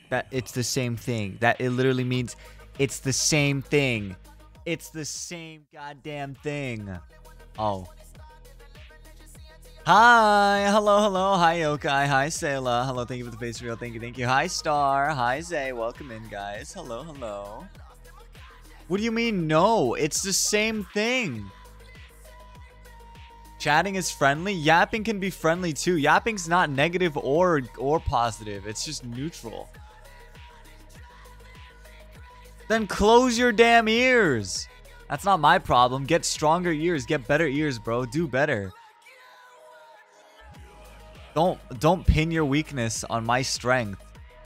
That it's the same thing. That it literally means it's the same thing. It's the same goddamn thing. Oh. Hi. Hello, hello. Hi, Yokai. Hi, Sayla. Hello, thank you for the face reveal. Thank you, thank you. Hi, Star. Hi, Zay. Welcome in, guys. Hello, hello. What do you mean, no? It's the same thing. Chatting is friendly. Yapping can be friendly, too. Yapping's not negative or positive. It's just neutral. Then close your damn ears. That's not my problem. Get stronger ears. Get better ears, bro. Do better. Don't pin your weakness on my strength.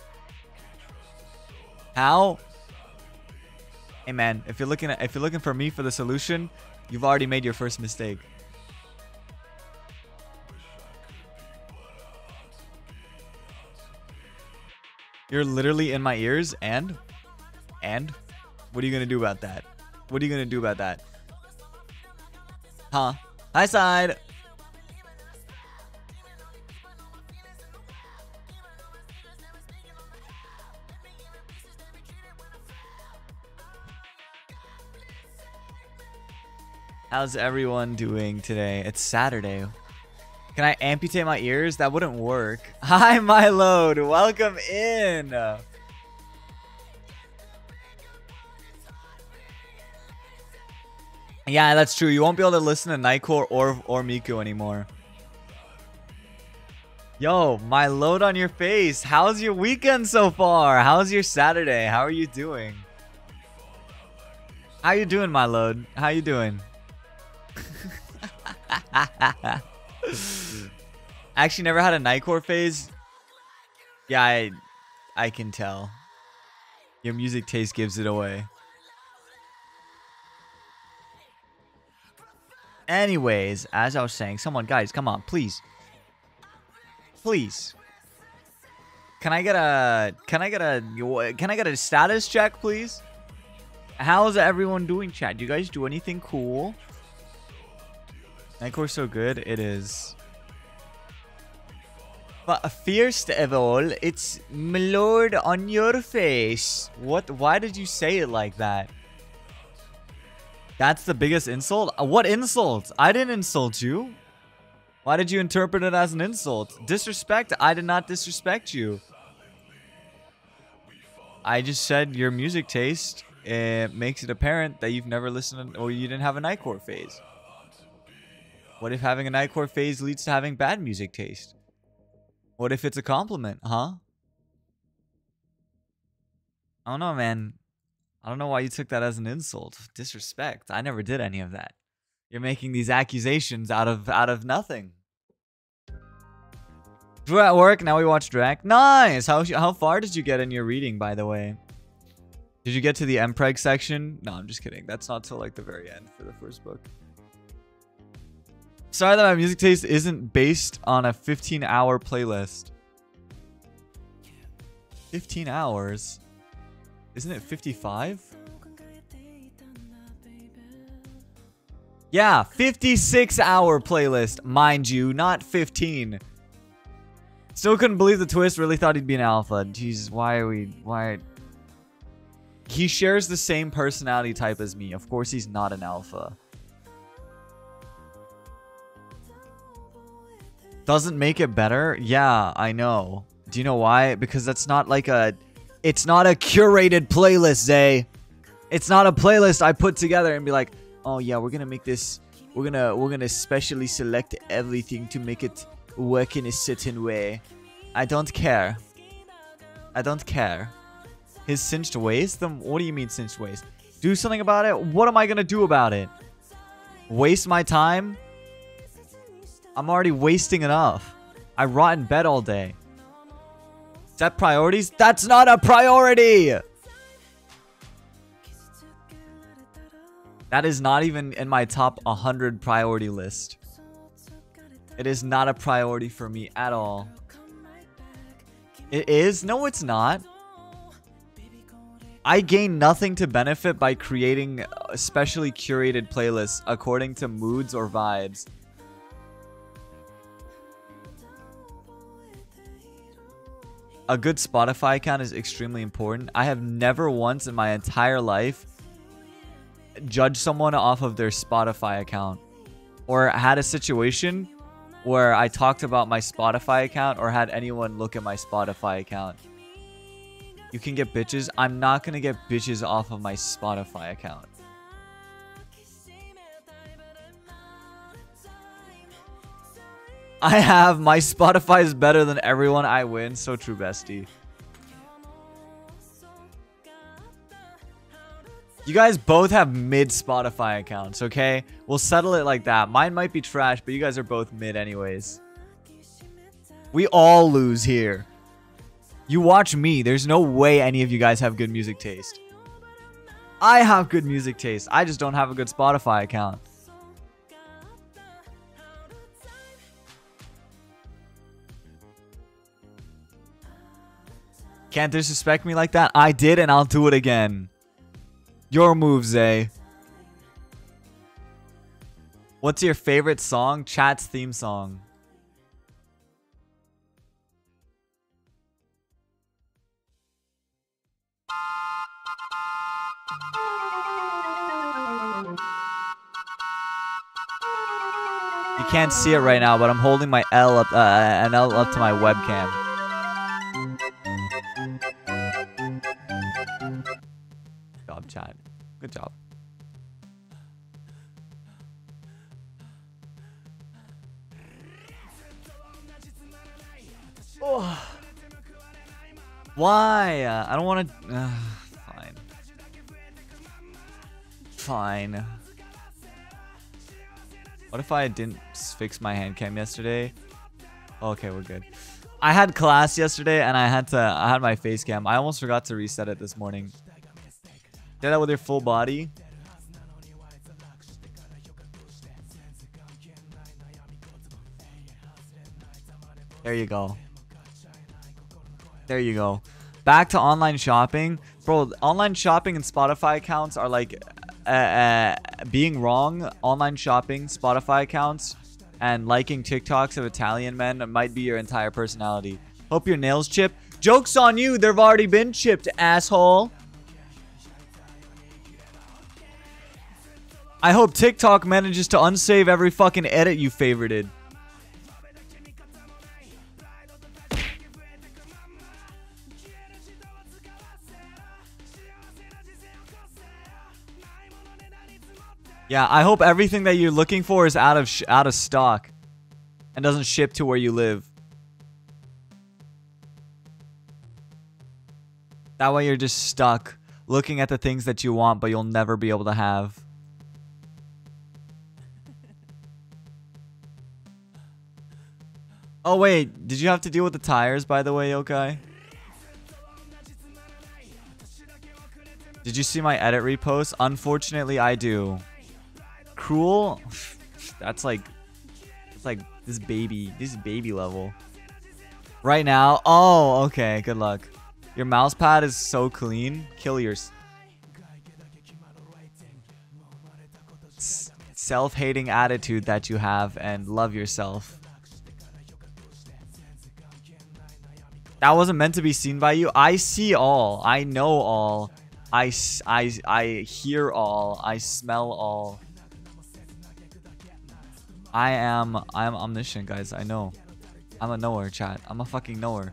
How? Hey man, if you're looking for me for the solution, you've already made your first mistake. You're literally in my ears and what are you gonna do about that? What are you gonna do about that? Huh? Hi, side. How's everyone doing today? It's Saturday. Can I amputate my ears? That wouldn't work. Hi, Mylode. Welcome in. Yeah, that's true. You won't be able to listen to Nightcore or Miku anymore. Yo, Mylode on your face. How's your weekend so far? How's your Saturday? How are you doing? How you doing, Mylode? How you doing? Actually never had a Nightcore phase. Yeah, I can tell. Your music taste gives it away. Anyways, as I was saying, someone, guys, come on, please. Please. Can I get a status check, please? How's everyone doing, chat? Do you guys do anything cool? Nightcore's so good, it is. But first of all, it's Mylode on your face. What? Why did you say it like that? That's the biggest insult? What insult? I didn't insult you. Why did you interpret it as an insult? Disrespect? I did not disrespect you. I just said your music taste, it makes it apparent that you've never listened or you didn't have a Nightcore phase. What if having a Nightcore phase leads to having bad music taste? What if it's a compliment, huh? I don't know, man. I don't know why you took that as an insult. Disrespect. I never did any of that. You're making these accusations out of nothing. Drew at work. Now we watch Drac. Nice. How far did you get in your reading, by the way? Did you get to the Mpreg section? No, I'm just kidding. That's not till like the very end for the first book. Sorry that my music taste isn't based on a 15-hour playlist. 15 hours? Isn't it 55? Yeah, 56-hour playlist, mind you, not 15. Still couldn't believe the twist. Really thought he'd be an alpha. Jeez, why? He shares the same personality type as me. Of course he's not an alpha. Doesn't make it better? Yeah, I know. Do you know why? Because that's not like a... It's not a curated playlist, Zay. It's not a playlist I put together and be like, oh yeah, we're gonna make this... We're gonna specially select everything to make it work in a certain way. I don't care. I don't care. His cinched waist? What do you mean cinched waist? Do something about it? What am I gonna do about it? Waste my time? I'm already wasting enough. I rot in bed all day. Set priorities? That's not a priority! That is not even in my top 100 priority list. It is not a priority for me at all. It is? No, it's not. I gain nothing to benefit by creating specially curated playlists according to moods or vibes. a good Spotify account is extremely important. I have never once in my entire life judged someone off of their Spotify account, or had a situation where I talked about my Spotify account or had anyone look at my Spotify account. You can get bitches. I'm not gonna get bitches off of my Spotify account. I have my Spotify is better than everyone. I win. So true, bestie. You guys both have mid Spotify accounts, okay? We'll settle it like that. Mine might be trash, but you guys are both mid anyways. We all lose here. You watch me. There's no way any of you guys have good music taste. I have good music taste. I just don't have a good Spotify account. Can't disrespect me like that. I did, and I'll do it again. Your move, Zay. What's your favorite song? Chat's theme song. You can't see it right now, but I'm holding my L up, an L up to my webcam. Good job, chat. Good job. Oh. Why? I don't want to. Fine. Fine. What if I didn't fix my hand cam yesterday? Okay, we're good. I had class yesterday and I had my face cam. I almost forgot to reset it this morning. Did that with your full body? There you go. There you go. Back to online shopping. Bro, online shopping and Spotify accounts are like being wrong. Online shopping, Spotify accounts, and liking TikToks of Italian men might be your entire personality. Hope your nails chip. Joke's on you. They've already been chipped, asshole. I hope TikTok manages to unsave every fucking edit you favorited. Yeah, I hope everything that you're looking for is out of stock and doesn't ship to where you live. That way you're just stuck looking at the things that you want but you'll never be able to have. Oh wait, did you have to deal with the tires by the way, Yokai? Did you see my edit repost? Unfortunately, I do. Cruel? That's like this baby level. Right now? Oh, okay, good luck. Your mouse pad is so clean. Kill yours. Self-hating attitude that you have and love yourself. That wasn't meant to be seen by you. I see all. I know all. I hear all. I smell all. I am omniscient, guys. I know. I'm a knower, chat. I'm a fucking knower.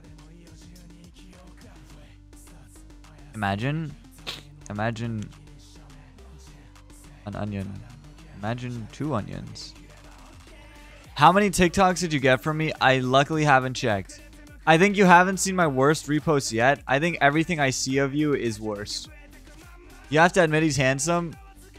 Imagine an onion. Imagine 2 onions. How many TikToks did you get from me? I luckily haven't checked. I think you haven't seen my worst reposts yet. I think everything I see of you is worst. You have to admit he's handsome.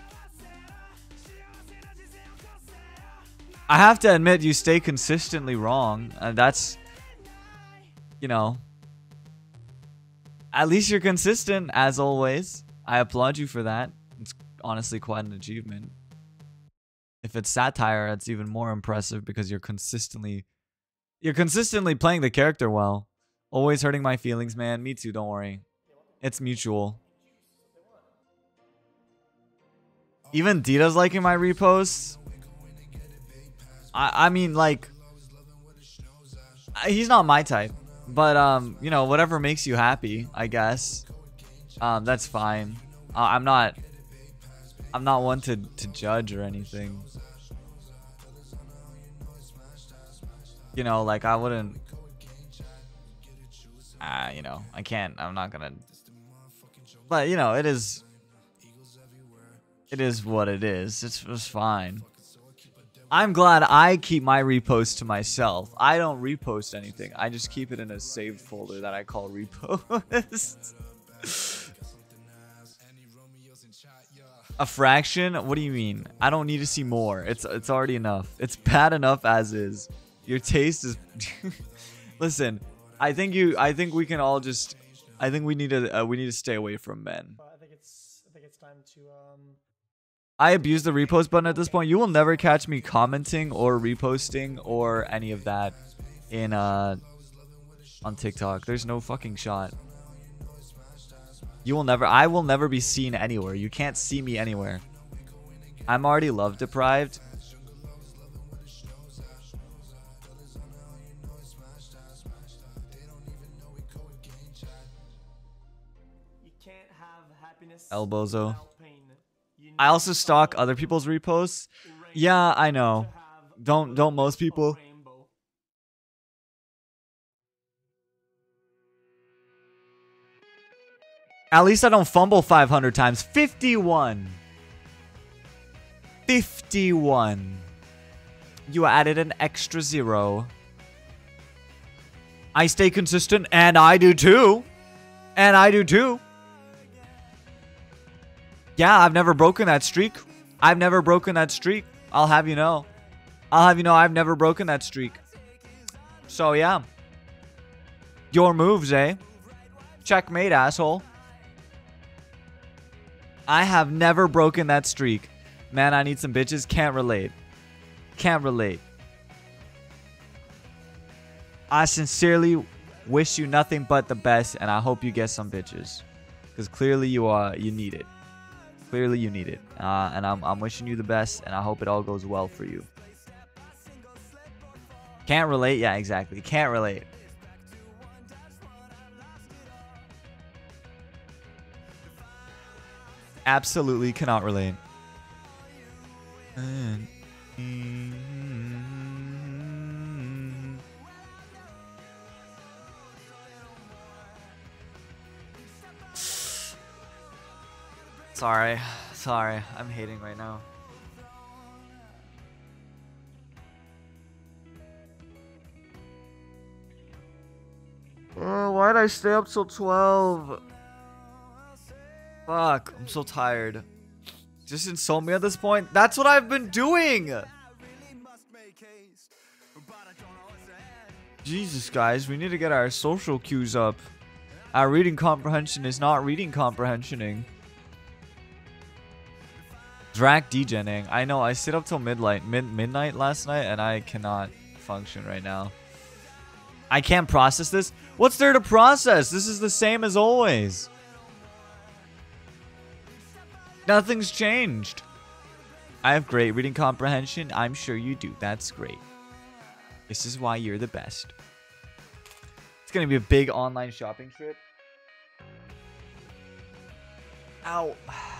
I have to admit you stay consistently wrong. That's, you know, at least you're consistent as always. I applaud you for that. It's honestly quite an achievement. If it's satire, it's even more impressive because you're consistently playing the character well. Always hurting my feelings, man. Me too, don't worry. It's mutual. Even Dita's liking my reposts. I mean, like, he's not my type. But you know, whatever makes you happy, I guess. That's fine. I'm not one to judge or anything. You know, like I wouldn't. You know, I can't. I'm not gonna. But you know, it is. It is what it is. It's fine. I'm glad I keep my reposts to myself. I don't repost anything. I just keep it in a saved folder that I call reposts. A fraction? What do you mean? I don't need to see more. It's already enough. It's bad enough as is. Your taste is Listen, I think we can all just I think we need to stay away from men. I think it's time to I abuse the repost button at this point. You will never catch me commenting or reposting or any of that in on TikTok. There's no fucking shot. I will never be seen anywhere. You can't see me anywhere. I'm already love deprived. You can't have happiness Elbozo. without pain. I also stalk other people's reposts. Yeah, I know. Don't most people? At least I don't fumble 500 times. 51. 51. You added an extra 0. I stay consistent, and I do too. And I do too. Yeah, I've never broken that streak. I've never broken that streak. I'll have you know. I'll have you know I've never broken that streak. So, yeah. Your moves, eh? Checkmate, asshole. I have never broken that streak. Man, I need some bitches. Can't relate. Can't relate. I sincerely wish you nothing but the best, and I hope you get some bitches. Because clearly you need it. Clearly you need it. And I'm wishing you the best, and I hope it all goes well for you. Can't relate? Yeah, exactly. Can't relate. Absolutely cannot relate. Sorry. I'm hating right now. Why'd I stay up till 12? Fuck, I'm so tired. Just insult me at this point? That's what I've been doing! Jesus, guys, we need to get our social cues up. Our reading comprehension is not reading comprehensioning. Drac degenning. I know, I stayed up till midnight last night, and I cannot function right now. I can't process this? What's there to process? This is the same as always. Nothing's changed. I have great reading comprehension. I'm sure you do. That's great. This is why you're the best. It's going to be a big online shopping trip. Ow.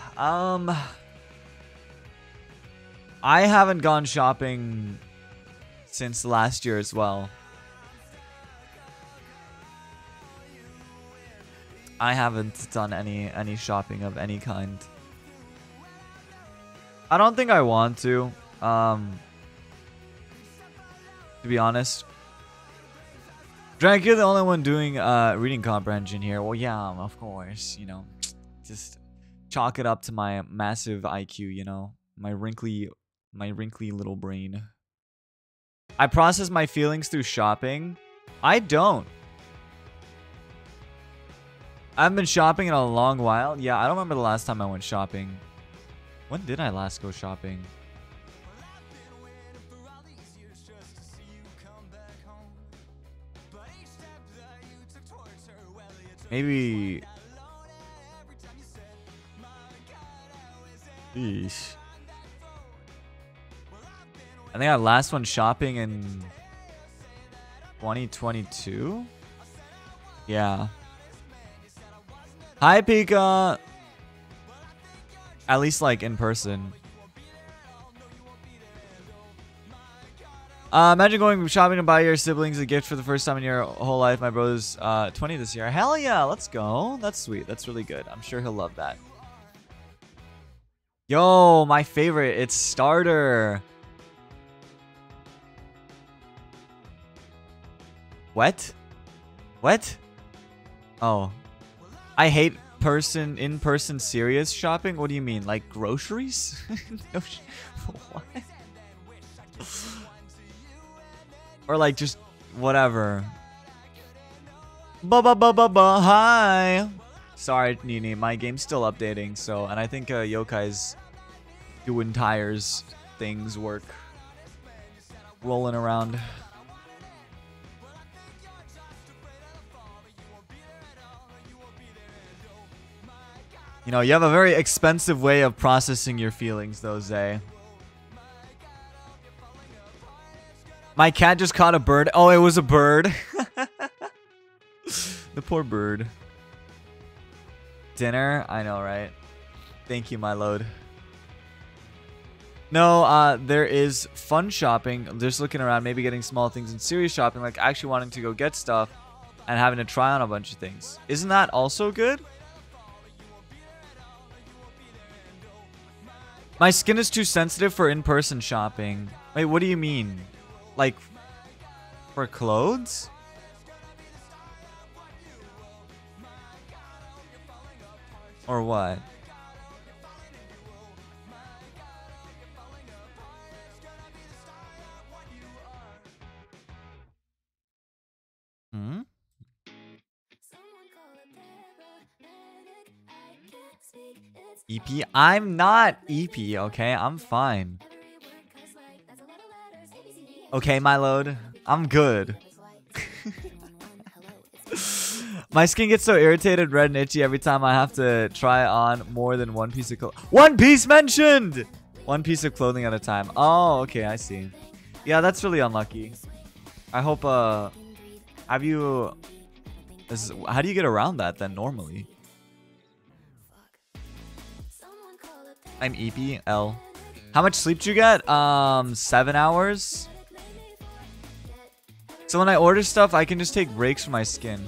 I haven't gone shopping since last year as well. I haven't done any shopping of any kind. I don't think I want to be honest. Drake, you're the only one doing reading comprehension here. Well, yeah, of course, you know. Just chalk it up to my massive IQ, you know. My wrinkly little brain. I process my feelings through shopping. I don't. I haven't been shopping in a long while. Yeah, I don't remember the last time I went shopping. When did I last go shopping? Maybe... Eesh. I think I last went shopping in 2022? Yeah. Hi, Pika. At least like in person. Imagine going shopping to buy your siblings a gift for the first time in your whole life. My brother's 20 this year. Hell yeah, let's go. That's sweet. That's really good. I'm sure he'll love that. Yo, my favorite. It's Starter. What? What? Oh. I hate in-person serious shopping. What do you mean? Like groceries? No, what? Or like just whatever. Hi. Sorry, Nini. My game's still updating. So, and I think Yokai's doing tires things work. Rolling around. You know, you have a very expensive way of processing your feelings, though, Zay. My cat just caught a bird. Oh, it was a bird. The poor bird. Dinner? I know, right? Thank you, my load. No, there is fun shopping. I'm just looking around, maybe getting small things, and serious shopping, like actually wanting to go get stuff and having to try on a bunch of things. Isn't that also good? My skin is too sensitive for in-person shopping. Wait, what do you mean? Like, for clothes? Or what? Hmm? EP? I'm not EP, okay? I'm fine. Okay, my load. I'm good. My skin gets so irritated, red and itchy every time I have to try on more than one piece of clothing. One piece mentioned! One piece of clothing at a time. Oh, okay, I see. Yeah, that's really unlucky. I hope, have you... how do you get around that then normally? I'm EPL. How much sleep did you get? 7 hours. So when I order stuff, I can just take breaks from my skin.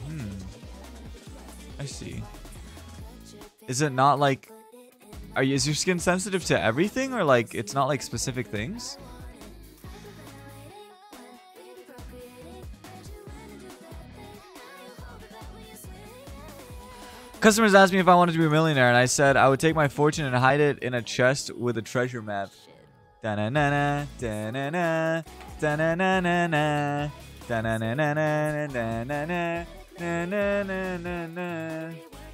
I see. Is it not like... is your skin sensitive to everything? Or like, it's not like specific things? Customers asked me if I wanted to be a millionaire, and I said I would take my fortune and hide it in a chest with a treasure map. Da-na-na-na, da-na-na, da-na-na-na-na, da-na-na-na-na-na-na-na, na-na-na-na-na.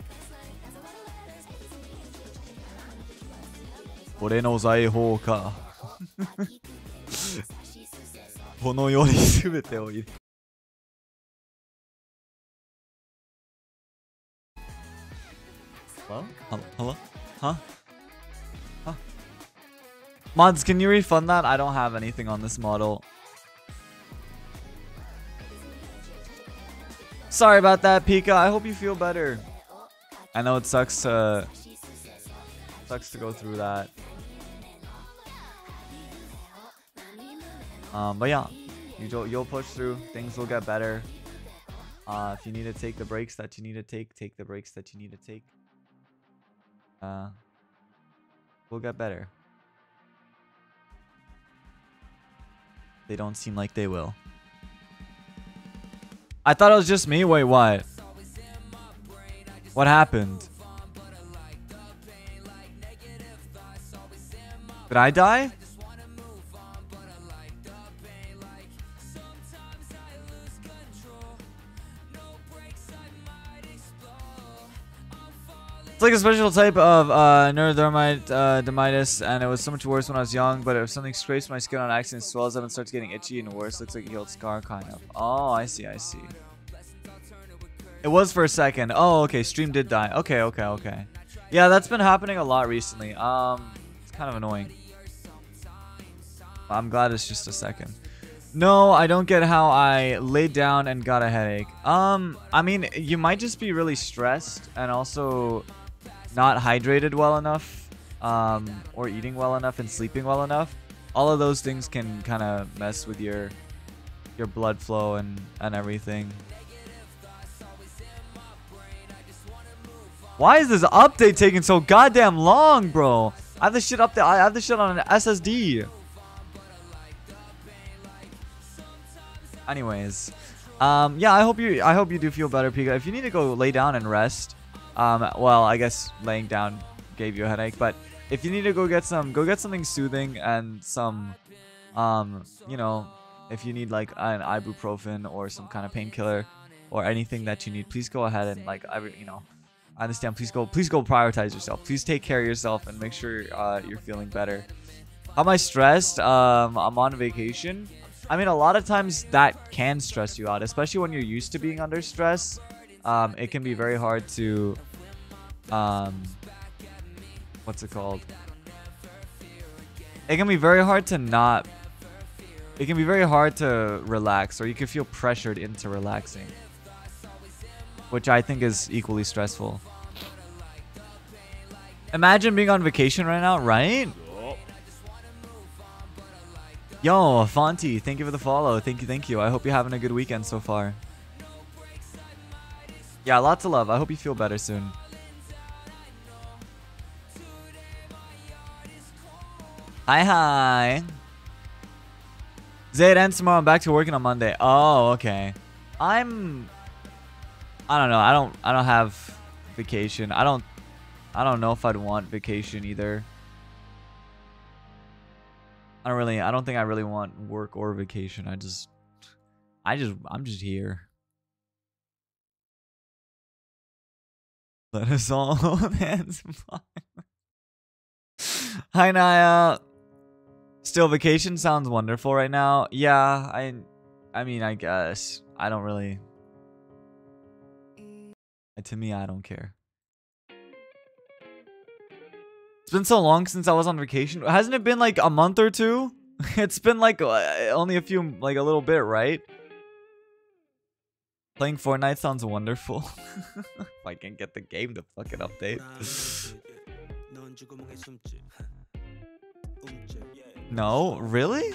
俺の財宝か。この世に全てを入れ。Hello? Hello? Huh? Huh? Mods, can you refund that? I don't have anything on this model. Sorry about that, Pika. I hope you feel better. I know it sucks to go through that. But yeah, you'll push through. Things will get better. If you need to take the breaks that you need to take the breaks that you need to take. We'll get better. They don't seem like they will. I thought it was just me. Wait, what? What happened? Did I die? It's like a special type of dermitis, and it was so much worse when I was young, but if something scrapes my skin on accident, swells up and starts getting itchy and worse, looks like a healed scar, kind of. Oh, I see, I see. It was for a second. Oh, okay, stream did die. Okay, okay, okay. Yeah, that's been happening a lot recently. It's kind of annoying. I'm glad it's just a second. No, I don't get how I laid down and got a headache. I mean, you might just be really stressed and also not hydrated well enough, or eating well enough and sleeping well enough. All of those things can kind of mess with your blood flow and everything. Why is this update taking so goddamn long, bro? I have this shit up there. I have this shit on an SSD. Anyways, yeah, I hope you do feel better, Pika. If you need to go lay down and rest, well, I guess laying down gave you a headache, but if you need to go get something soothing and some, you know, if you need like an ibuprofen or some kind of painkiller or anything that you need, please go ahead and like, you know, I understand. Please go prioritize yourself. Please take care of yourself and make sure you're feeling better. How am I stressed? I'm on vacation. I mean, a lot of times that can stress you out, especially when you're used to being under stress. It can be very hard to, what's it called? It can be very hard to not, it can be very hard to relax, or you can feel pressured into relaxing, which I think is equally stressful. Imagine being on vacation right now, right? Yo, Fonty, thank you for the follow. Thank you. I hope you're having a good weekend so far. Yeah, lots of love. I hope you feel better soon. Hi. Zay, it ends tomorrow. I'm back to working on Monday. Oh, okay. I don't know. I don't have vacation. I don't know if I'd want vacation either. I don't think I really want work or vacation. I'm just here. Let us all hold hands. Hi, Naya. Still, vacation sounds wonderful right now. Yeah, I mean, I guess. I don't really. To me, I don't care. It's been so long since I was on vacation. Hasn't it been like a month or two? It's been like only a few, like a little bit, right? Playing Fortnite sounds wonderful. If I can get the game to fucking update. No, really?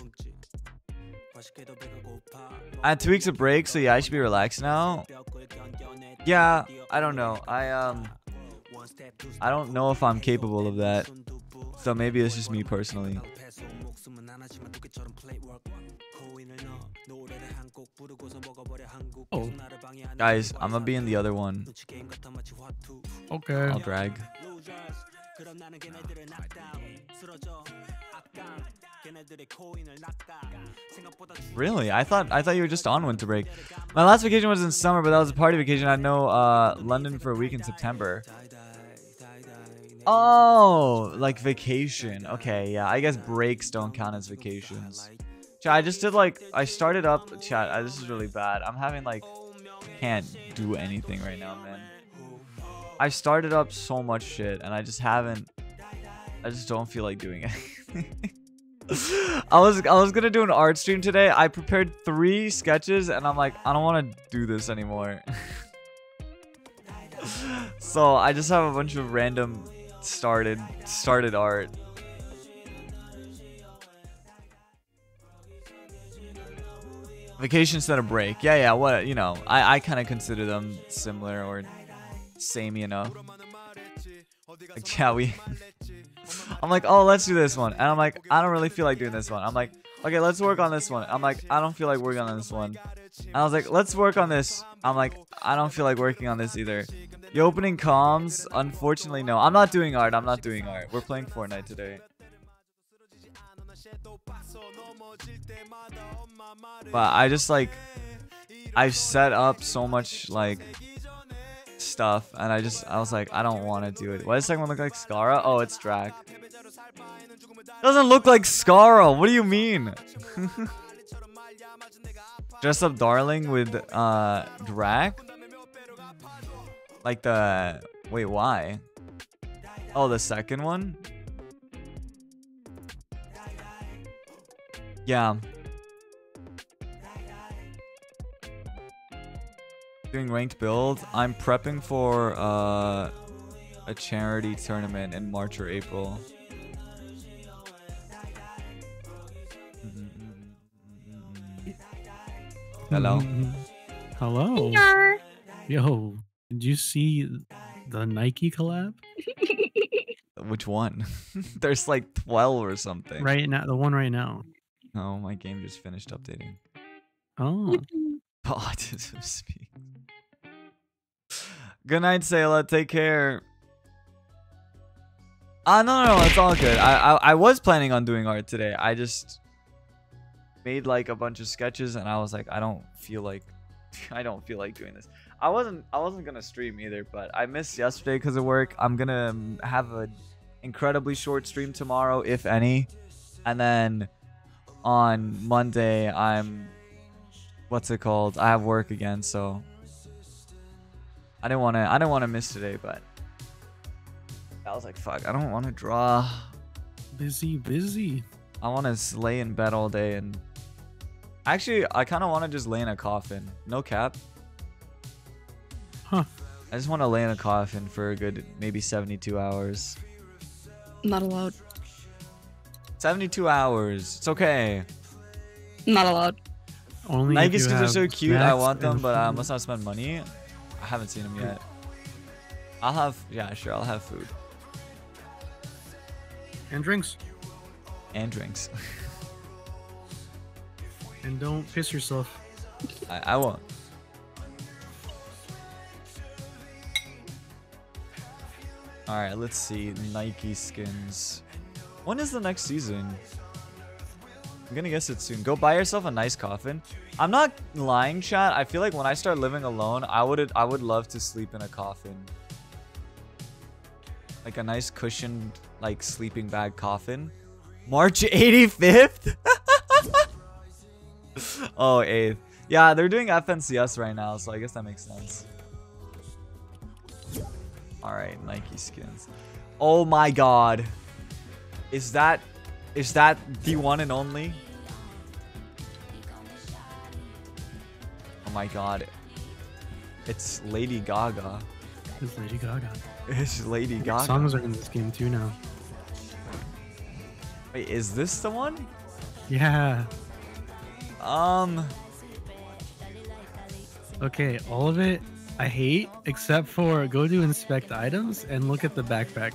I had 2 weeks of break, so yeah, I should be relaxed now. Yeah, I don't know. I don't know if I'm capable of that. So maybe it's just me personally. Oh. Guys, I'm gonna be in the other one. Okay. I'll drag. Really? I thought you were just on winter break. My last vacation was in summer, but that was a party vacation. I know London for a week in September. Oh, like vacation. Okay, yeah. I guess breaks don't count as vacations. Chat, I just did like, I started up, chat, this is really bad. I'm having like, can't do anything right now, man. I started up so much shit and I just don't feel like doing it. I was gonna do an art stream today. I prepared 3 sketches and I'm like, I don't want to do this anymore. So I just have a bunch of random started art. Vacation instead of break. Yeah, what, you know, I kind of consider them similar or same, you know. Like, yeah, I'm like, oh, let's do this one. And I'm like, I don't really feel like doing this one. I'm like, okay, let's work on this one. I'm like, I don't feel like working on this one. And I was like, let's work on this. I'm like, I don't feel like working on this either. You opening comms? Unfortunately, no. I'm not doing art. We're playing Fortnite today. But I just like, I've set up so much like stuff and I was like, I don't want to do it. Why does the second one look like Scara? Oh, it's Drac. Doesn't look like Scara. What do you mean? Dress up darling with Drac? Like the, wait, why? Oh, the second one? Yeah. Doing ranked build. I'm prepping for a charity tournament in March or April. Hello. Hello. Yo, did you see the Nike collab? Which one? There's like 12 or something. Right now, the one right now. Oh, my game just finished updating. Oh. Autism speak. Good night, Sayla. Take care. No, it's all good. I was planning on doing art today. I just made like a bunch of sketches and I was like, I don't feel like doing this. I wasn't gonna stream either, but I missed yesterday because of work. I'm gonna have an incredibly short stream tomorrow, if any, and then on Monday I'm what's it called? I have work again, so I didn't want to miss today, but I was like, fuck, I don't want to draw. Busy. I want to lay in bed all day, and actually I kind of want to just lay in a coffin. No cap. Huh. I just want to lay in a coffin for a good maybe 72 hours. Not allowed. 72 hours. It's okay. Not allowed. Only Nike if you skins are have so cute. I snacks want them, and but I food. must not spend money. I haven't seen them yet. I'll have, yeah, sure, I'll have food. And drinks. And drinks. And don't piss yourself. I won't. Alright, let's see. Nike skins. When is the next season? I'm gonna guess it soon. Go buy yourself a nice coffin. I'm not lying, chat. I feel like when I start living alone, I would love to sleep in a coffin. Like a nice cushioned, like, sleeping bag coffin. March 85th? Oh, 8th. Yeah, they're doing FNCS right now, so I guess that makes sense. Alright, Nike skins. Oh my god. Is that the one and only? Oh my god. It's Lady Gaga. It's Lady Gaga. It's Lady Gaga. Songs are in this game too now. Wait, is this the one? Yeah. Okay, all of it I hate except for go to inspect items and look at the backpack.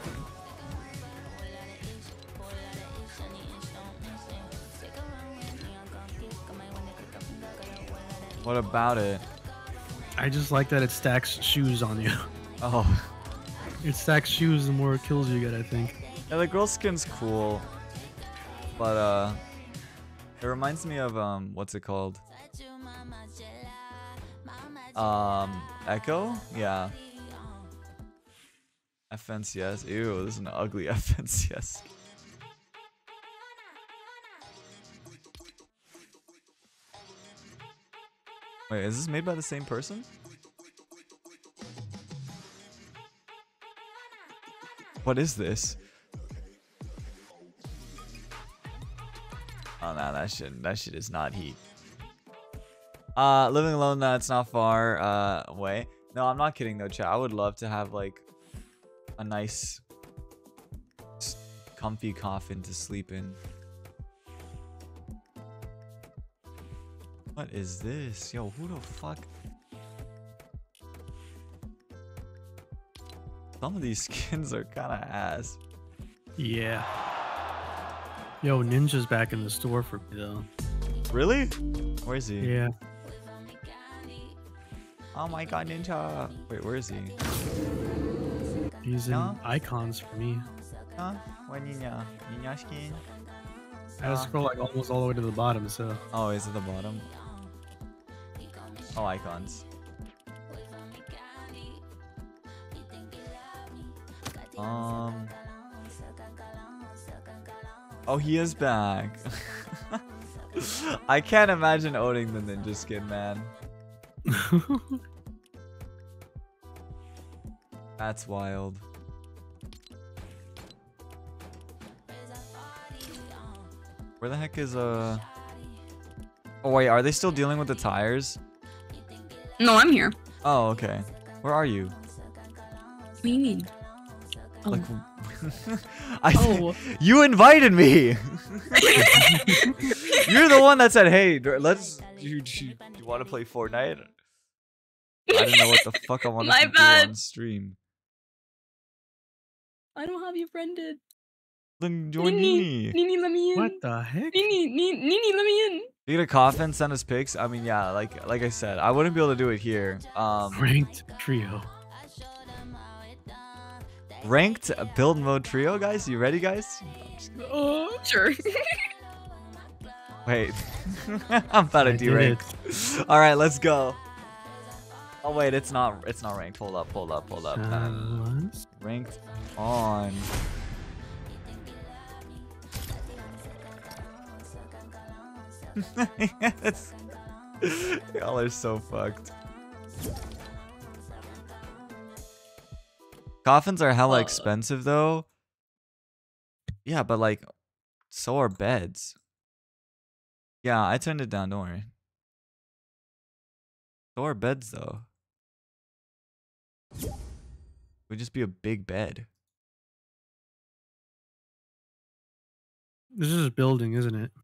What about it? I just like that it stacks shoes on you. Oh. It stacks shoes the more kills you get, I think. Yeah, the girl skin's cool. But it reminds me of what's it called? Echo? Yeah. FNCS. Ew, this is an ugly FNCS. Wait, is this made by the same person? What is this? Oh no, that shit is not heat. Living alone, that's not far away. No, I'm not kidding though, chat. I would love to have like a nice comfy coffin to sleep in. What is this? Yo, who the fuck? Some of these skins are kind of ass. Yeah. Yo, Ninja's back in the store for me though. Really? Where is he? Yeah. Oh my god, Ninja. Wait, where is he? He's in No? icons for me. Huh? Where Ninja? Ninja skin? I had to scroll like almost all the way to the bottom, so. Oh, he's at the bottom. Oh, icons. Oh, he is back. I can't imagine owning the ninja skin, man. That's wild. Where the heck is Oh wait, are they still dealing with the tires? No, I'm here. Oh, okay. Where are you? What do you mean? Oh. Like, Oh. you invited me. You're the one that said, "Hey, let's. You want to play Fortnite?" I didn't know what the fuck I wanted My to bad. do on stream. I don't have you friended. Then join Nini. Nini, let me in. What the heck? Nini, let me in. You get a coffin, send us pics. I mean, yeah, like I said, I wouldn't be able to do it here. Ranked trio. Ranked build mode trio, guys. You ready, guys? Sure. Wait, I'm about to I did derank. All right, let's go. Oh wait, it's not ranked. Hold up. Ranked on. Yes. Y'all are so fucked. Coffins are hella expensive though. Yeah, but like, so are beds. Yeah, I turned it down, don't worry. So are beds though. Would just be a big bed. This is building, isn't it?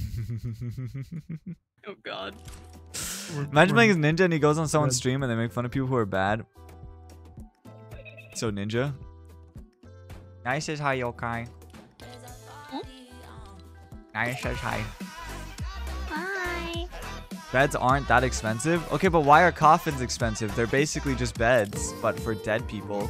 Oh god. Imagine playing as Ninja and he goes on someone's stream and they make fun of people who are bad. So Ninja. Nice says hi, Yokai. Nice says hi. Hi. Beds aren't that expensive. Okay, but why are coffins expensive? They're basically just beds, but for dead people.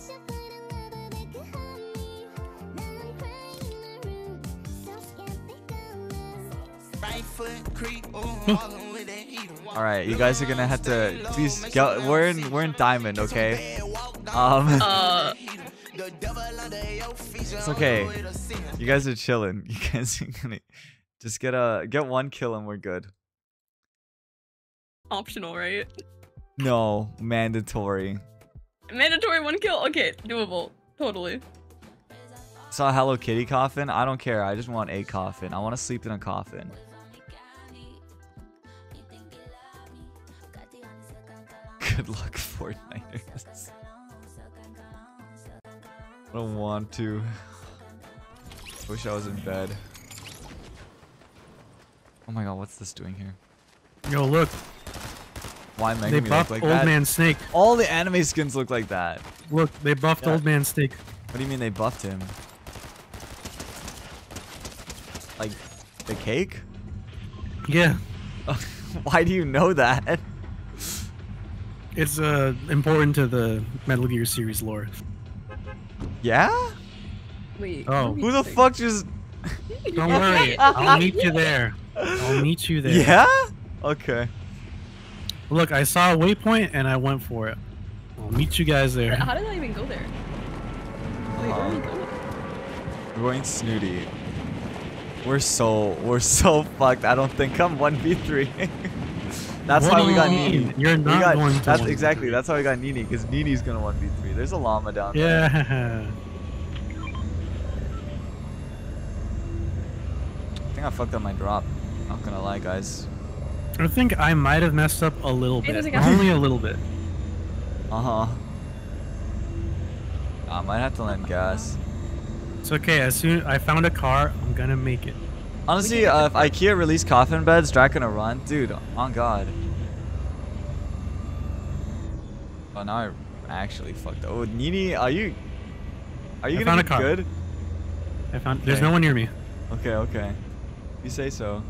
All right, you guys are gonna have to please go. We're in diamond, okay? It's okay. You guys are chilling. You guys are gonna just get one kill and we're good. Optional, right? No, mandatory. Mandatory 1 kill? Okay, doable. Totally. Saw a Hello Kitty coffin. I don't care. I just want a coffin. I want to sleep in a coffin. Good luck, Fortniters. I don't want to. Wish I was in bed. Oh my god, what's this doing here? Yo, look. Why They making me look buffed like Old that? Man Snake. All the anime skins look like that. Look, they buffed Yeah. Old Man Snake. What do you mean they buffed him? Like the cake? Yeah. Why do you know that? It's important to the Metal Gear series lore. Yeah? Wait. Oh. Who the fuck just... Don't worry, I'll meet you there. I'll meet you there. Yeah? Okay. Look, I saw a waypoint and I went for it. I'll meet you guys there. How did I even go there? Wait, where are we going? We're going snooty. We're so fucked. I don't think I'm 1v3. That's What why do we you got mean? Nini. You're We not got- going to That's 1v3. exactly. That's how we got Nini, because Nini's gonna 1v3. There's a llama down there. Yeah. I think I fucked up my drop. Not gonna lie, guys. I think I might have messed up a little Hey, bit. there's a guy. Only a little bit. Uh-huh. I might have to lend gas. It's okay. As soon I found a car, I'm gonna make it. Honestly, if IKEA released coffin beds, Drac gonna run. Dude, on God. Oh, now I actually fucked up. Oh, Nini, are you I gonna found be a car. good? I found. There's Okay. no one near me. Okay, okay. You say so.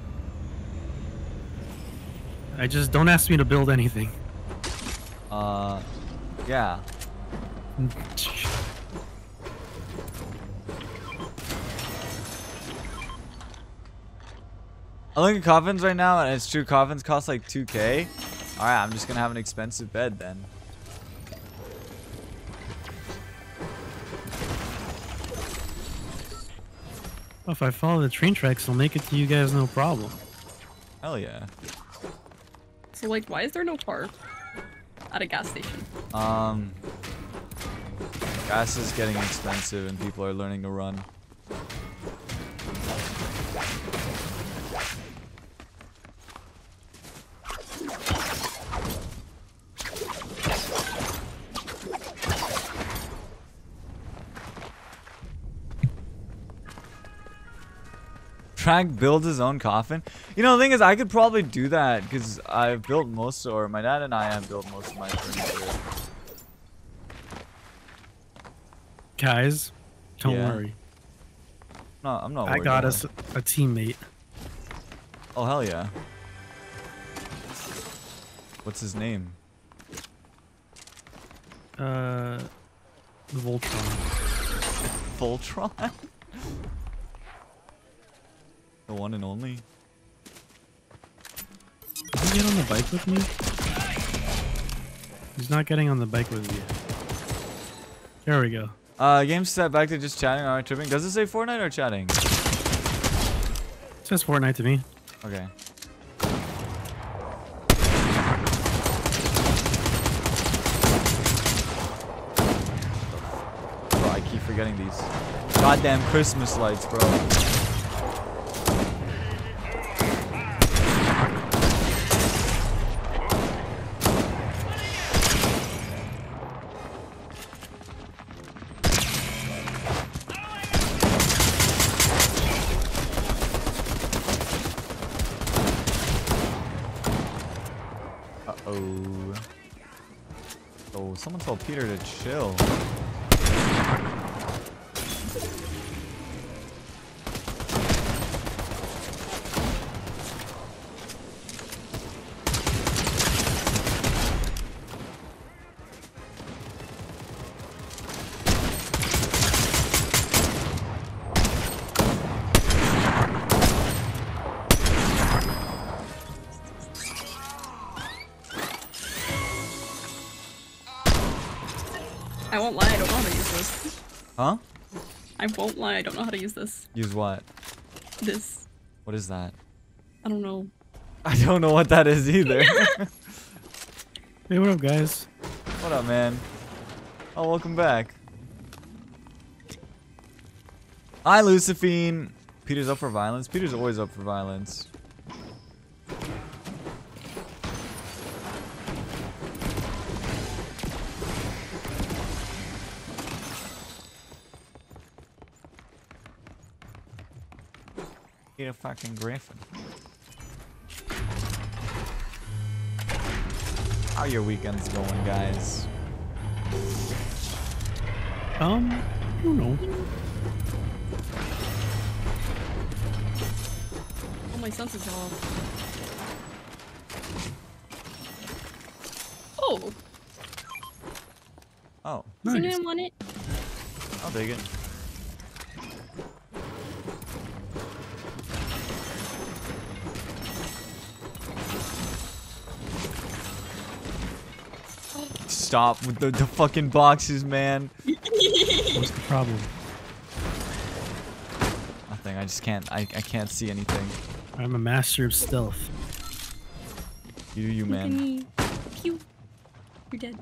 I just don't ask me to build anything. Yeah. I'm looking at coffins right now, and it's true. Coffins cost like 2K. All right, I'm just gonna have an expensive bed then. If I follow the train tracks, I'll make it to you guys no problem. Hell yeah. So, like, why is there no car at a gas station? Gas is getting expensive, and people are learning to run. Track builds his own coffin. You know, the thing is, I could probably do that because I've built most, or my dad and I have built most of my furniture. Guys, don't Yeah. worry. No, I'm not. I worried got about us it. a teammate. Oh hell yeah. What's his name? Voltron. Voltron. The one and only. Did he get on the bike with me? He's not getting on the bike with me. There we go. Game set back to just chatting or tripping. Does it say Fortnite or chatting? It says Fortnite to me. Okay. Bro, I keep forgetting these. Goddamn Christmas lights, bro. Uh-oh. Oh, someone told Peter to chill. I won't lie, I don't know how to use this. Huh? I won't lie, I don't know how to use this. Use what? This. What is that? I don't know. I don't know what that is either. Hey, what up, guys? What up, man? Oh, welcome back. Hi, Luciphine. Peter's up for violence. Peter's always up for violence. Peter fucking Griffin. How are your weekends going, guys? I don't know. Oh, my senses are off. Oh, Oh, sing Nice. him on it. I'll take it. Stop with the fucking boxes, man. What's the problem? Nothing. I just can't. I can't see anything. I'm a master of stealth. You do you, Look at man. me. Pew. You're dead.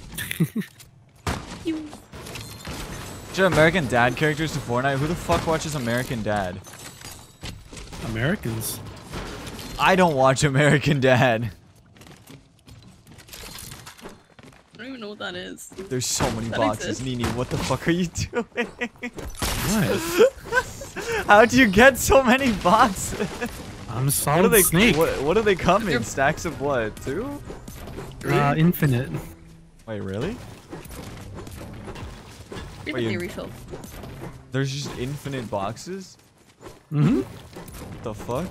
Pew. Should American Dad characters to Fortnite? Who the fuck watches American Dad? Americans. I don't watch American Dad. I don't even know what that is. There's so many That boxes, exists. Nini. What the fuck are you doing? What? How'd you get so many boxes? I'm a What do solid they? snake. What do they come in? They're- Stacks of what? 2? 3? Infinite. Wait, really? Read Wait, the you- refill. There's just infinite boxes? Mm-hmm. What the fuck?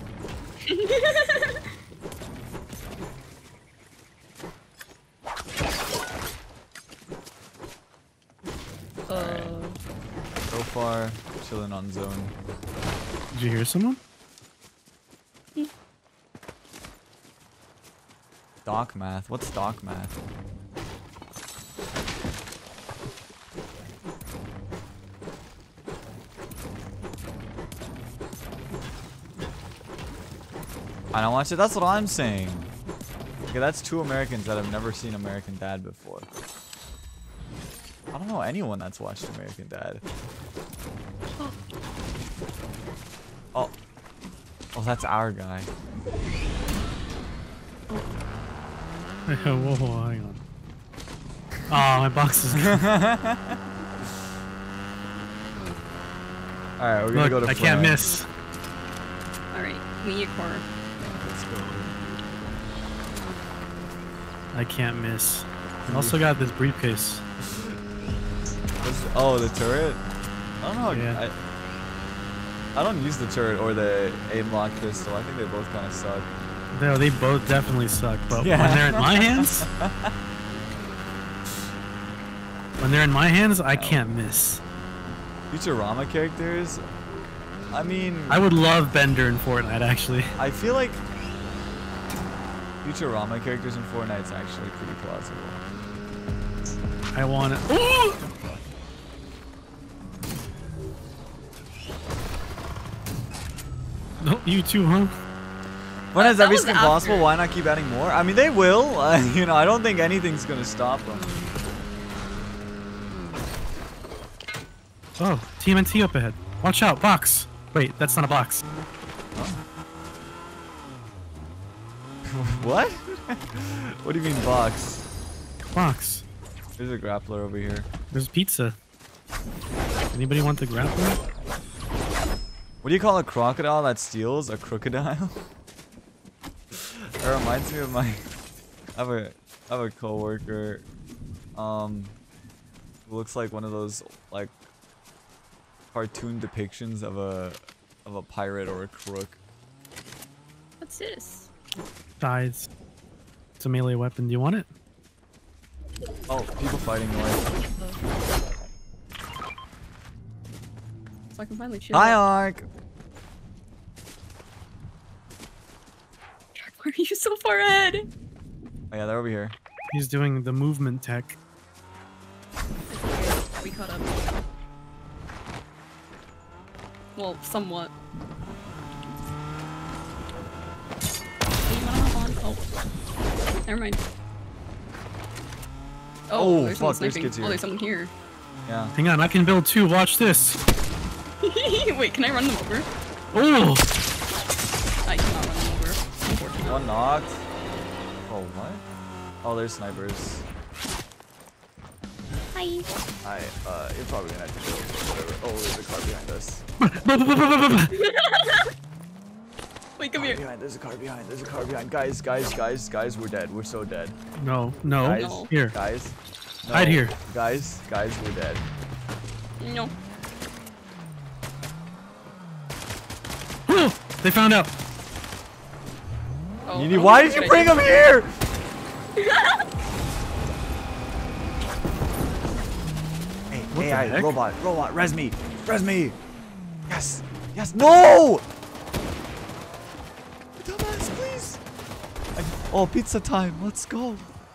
So far, chilling on zone. Did you hear someone? Doc math. What's doc math? I don't watch it. That's what I'm saying. Okay, that's 2 Americans that have never seen American Dad before. I don't know anyone that's watched American Dad. Oh. Oh, that's our guy. Whoa, hang on. Oh, my box is. Alright, we're gonna Look, go to I can't France. miss. Alright, we need a core. Let's go. I can't miss. I also got this briefcase. Oh, the turret? I don't know. Yeah. I don't use the turret or the aim lock pistol. I think they both kind of suck. No, they both definitely suck, but Yeah. when they're in my hands, I can't miss. Futurama characters? I mean, I would love Bender in Fortnite, actually. I feel like Futurama characters in Fortnite's actually pretty plausible. I want it. No, you too, huh? When has that every was skin possible? after. Why not keep adding more? I mean, they will. You know, I don't think anything's gonna stop them. Oh, TMNT up ahead. Watch out, box. Wait, that's not a box. What? What do you mean box? Box. There's a grappler over here. There's pizza. Anybody want the grappler? What do you call a crocodile that steals? A crocodile? That reminds me of my. I have a coworker. Who looks like one of those like cartoon depictions of a pirate or a crook. What's this? Dies. It's a melee weapon. Do you want it? Oh, people fighting noise. So I can finally chill. Hi, Ark. Why are you so far ahead? Oh yeah, they're over here. He's doing the movement tech. We caught up. Well, somewhat. You wanna hop on? Oh. Never mind. Oh, there's someone fuck, there's sniping. kids here. Oh, there's someone here. Yeah. Hang on, I can build two. Watch this. Wait, can I run them over? Oh! I cannot run them over. Unfortunately. One knocked. Oh, what? Oh, there's snipers. Hi. You're probably gonna have to go. Whatever. Oh, there's a car behind us. Wait, come here. There's a car behind. There's a car behind. Guys, we're dead. We're so dead. No, no. Guys, No. Here. guys. No. Hide here. Guys, we're dead. No. They found out. Oh, Nini, why did you bring him here? Hey, What the AI, heck? robot, res me. Yes, no! Dumbass, please. Oh, pizza time, let's go.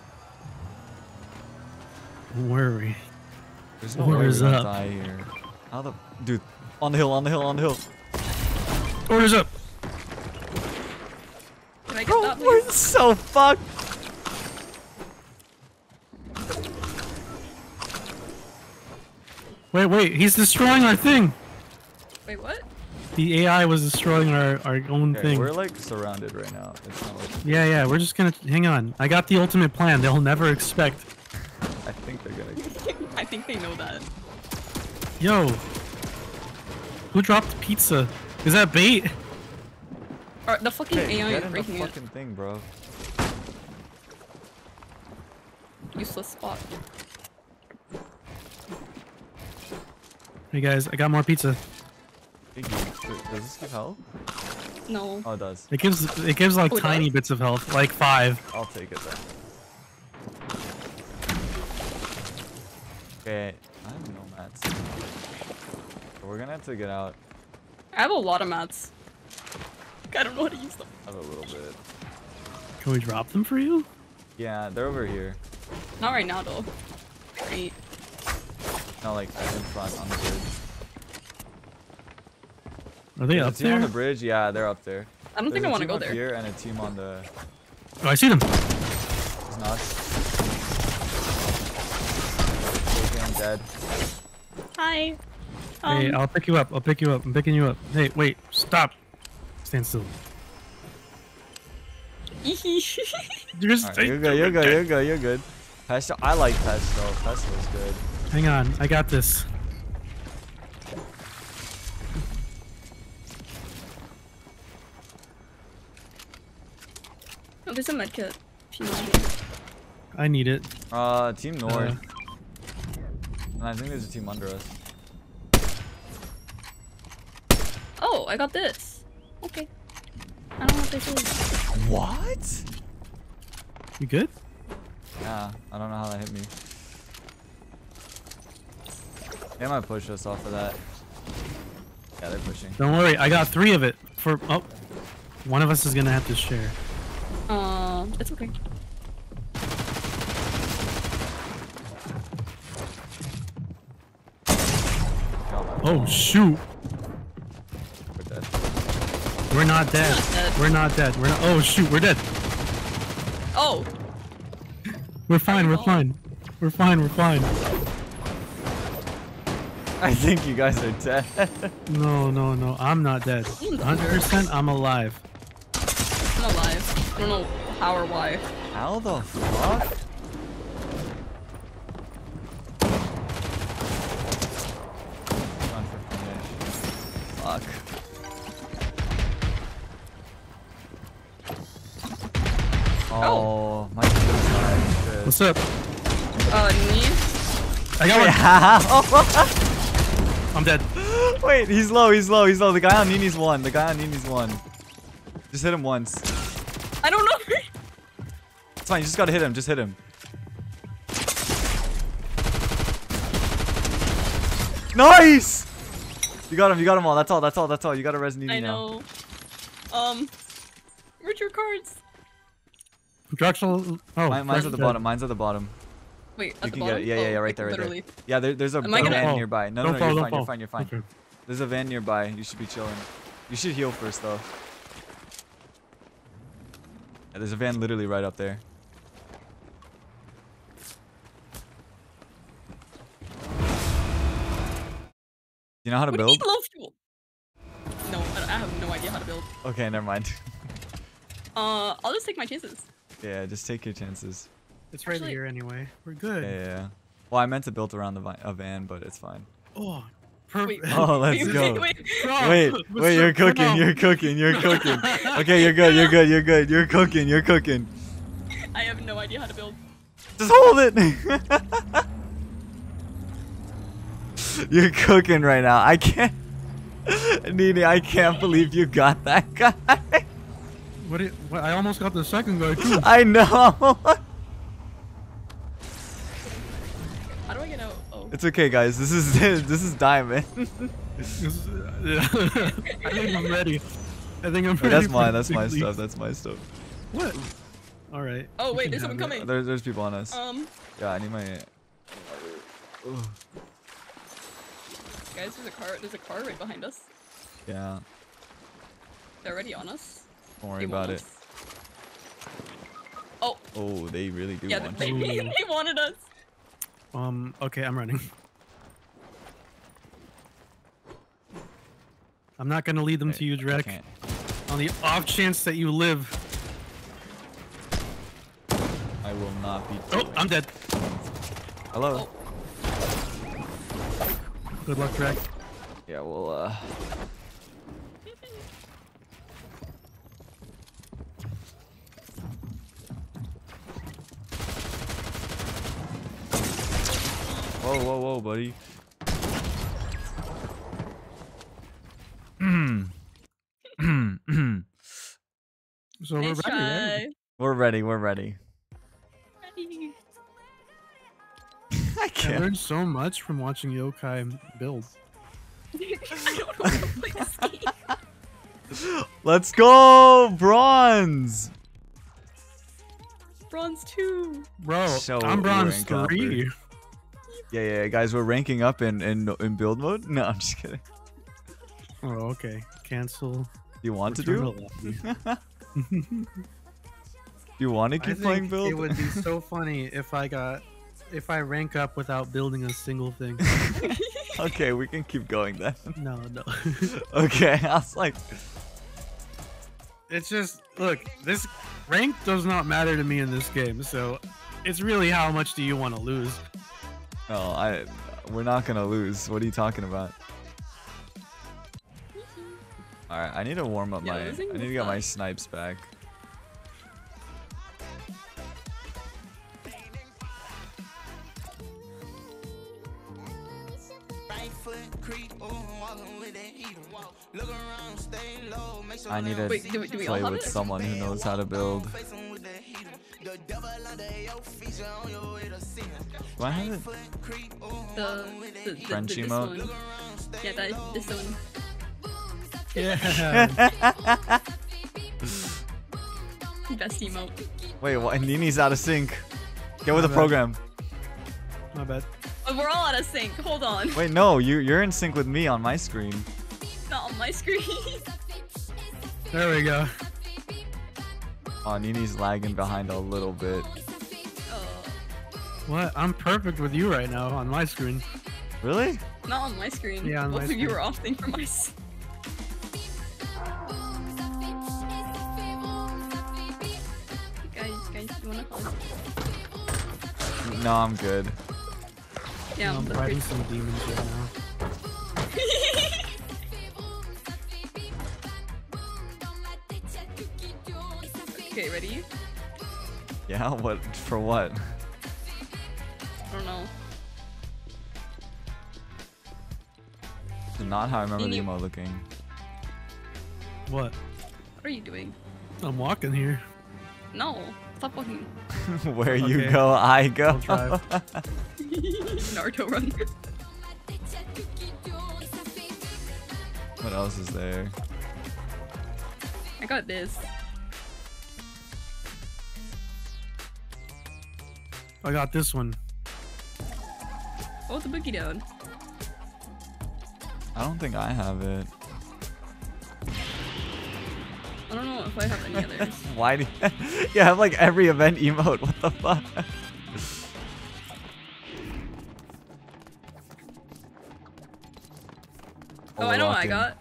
Don't worry. There's no way we're Orders gonna up. die here. How the, dude, on the hill. Orders up. Can I get Bro, that, we're please? so fucked. Wait, he's destroying our thing. Wait, what? The AI was destroying our own Okay, thing. we're like surrounded right now. It's not like Yeah, we're just gonna hang on. I got the ultimate plan. They'll never expect. I think they're gonna. I think they know that. Yo, who dropped pizza? Is that bait? Or the fucking Hey, AI get is in the breaking it. fucking thing, bro. Useless spot. Hey guys, I got more pizza. Does this give health? No. Oh, it does. It gives like Oh, it tiny does? bits of health, like 5. I'll take it then. Okay, I have no mats. So we're gonna have to get out. I have a lot of mats. I don't know how to use them. I have a little bit. Can we drop them for you? Yeah, they're over here. Not right now, though. Great. No, like in front on the bridge. Are they There's up a team on the there? bridge. Yeah, they're up there. I don't think I There's want a to team go up there. here and a team on the. Oh, I see them. He's not. Okay, I'm dead. Hi. Hey, I'll pick you up. I'm picking you up. Hey, wait, stop. Stand still. You're just. Alright, you're good. Pesto, I like pesto. Pesto's good. Hang on, I got this. Oh, there's a medkit. If you want it. I need it. Team North. And I think there's a team under us. Oh, I got this. Okay. I don't know what this is. What? You good? Yeah, I don't know how that hit me. They might push us off of that. Yeah, they're pushing. Don't worry, I got 3 of it. For one of us is gonna have to share. It's okay. Oh shoot! We're dead. We're not dead. We're not dead. We're not. Oh shoot! We're dead. Oh! We're fine. We're fine. We're fine. We're fine. I think you guys are dead. No, no, no. I'm not dead. 100%. I'm alive. I'm alive. I don't know how or why. How the fuck? Fuck. Oh, my goodness. What's up? Need? I got one. Yeah. I'm dead. Wait, he's low, he's low, he's low. The guy on Nini's won. The guy on Nini's won. Just hit him once. I don't know. It's fine, you just gotta hit him. Just hit him. Nice! You got him all. That's all, that's all, that's all. You gotta res Nini I now. know. Where's your cards? Drexel. Oh, Mine's at the bottom. Mine's at the bottom. Wait, You at the can bottom? get it. Yeah, yeah, yeah, right like there, right literally. there. Yeah, there's a Am I gonna- van fall. nearby. No, Don't no, fall, you're don't fine, fall. you're fine, you're fine. Okay. There's a van nearby. You should be chilling. You should heal first, though. Yeah, there's a van literally right up there. You know how to What do you build? mean low fuel? No, I have no idea how to build. Okay, never mind. I'll just take my chances. Yeah, just take your chances. It's right Actually- here anyway. We're Yeah, good. yeah, yeah. Well, I meant to build around a van, but it's fine. Oh, Wait, perfect. Oh, let's go. wait. Bro, Wait, what's wait, you're up? cooking, Bro. you're cooking, you're cooking. Okay, you're good, you're good, you're good. You're cooking, you're cooking. I have no idea how to build. Just hold it. You're cooking right now. I can't. Nini, I can't believe you got that guy. What? I almost got the second guy too. I know. How do I get out? Oh. It's okay, guys. This is diamond. I think I'm ready. I think I'm ready. That's for mine. the That's my big stuff. leaps. That's my stuff. What? All right. Oh You wait, can there's someone have it. coming. There's people on us. Yeah, I need my. Ugh. Guys, there's a car right behind us. Yeah. They're already on us. Don't worry They want about it. us. Oh, Oh, they really do yeah, want they, you. they wanted us. Okay, I'm running. I'm not gonna lead them to you, I Drek. can't. On the off chance that you live. I will not be. Oh, I'm dead. Hello. Good luck, Drek. Yeah, well, Whoa, whoa, whoa, buddy. So Nice we're ready, right? try. We're ready, we're ready. Ready. I I can't. learned so much from watching Yokai build. I don't know how to play this game. Let's go! Bronze! Bronze 2. Bro, So I'm bronze we're in 3. Yeah, yeah, guys, we're ranking up in build mode? No, I'm just kidding. Oh, okay. Cancel. You want to Return do? to lobby. You want to I keep playing think build? it would be so funny if I rank up without building a single thing. Okay, we can keep going then. No, no. Okay, I was like, It's just, look, this rank does not matter to me in this game, so it's really how much do you want to lose. no, we're not gonna lose. What are you talking about? All right, I need to warm up Yeah, my. losing I need to is get my fun. snipes back. I need to Wait, do we all play have with it? someone who knows how to build. Do I have it? The French this emote? one. Yeah, that is this one. Yeah. Best emote. Wait, what? Nini's out of sync. Get with the My bad. program. My bad. Oh, we're all out of sync. Hold on. Wait, no, you're in sync with me on my screen. Not on my screen. There we go. Oh, Nini's lagging behind a little bit. Oh, What? I'm perfect with you right now on my screen. Really? not on my screen. Yeah, on Both my of you screen. were opting for my. Guys, you wanna hug? No, I'm good. Yeah, I'm that's fighting great. some demons right now. Okay, ready? Yeah, what? For what? I don't know. Not how I remember the Nini- emo looking. What? What are you doing? I'm walking here. No, stop walking. Where you Okay. go, I go. I'll drive. Naruto run. What else is there? I got this. I got this one. Oh, the boogie down. I don't think I have it. I don't know if I have any others. Why do you have like every event emote? What the fuck? Oh, I know what I walking. got.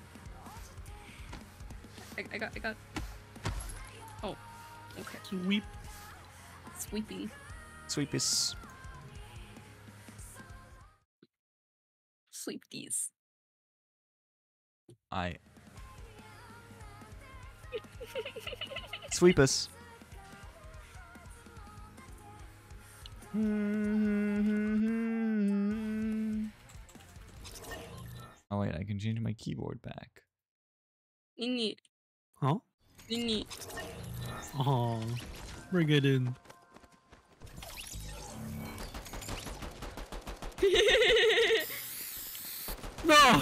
I got. Oh, okay. Sweep. Sweeping. Sweepies. Sleep these. I. Sweep us. Oh wait, I can change my keyboard back. Nini. Huh? Nini. Oh, bring it in. No!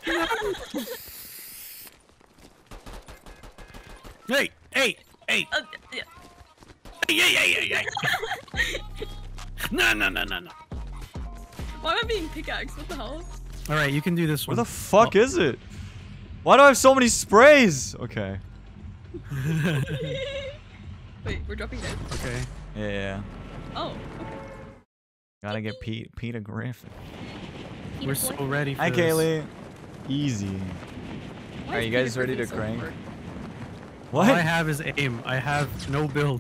Hey! Hey! Hey! Yeah. Hey! No! Why am I being pickaxe? What the hell? All right, you can do this Where one. the fuck is it? Why do I have so many sprays? Okay. Wait, we're dropping down. Okay. Yeah. Oh, okay. Gotta get Peter Griffin. We're so ready for Hi, this. Kaylee. Easy. Why Are is you guys Peter ready to Griffin so crank? hard? All I What? have is aim. I have no build.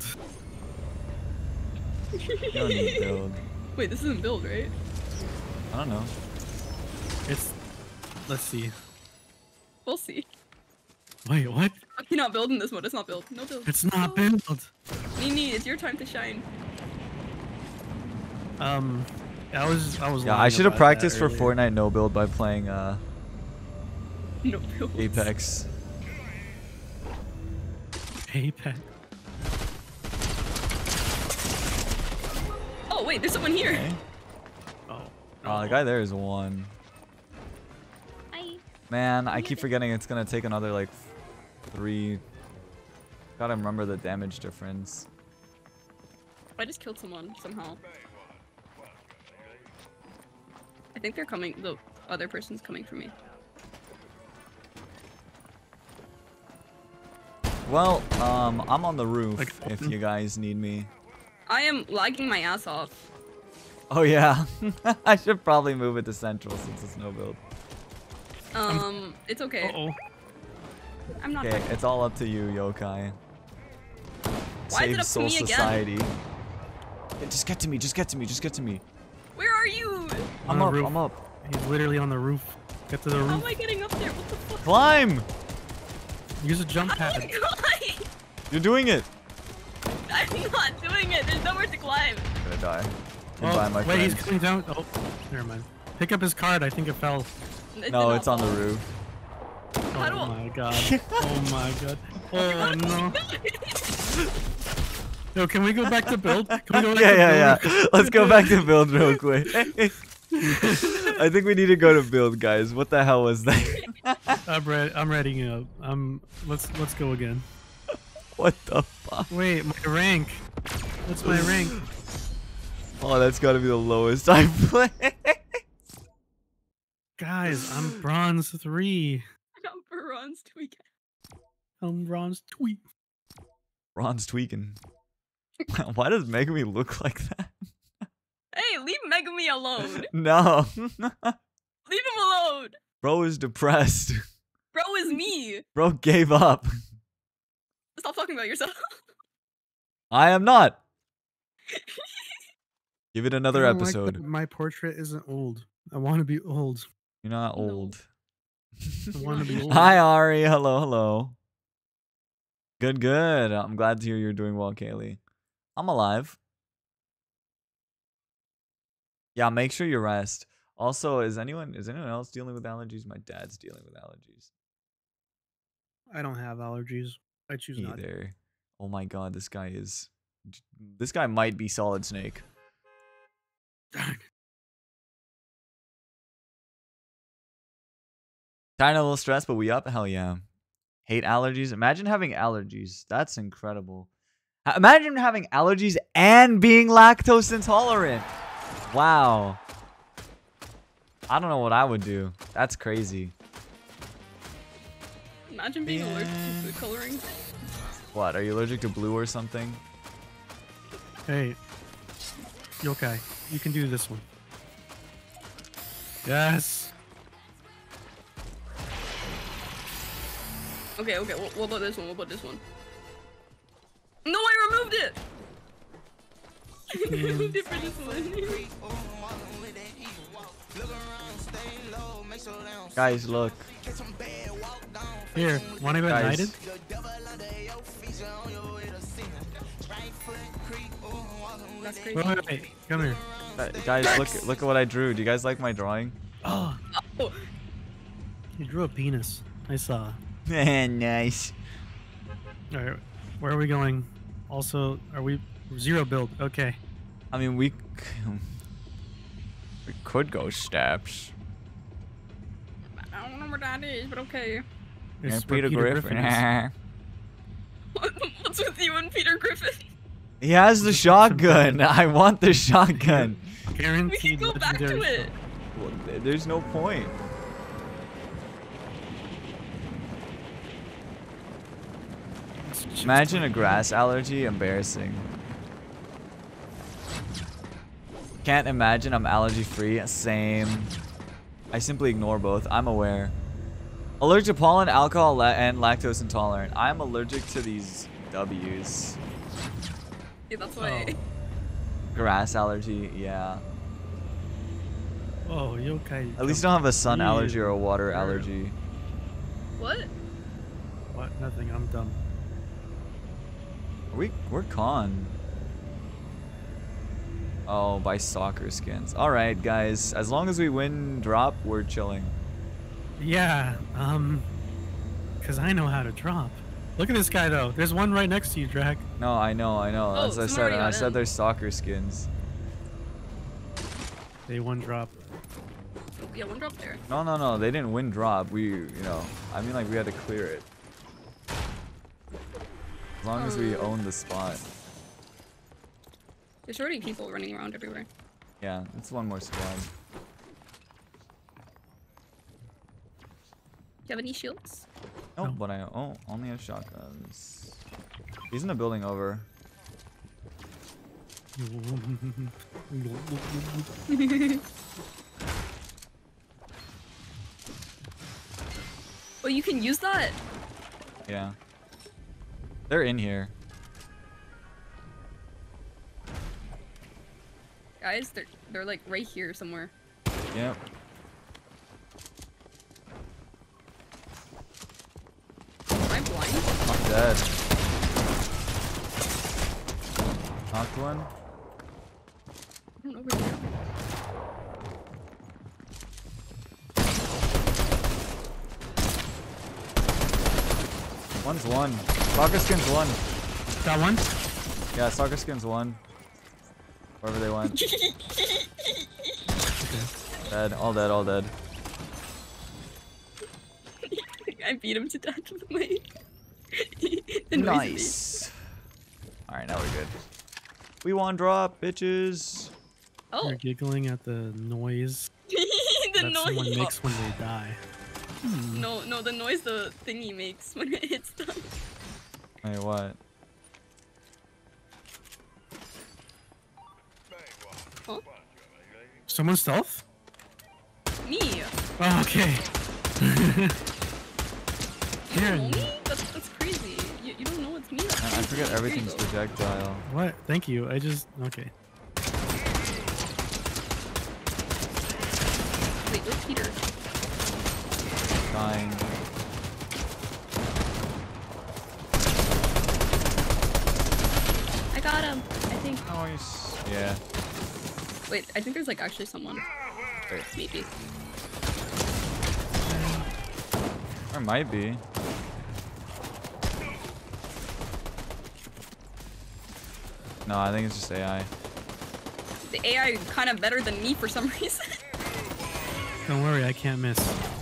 You don't need build. Wait, this isn't build, right? I don't know. It's. Let's see. We'll see. Wait, what? Okay, not build in this mode. It's not build. No build. It's not No. build. Nini, it's your time to shine. I was. Yeah, I lying should have about practiced that for earlier. Fortnite no build by playing No build. Apex. Apex. Oh wait, there's someone here. Okay. Oh. Oh, the guy there is one. Hi. Man, I keep forgetting it's gonna take another like 3. Gotta remember the damage difference. I just killed someone somehow. I think they're coming. The other person's coming for me. Well, I'm on the roof Like, if you guys need me. I am lagging my ass off. Oh yeah, I should probably move it to central since it's no build. It's okay. Uh-oh. I'm not. Okay, it's all up to you, Yokai. Why is it Save up to Soul me again? Society. Yeah, just get to me, just get to me, just get to me. Where are you? I'm the up, roof. I'm up. He's literally on the roof. Get to the How roof. am I getting up there? What the fuck? Climb! Use a jump I'm pad. not climb. You're doing it. I'm not doing it. There's nowhere to climb. I'm gonna die. Oh, Goodbye, my wait, he's friends. coming down. Oh, never mind. Pick up his card. I think it fell. It did No, not it's on the fall. roof. How do Oh I- my god. Oh my god. Oh no. Yo, can we go back to build? Can we go back to Yeah. build? Let's go back to build real quick. I think we need to go to build, guys. What the hell was that? I'm ready up. Let's go again. What the fuck? Wait, my rank. What's my rank? Oh, that's gotta be the lowest I've played. Guys, I'm bronze 3. I'm bronze tweak. I'm bronze 2. Ron's tweaking. Why does Megami look like that? Hey, leave Megami alone. No. Leave him alone. Bro is depressed. Bro is me. Bro gave up. Stop talking about yourself. I am not. Give it I another don't like episode. that my portrait isn't old. I want to be old. You're not No. old. I want to be old. Hi, Ari. Hello. Good. I'm glad to hear you're doing well, Kaylee. I'm alive. Yeah, make sure you rest. Also, is anyone else dealing with allergies? My dad's dealing with allergies. I don't have allergies. I choose not to. Either. Oh my god, this guy might be Solid Snake. Kinda a little stressed, but we up? Hell yeah. Hate allergies. Imagine having allergies. That's incredible. Imagine having allergies and being lactose intolerant. Wow. I don't know what I would do. That's crazy. Imagine being allergic to food coloring. What? Are you allergic to blue or something? Hey, Yokai, you can do this one. Yes. Okay. What about this one? No, I removed it. I removed it for this one. Guys, look. Here, want to go Guys. United? That's crazy. Wait, come here. Guys, look at what I drew. Do you guys like my drawing? Oh, Oh, you drew a penis. I saw. Nice. All right, where are we going? Also, are we 0 build? Okay. I mean, we could go steps. I don't know where that is, but okay. It's And where Peter Griffin. is. What's with you and Peter Griffin? He has the shotgun. I want the shotgun. We can Guaranteed go back to legendary it. Well, there's no point. It's just Imagine a like- grass allergy. Embarrassing. Can't imagine I'm allergy free. Same. I simply ignore both. I'm aware. Allergic to pollen, alcohol, and lactose intolerant. I'm allergic to these W's. Yeah, that's why. Grass allergy, yeah. Oh, Yokai. At least I don't have a sun Yeah. allergy or a water Yeah. allergy. What? What? Nothing. I'm dumb. We're con. Oh, buy soccer skins. Alright, guys. As long as we win drop, we're chilling. Yeah. Because I know how to drop. Look at this guy though. There's one right next to you, Drag. No, I know. Oh, As I someone said, already and I got said in. there's soccer skins. They one drop. Yeah, one drop there. No. They didn't win drop. I mean, like, we had to clear it. As long as we own the spot. There's already people running around everywhere. Yeah, it's one more squad. Do you have any shields? Oh, No. but I only have shotguns. He's in the building over. Oh, you can use that? Yeah. They're in here. Guys, they're like right here somewhere. Yep. Am I blind? I'm dead. Knocked one. I don't know where they are. One's one. Soccer skins one. Got one? Yeah, soccer skins one. Wherever they went. Dead. All dead. All dead. I beat him to death with my. the Nice. All right, now we're good. We won drop, bitches. Oh. You're giggling at the noise the that noise. someone makes when they die. No, the noise the thingy makes when it hits them. Wait, what? Huh? Someone stealth? Me. Oh, okay. You Yeah. don't know me? That's crazy. You don't know it's me. That's I crazy. forget There you everything's go. projectile. What? Thank you. I just okay. Wait, where's Peter? Dying. I got him. I think. Nice. Yeah. Wait, I think there's like actually someone. Wait. Maybe. There might be. No, I think it's just AI. The AI kind of better than me for some reason. Don't worry, I can't miss.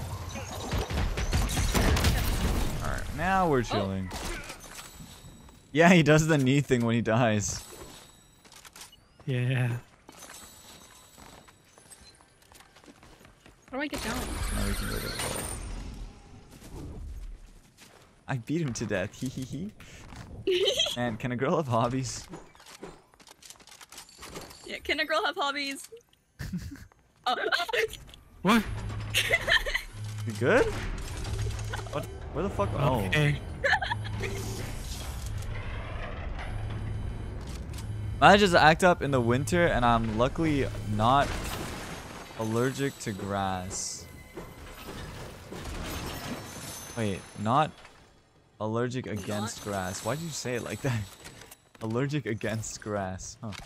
Alright, now we're chilling. Yeah, he does the knee thing when he dies. Yeah. How do I get down? Now we can go to the ball. I beat him to death. Hee hee hee. Man, can a girl have hobbies? Yeah, can a girl have hobbies? Oh. What? You good? What? Where the fuck? Oh. Okay. I just act up in the winter and I'm luckily not allergic to grass. Wait, not allergic against grass. Why'd you say it like that? Allergic against grass. Huh.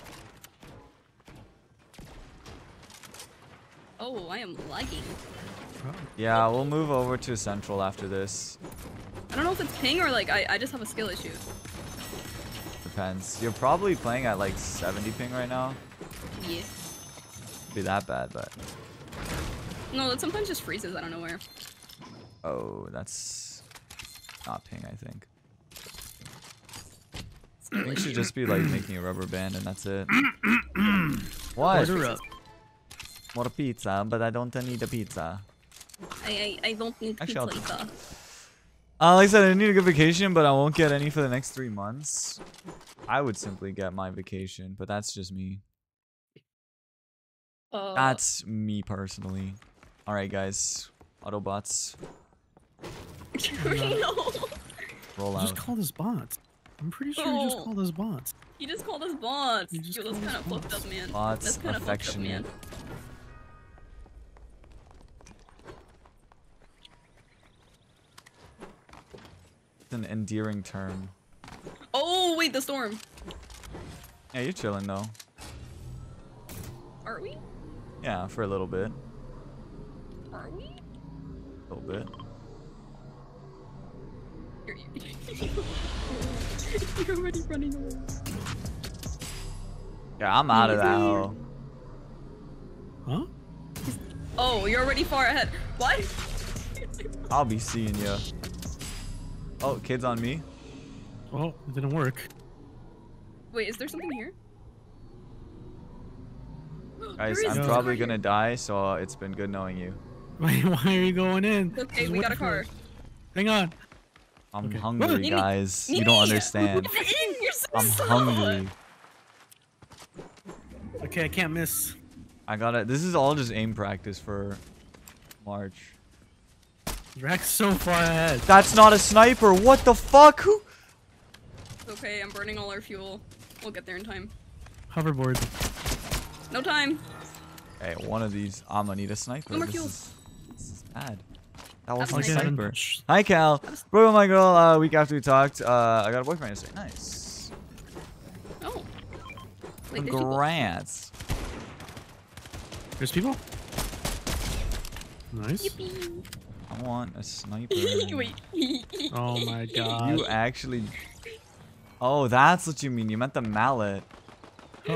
Oh, I am lagging. Yeah, we'll move over to central after this. I don't know if it's ping or like I just have a skill issue. Depends. You're probably playing at like 70 ping right now. Yeah. Be that bad, but No, it sometimes just freezes out of nowhere. oh, that's not ping, I think. We should just be like making a rubber band and that's it. What? Order up. More pizza, but I don't need a pizza. I don't need Actually, I'll- pizza. Like I said, I need a good vacation, but I won't get any for the next 3 months. I would simply get my vacation, but that's just me. That's me personally. Alright, guys. Autobots, No. roll Just out. call this bots. I'm pretty sure you just Oh. called us bots. You just called us bots. You just Yo, that's called us kind of fucked bots. up, man. Bots That's kind of fucked up, man. affectionate. It's an endearing term. Oh, wait, the storm. Yeah, you're chilling though. Are we? Yeah, for a little bit. Are we? A little bit. You're already running away. Yeah, I'm out of that hole. Huh? Oh, you're already far ahead. What? I'll be seeing ya. Oh, kids on me. Well, it didn't work. Wait, is there something here? Guys, There is I'm No. probably here. gonna die, so it's been good knowing you. Wait, why are you going in? Okay, Just we got wait a for car. it. Hang on. I'm Okay. hungry, Mimi, guys. You Mimi! don't understand. You're so I'm slow. hungry. Okay, I can't miss. I gotta. This is all just aim practice for March. Drax so far ahead. That's not a sniper. What the fuck? Who? It's okay, I'm burning all our fuel. We'll get there in time. Hoverboard. No time. Hey, one of these. I'm gonna need a sniper. No more This fuel. is bad. That was Have my a sniper. sniper. Hi, Cal. Bro, and my girl. Week after we talked, I got a boyfriend yesterday. Nice. Oh. Wait, there's people. Congrats. There's people? Nice. Yippee. I want a sniper. Wait. Oh my god. You actually. Oh, that's what you mean. You meant the mallet. The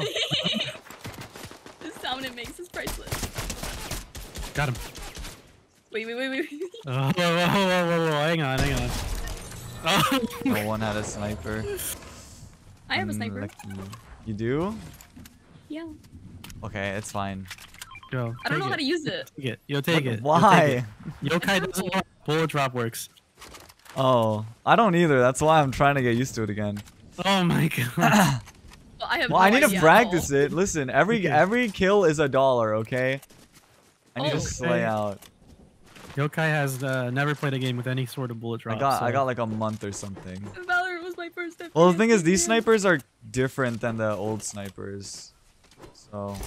sound it makes is priceless. Got him. Wait. Oh, whoa. Hang on. Oh. No one had a sniper. I have a sniper. Unlucky. You do? Yeah. Okay, it's fine. Yo, I don't know take how to use it. Take it. Yo, take it. Why? Yokai doesn't know how bullet drop works. Oh, I don't either. That's why I'm trying to get used to it again. Oh my god. Well, I have Well, no I need to idea at practice all. it. Listen, every kill is $1, okay? I need Oh. to slay out. Yokai has never played a game with any sort of bullet drop. I got like a month or something. Valorant was my first FPS. Well, the thing is, these game. snipers are different than the old snipers. So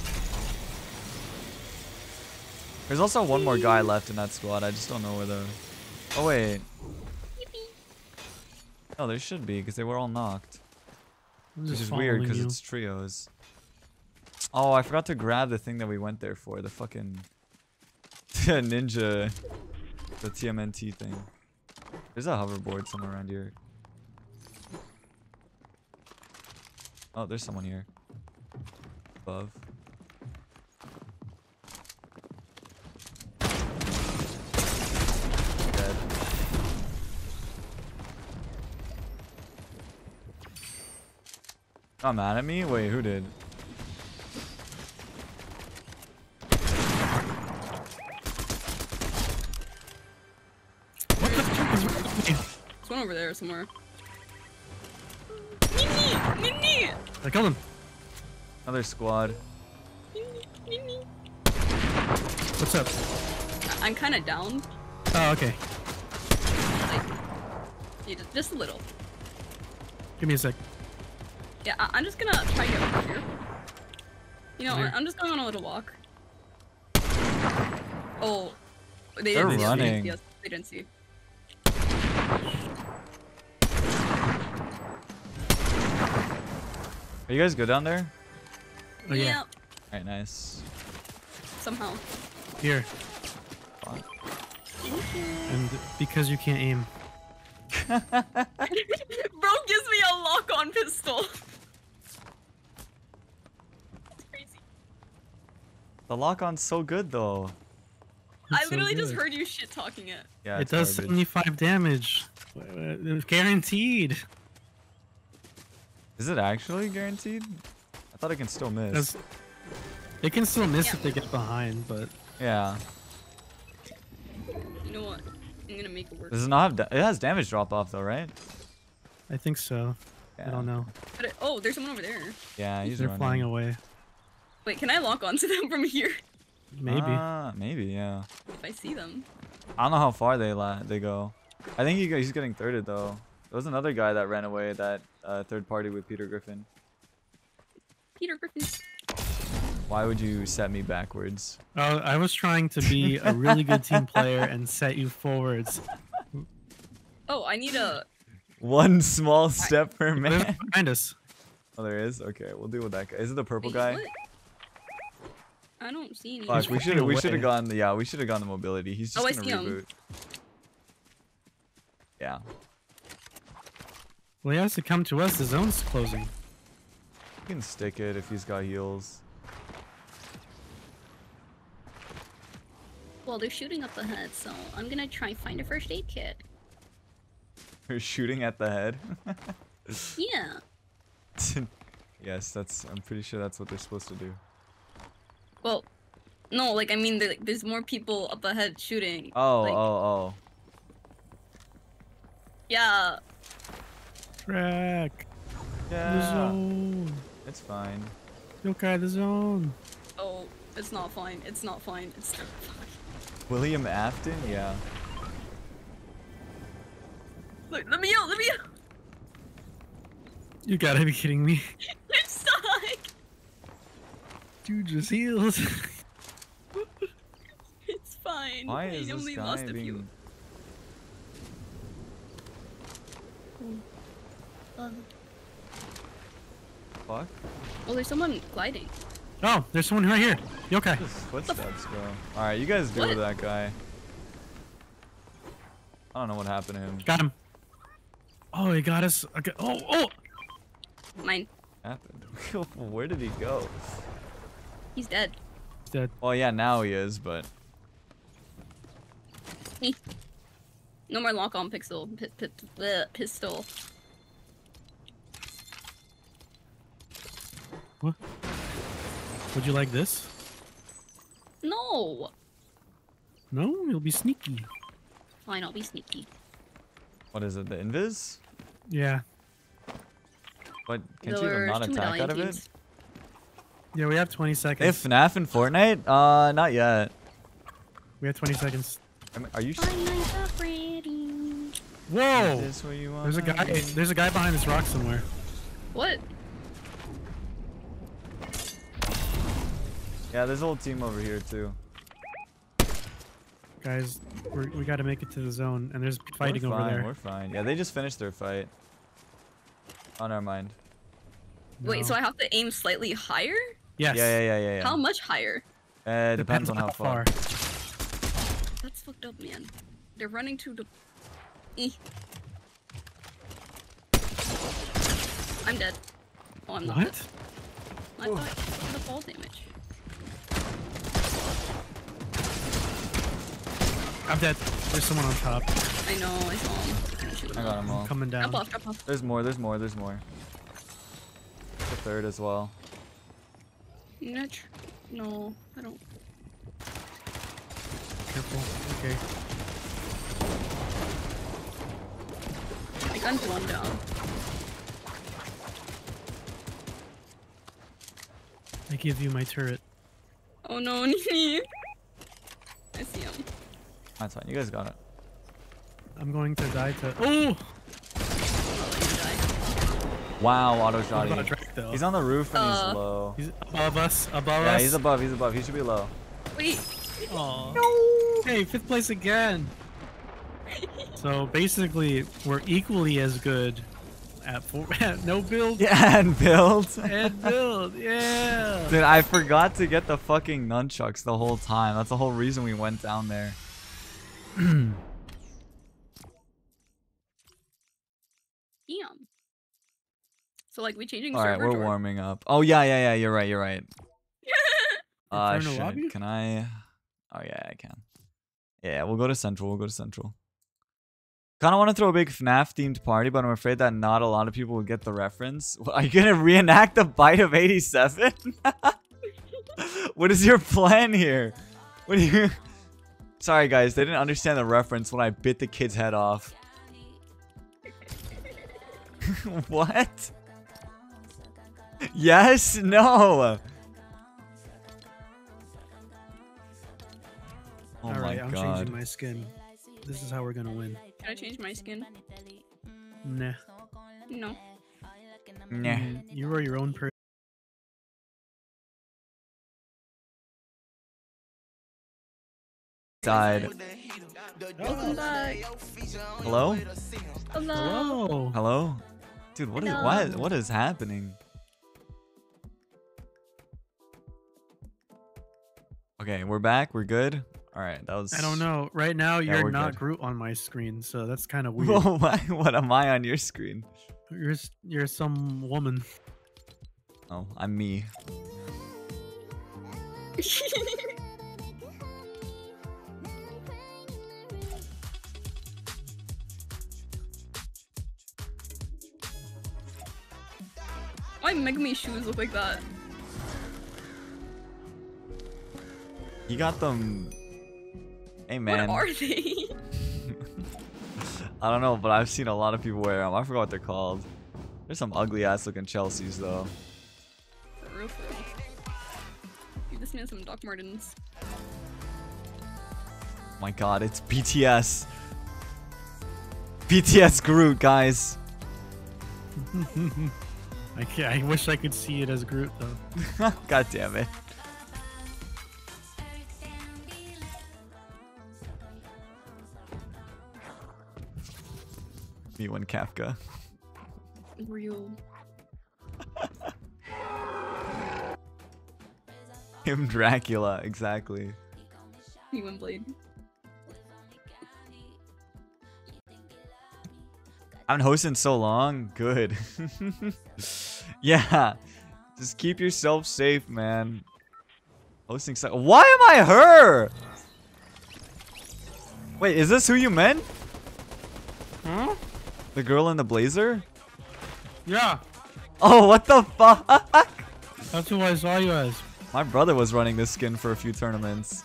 there's also one more guy left in that squad. I just don't know where the. Oh wait. No, there should be because they were all knocked. I'm Which just is weird following because you. it's trios. Oh, I forgot to grab the thing that we went there for. The fucking ninja, the TMNT thing. There's a hoverboard somewhere around here. Oh, there's someone here. Above. Dead. Not mad at me? Wait, who did? There's one over there somewhere. Nini! I killed him. Another squad. Nini! What's up? I'm kind of down. Oh, okay. Like, yeah, just a little. Give me a sec. Yeah, I'm just gonna try to get over here. You know, Here. I'm just going on a little walk. Oh, they They're didn't see us, they didn't running. see us. They didn't see. Are you guys good down there? Oh, yeah. Alright, nice. Somehow. Here. Fuck. Thank And because you can't aim. you. Bro gives me a lock-on pistol. It's crazy. The lock-on's so good though. I It's so literally just good. heard you shit talking it. Yeah, It it's does garbage. 75 damage. Guaranteed. Is it actually guaranteed? I thought I can still miss. That's- They can still miss Yeah. if they get behind, but Yeah. You know what? I'm gonna make it work. Does it not have it has damage drop off though, right? I think so. Yeah. I don't know. But oh, there's someone over there. Yeah, he's They're running. flying away. Wait, can I lock onto them from here Maybe. Maybe, yeah. if I see them? I don't know how far they go. I think he's getting thirded though. There was another guy that ran away, that third party with Peter Griffin. Peter Griffin. Why would you set me backwards? Oh, I was trying to be a really good team player and set you forwards. Oh, I need a. One small step for There's man. behind us. Oh, there is? Okay, we'll deal with that guy. Is it the purple Wait, guy? what? I don't see any. Fuck, we He's should running have away. gone. Yeah, we should have gone the mobility. He's just Oh, I gonna see him. reboot. Yeah. Well, he has to come to us. The zone's closing. You can stick it if he's got heals. Well, they're shooting up ahead, so I'm gonna try find a first aid kit. You're shooting at the head. Yeah. Yes, I'm pretty sure that's what they're supposed to do. Well, no, like I mean, there's more people up ahead shooting. Oh, like, oh, Yeah. Track. oh. The Yeah. zone. It's fine. Yokai, the zone. Oh, it's not fine. It's not fine. It's not fine. William Afton? Yeah. Look, let me out. Let me out. You gotta be kidding me. I'm stuck. Dude just healed. It's fine. Why I is this only guy lost a few. being... Fuck? Oh, there's someone gliding. Oh, there's someone right here. Yokai. His footsteps, bro. Alright, you guys deal with What? that guy. I don't know what happened to him. Got him. Oh, he got us. Okay. Oh, oh. Mine. Happened. Where did he go? He's dead. He's dead. Well, yeah, now he is, but No more lock-on pistol. Pistol. What? Would you like this? No. No, you'll be sneaky. Fine, I'll be sneaky. what is it? The invis? Yeah. What? Can't you even not attack out of it? Yeah, we have 20 Hey, seconds. FNAF in Fortnite? Not yet. We have 20 seconds. I mean, are you? Whoa! Is this where you want? There's a guy. There's a guy behind this rock somewhere. What? Yeah, there's a whole team over here too. Guys, we got to make it to the zone, and there's fighting We're over fine, there. We're fine. Yeah, they just finished their fight. On our mind. Wait, No. so I have to aim slightly higher? Yes. Yeah. How much higher? Depends on how far. That's fucked up, man. They're running to the... I'm dead. Oh, I'm not What? dead. I thought the fall damage. I'm dead. There's someone on top. I know, I saw him. I couldn't shoot him. I got them all. Coming down. Drop off, drop off. There's more. There's more. There's more. The third as well. No, I don't. Careful. Okay. I gunned one down. I give you my turret. Oh no, Nini! I see him. That's fine. You guys got it. I'm going to die to. Oh! I'll let you die. Wow, auto What about shotty. Drake, though? He's on the roof and he's low. He's above us. Above Yeah, us. he's above. He's above. He should be low. Wait. Aw. No. Hey, 5th place again. So basically, we're equally as good at no build Yeah, and build. and build. Yeah. Dude, I forgot to get the fucking nunchucks the whole time. That's the whole reason we went down there. Damn. So like we changing All right, server we're or- warming up. Oh yeah. You're right. You're right. Inferno Shit. lobby? Can I? Oh yeah, I can. Yeah, we'll go to Central. We'll go to Central. Kind of want to throw a big FNAF themed party, but I'm afraid that not a lot of people will get the reference. Are you gonna reenact the bite of '87? What is your plan here? What do you? Sorry guys, they didn't understand the reference when I bit the kid's head off. What? Yes? No. Oh my Alright, I'm god. changing my skin. This is how we're gonna win. Can I change my skin? Nah. No. Nah. You are your own person. Died. Welcome back. Hello? Hello. Hello. Hello? Dude, what is what is happening? Okay, we're back. We're good. All right, that was. I don't know. Right now, Yeah, you're we're not good. Groot on my screen, so that's kind of weird. Whoa, what am I on your screen? You're some woman. Oh, I'm me. Why Megami shoes look like that? You got them. Hey man. What are they? I don't know, but I've seen a lot of people wear them. I forgot what they're called. There's some ugly ass looking Chelseas though. For real, for real. Dude, this man's some Doc Martens. My god, it's BTS. BTS Groot, guys. I wish I could see it as Groot though. God damn it. Me when Kafka. Real. Him Dracula, exactly. Human Blade. I've been hosting so long. Good. Yeah. Just keep yourself safe, man. Hosting so. Why am I her? Wait, is this who you meant? Huh? The girl in the blazer? Yeah. Oh, what the fuck? That's who I saw you as. My brother was running this skin for a few tournaments.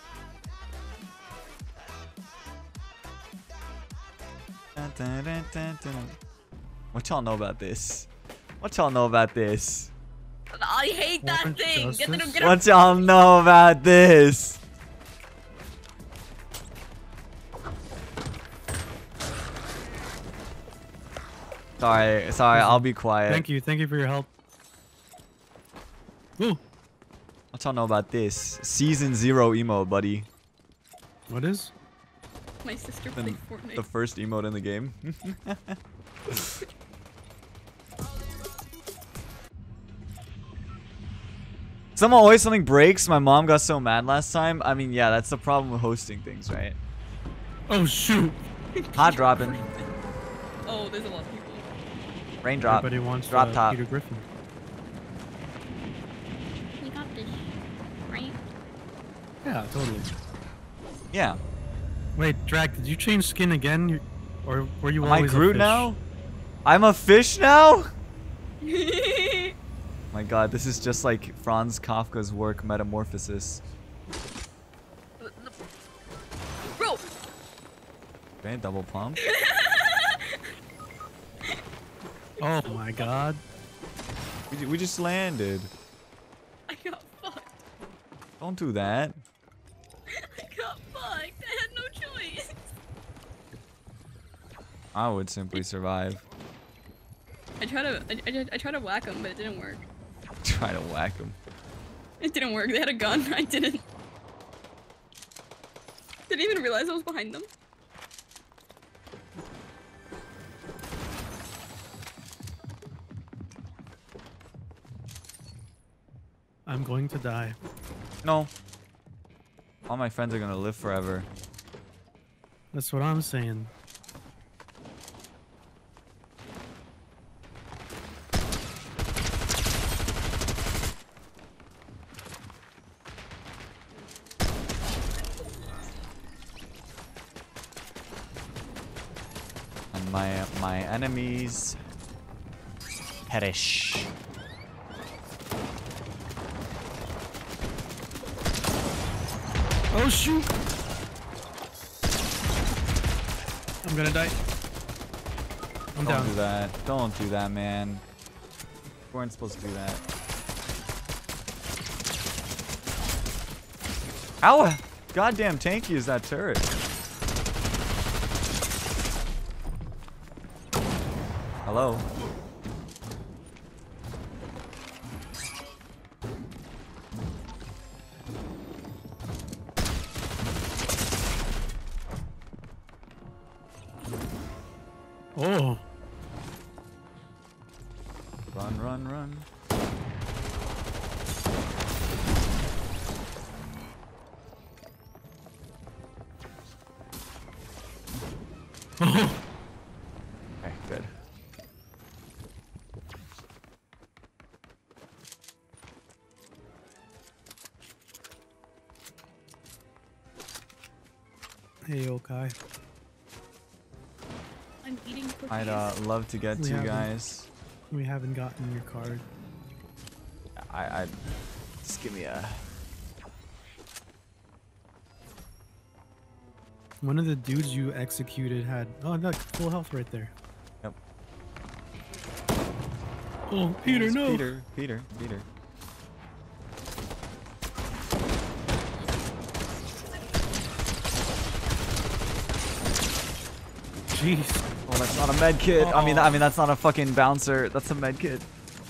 What y'all know about this? What y'all know about this? I hate that Orange thing. Get rid of, Justice? get rid What y'all know about this? Sorry, I'll be quiet. Thank you for your help. Ooh, What y'all know about this? Season 0 emote, buddy. what is? my sister played Fortnite. The first emote in the game. Somehow always something breaks. My mom got so mad last time. I mean, yeah, that's the problem with hosting things, right? Oh shoot! Hot dropping. Oh, there's a lot of people. Raindrop. Everybody wants Drop top. Peter Griffin. We got this, right? Yeah, totally. Yeah. Wait, Drac, did you change skin again? Or were you Am I always a Groot fish? now? I'm a fish now? My god, this is just like Franz Kafka's work, Metamorphosis. Bro, Okay, double pump. Oh my god. We just landed. I got fucked. Don't do that. I got fucked. I had no choice. I would simply survive. I tried to whack them, but it didn't work. Try to whack him. It didn't work. They had a gun. I didn't. Didn't even realize I was behind them. I'm going to die. No. All my friends are gonna live forever. That's what I'm saying. And my enemies perish. Oh shoot! I'm gonna die. I'm Don't down. do that. Don't do that, man. We weren't supposed to do that. How goddamn tanky is that turret? Hello? Oh. Run, run, run. Okay, good. Hey, Okai. I'm eating cookies. I'd love to get We to you haven't. guys. We haven't gotten your card. I just give me a. One of the dudes you executed had... Oh, look, full health right there. Yep. Oh, Peter, no! Peter. Jeez. Oh, that's not a med kit. I mean, that's not a fucking bouncer. That's a med kit.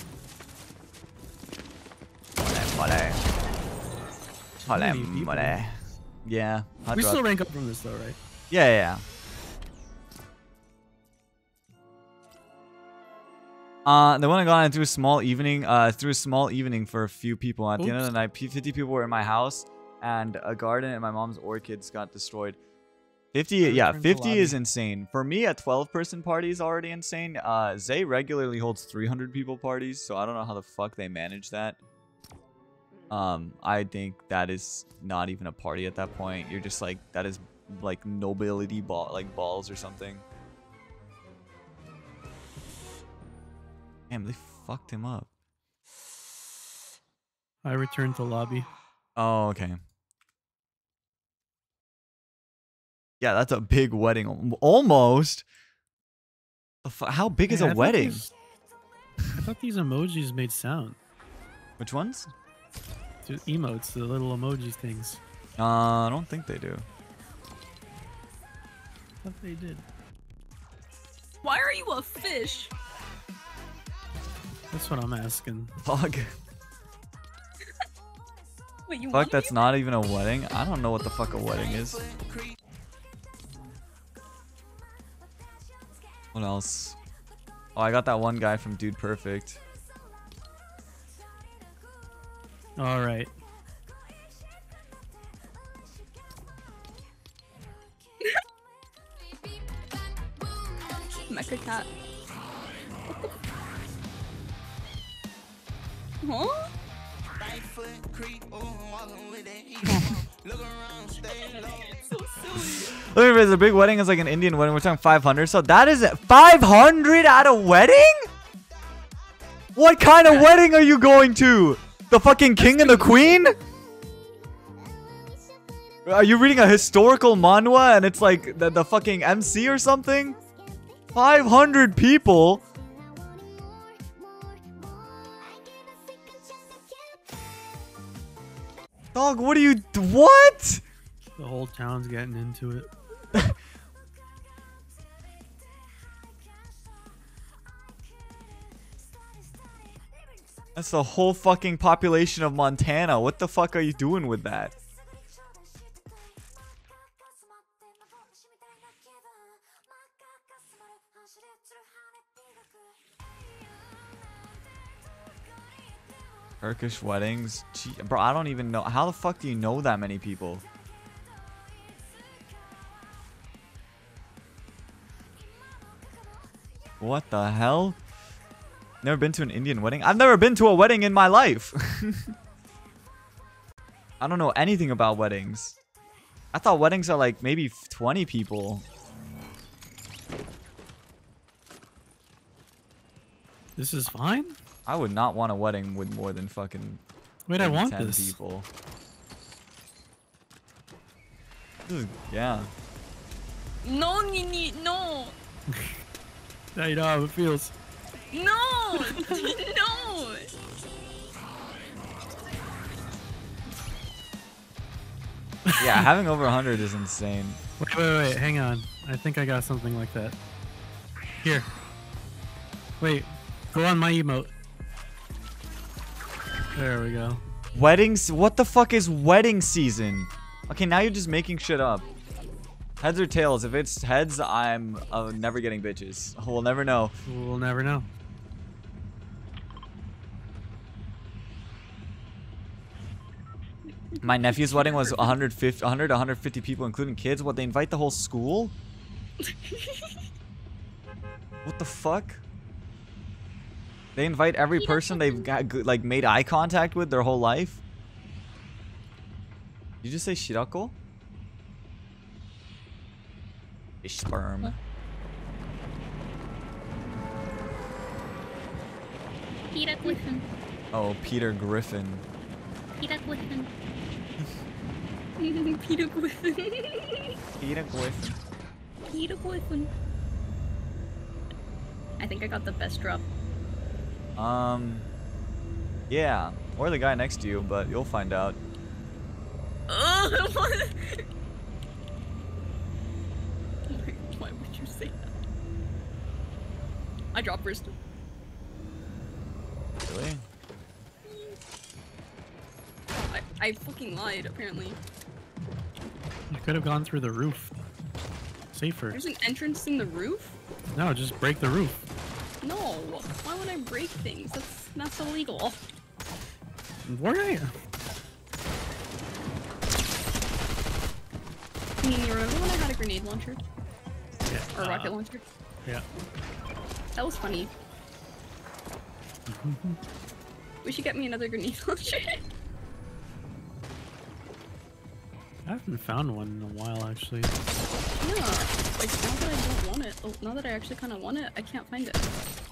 Many people. Yeah. hot We drop. still rank up from this though, right? Yeah. They went and gone through a small evening. For a few people. At the end of the night, 50 people were in my house, and a garden and my mom's orchids got destroyed. 50, yeah, 50 is insane. For me, a 12-person party is already insane. Zay regularly holds 300 people parties, so I don't know how the fuck they manage that. I think that is not even a party at that point. You're just like, that is like nobility ball, like balls or something. Damn, they fucked him up. I returned to lobby. Oh, okay. Yeah, that's a big wedding. Almost. How big is a wedding? I thought these emojis made sound. Which ones? The emotes, the little emoji things. I don't think they do. I thought they did. Why are you a fish? That's what I'm asking. Fuck. Wait, you Fuck, that's not even a wedding? I don't know what the fuck a wedding is. What else? Oh, I got that one guy from Dude Perfect. All right. Mecha cat. Huh? Look, if it's a big wedding, it's like an Indian wedding. We're talking 500. So that is 500 at a wedding? What kind of wedding are you going to? The fucking king and the queen? Are you reading a historical manhwa and it's like the fucking MC or something? 500 people? Dog, what are you... What? The whole town's getting into it. That's the whole fucking population of Montana. What the fuck are you doing with that? Turkish weddings? Gee, bro, I don't even know. How the fuck do you know that many people? What the hell? Never been to an Indian wedding? I've never been to a wedding in my life. I don't know anything about weddings. I thought weddings are like maybe 20 people. This is fine? I would not want a wedding with more than fucking Wait, I want 10 this. people. Yeah. No, Nini, no. Now you know how it feels. No, no. Yeah, having over 100 is insane. Wait, hang on. I think I got something like that. Here. Wait, go on my emote. There we go. Weddings? What the fuck is wedding season? Okay, now you're just making shit up. Heads or tails? If it's heads, I'm never getting bitches. We'll never know. We'll never know. My nephew's wedding was 100 to 150 people, including kids. What, they invite the whole school? What the fuck? They invite every person they've got, like, made eye contact with their whole life? Did you just say shirako? Fish sperm. Peter Griffin. Oh, Peter Griffin. Peter Griffin. Peter Griffin. Peter Griffin. Peter Griffin. I think I got the best drop. Yeah. Or the guy next to you, but you'll find out. Why would you say that? I dropped first. Really? I fucking lied, apparently. You could have gone through the roof. Safer. There's an entrance in the roof? No, just break the roof. No. Why would I break things? That's illegal. Why? I mean, you remember when I had a grenade launcher? Yeah. Or a rocket launcher? Yeah. That was funny. We should get me another grenade launcher. I haven't found one in a while, actually. Yeah, like now that I don't want it, oh, now that I actually kind of want it, I can't find it.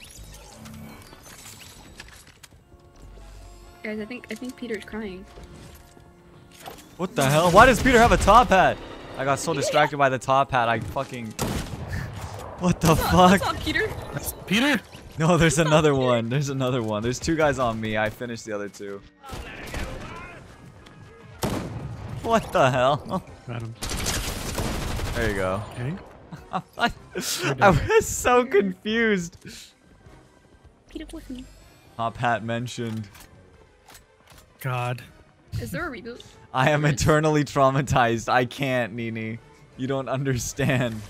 Guys, I think Peter's crying. What the hell? Why does Peter have a top hat? I got so distracted by the top hat. I fucking. What the fuck? What's up, Peter? That's Peter? No, there's another one. There's another one. There's 2 guys on me. I finished the other 2. What the hell? Got him. There you go. Okay. I was so confused. Peter with me. Top hat mentioned. God. Is there a reboot? I am eternally traumatized. I can't, Nini. You don't understand.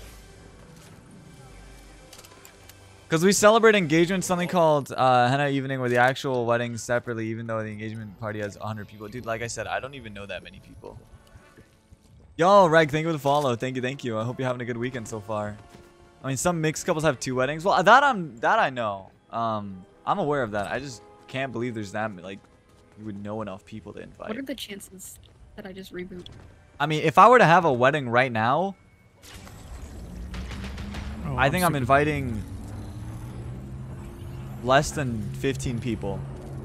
Because we celebrate engagement, something called Henna Evening, where the actual wedding's separately, even though the engagement party has 100 people. Dude, like I said, I don't even know that many people. Yo, Reg, thank you for the follow. Thank you, thank you. I hope you're having a good weekend so far. I mean, some mixed couples have 2 weddings. Well, that I know. I'm aware of that. I just can't believe there's that, like, you would know enough people to invite. What are the chances that I just reboot? I mean, if I were to have a wedding right now, Oh, I think I'm inviting less than 15 people.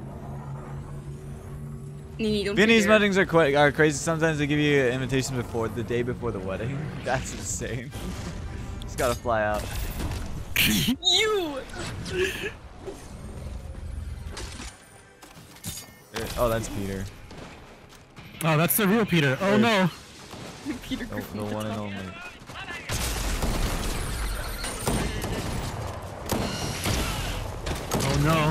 Nini, don't Viennese forget. weddings are crazy. Sometimes they give you an invitation before the day before the wedding. That's insane. Just gotta fly out. You! Oh, that's Peter. Oh, that's the real Peter. Oh no. Peter The Griffin. one and only. Oh no.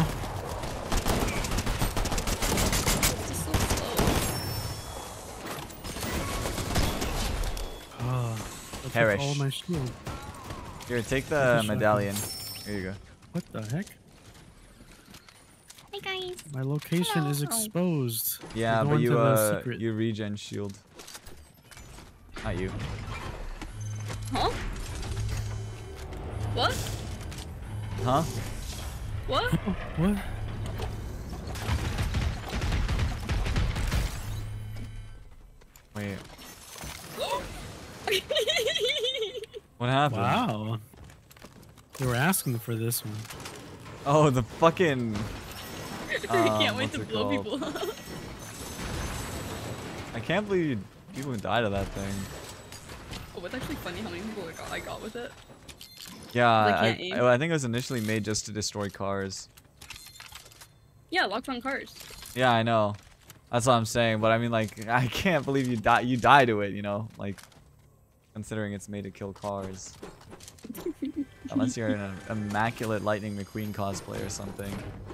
This is so slow. Oh. That Perish. took all my shield. Here, take the That's a medallion. Here you go. What the heck? Hey guys. My location Hello. is exposed. Yeah, We're but going to the secret. you regen shield. Not you. Huh? What? Huh? What? What? Wait. What happened? Wow. They were asking for this one. Oh, the fucking. I can't wait what's to it blow called? people up. I can't believe people died of that thing. Oh, it's actually funny how many people I got with it. Yeah, I can't aim. I think it was initially made just to destroy cars. Yeah, locked on cars. Yeah, I know. That's what I'm saying. But I mean, like, I can't believe you die to it. You know, like, considering it's made to kill cars. Unless you're an immaculate Lightning McQueen cosplay or something.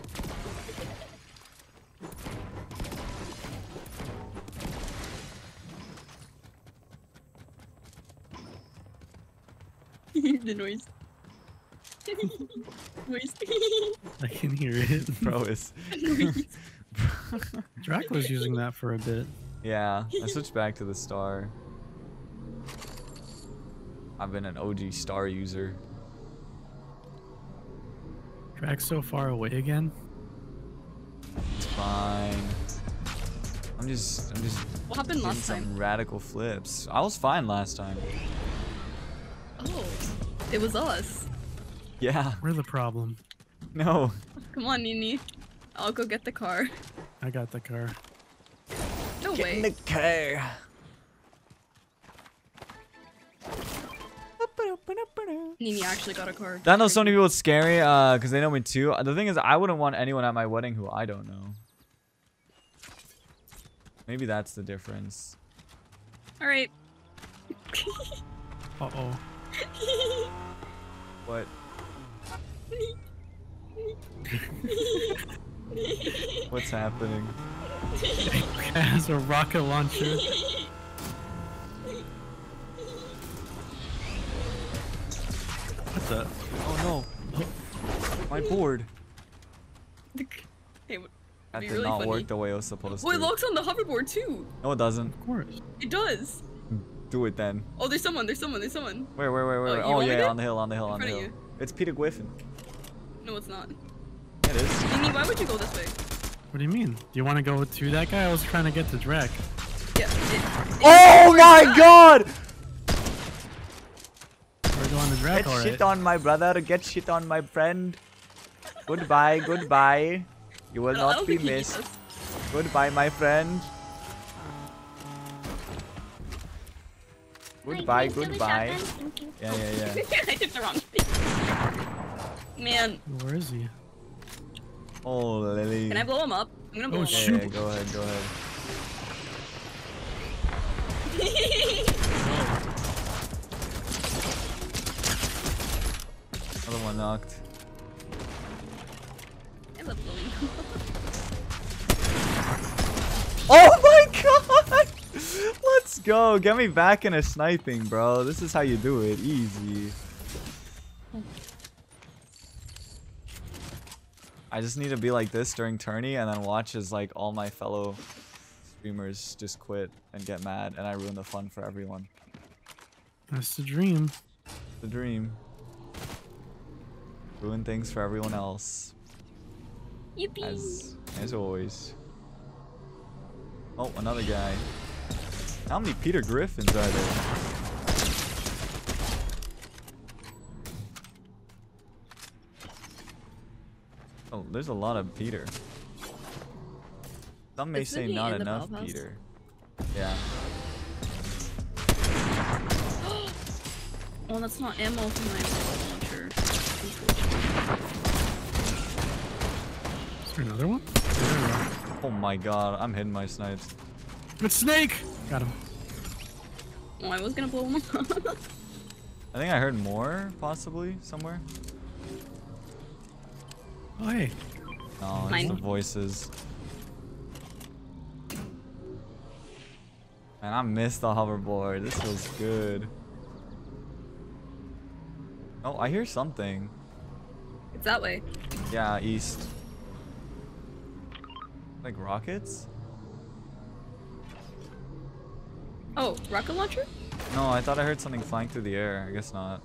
The noise. Noise. I can hear it. Bro is. Drac was using that for a bit. Yeah, I switched back to the star. I've been an OG star user. Drac's so far away again. It's fine. I'm just What happened doing last some time? radical flips. I was fine last time. Oh, it was us. Yeah. We're the problem. No. Come on, Nini. I'll go get the car. I got the car. No Get way. in the car. Nini actually got a car. I know so many people it's scary because they know me too. The thing is, I wouldn't want anyone at my wedding who I don't know. Maybe that's the difference. All right. Uh-oh. What? What's happening? Has a rocket launcher. What the? Oh no. My board. Hey, That be did really not funny. work the way it was supposed oh, it to. locks on the hoverboard too. No, it doesn't. Of course. It does. Do it then. Oh, there's someone. There's someone. There's someone. Where? you Oh want me yeah, to? on the hill, on the hill, In on the front of hill. you. It's Peter Griffin. No, it's not. Yeah, it is. Nini, why would you go this way? What do you mean? Do you want to go to that guy? I was trying to get the Drek. Yeah. Oh my God! We're going to Drek, Get alright. shit on my brother. Get shit on my friend. Goodbye, goodbye. You will I not don't be think he missed. needs us. Goodbye, my friend. Goodbye, goodbye. Yeah, yeah, yeah. I took the wrong thing. Man, Where is he? Oh, Lily. can I blow him up? I'm gonna blow him Yeah, shoot. yeah, go ahead, go ahead. Another one knocked. up. I love blowing him up. Oh my God! Let's go. Get me back in a sniping, bro. This is how you do it. Easy. I just need to be like this during tourney and then watch as like all my fellow streamers just quit and get mad and I ruin the fun for everyone. That's the dream. The dream. Ruin things for everyone else. Yippee! As always. Oh, another guy. How many Peter Griffins are there? Oh, there's a lot of Peter. Some may It's say maybe not in the enough Bauhaus. Peter. Yeah. Oh, that's not ammo for my launcher. Is there another one? Oh my God, I'm hitting my snipes. It's Snake! Got him. Oh, I was gonna blow him up. I think I heard more, possibly, somewhere. Oh, hey. No, it's Mine. the voices. Man, I missed the hoverboard. This feels good. Oh, I hear something. It's that way. Yeah, east. Like rockets? Oh, rocket launcher? No, I thought I heard something flying through the air. I guess not.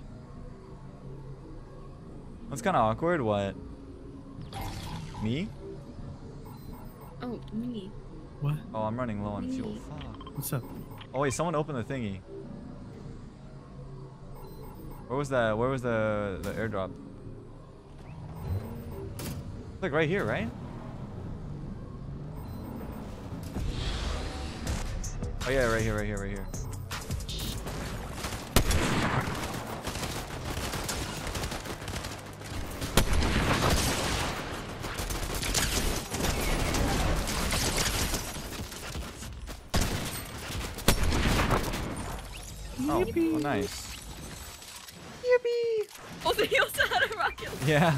That's kind of awkward. What? Me? Oh, me. What? Oh, I'm running low on fuel. Me. Fuck. What's up? Oh wait, someone opened the thingy. Where was that? Where was the airdrop? Like right here, right? Oh yeah, right here, right here, right here. Oh, oh, nice. Yippee! Oh, they also had a rocket launcher. Yeah.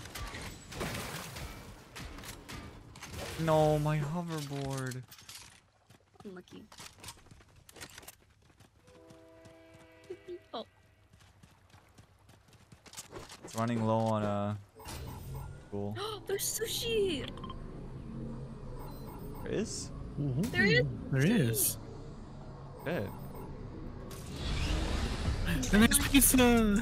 No, my hoverboard. Unlucky. Oh, It's running low on cool. there's sushi! There is? Ooh, There is. There is. Good. And there's pizza!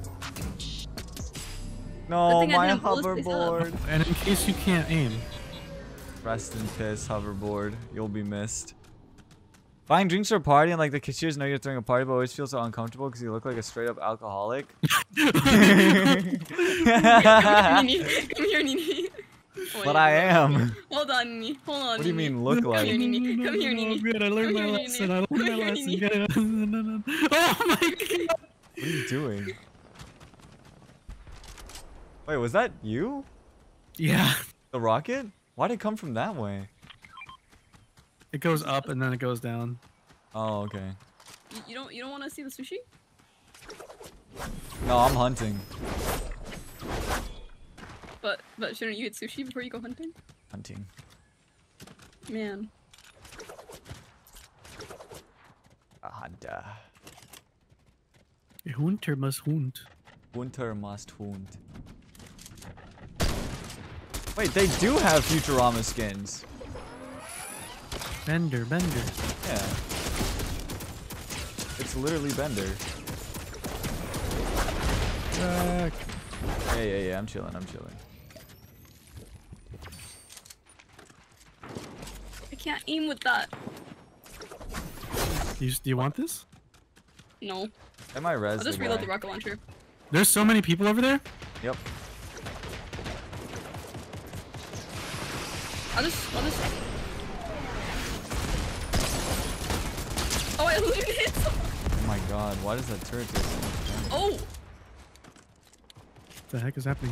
No, thing I my didn't blow this place up. hoverboard. And in case you can't aim. Rest in piss, hoverboard. You'll be missed. Buying drinks for a party and like the cashiers know you're throwing a party, but always feel so uncomfortable because you look like a straight up alcoholic. Come here, Nini. Oh, But yeah, I hold on. am. Hold on, Nini. Hold on. What do you Nini. mean look Come here, like? Nini. Come here, Nini. Good, I learned Come my here, lesson. Nini. I learned Come my here, lesson. Nini. Get it? Oh my god! What are you doing? Wait, was that you? Yeah. The rocket? Why'd it come from that way? It goes up and then it goes down. Oh, okay. You don't want to see the sushi? No, I'm hunting. But shouldn't you eat sushi before you go hunting? Hunting. Man. A hunter. A hunter must hunt. Hunter must hunt. Wait, they do have Futurama skins. Bender, bender. Yeah. It's literally Bender. Yeah. I'm chilling. I can't aim with that. Do you want this? No. Am I res? I'll just reload the rocket launcher. There's so many people over there. Yep. I'll just. Oh, I looted someone. Oh my god, why does that turret do so much damage? Oh. What the heck is happening?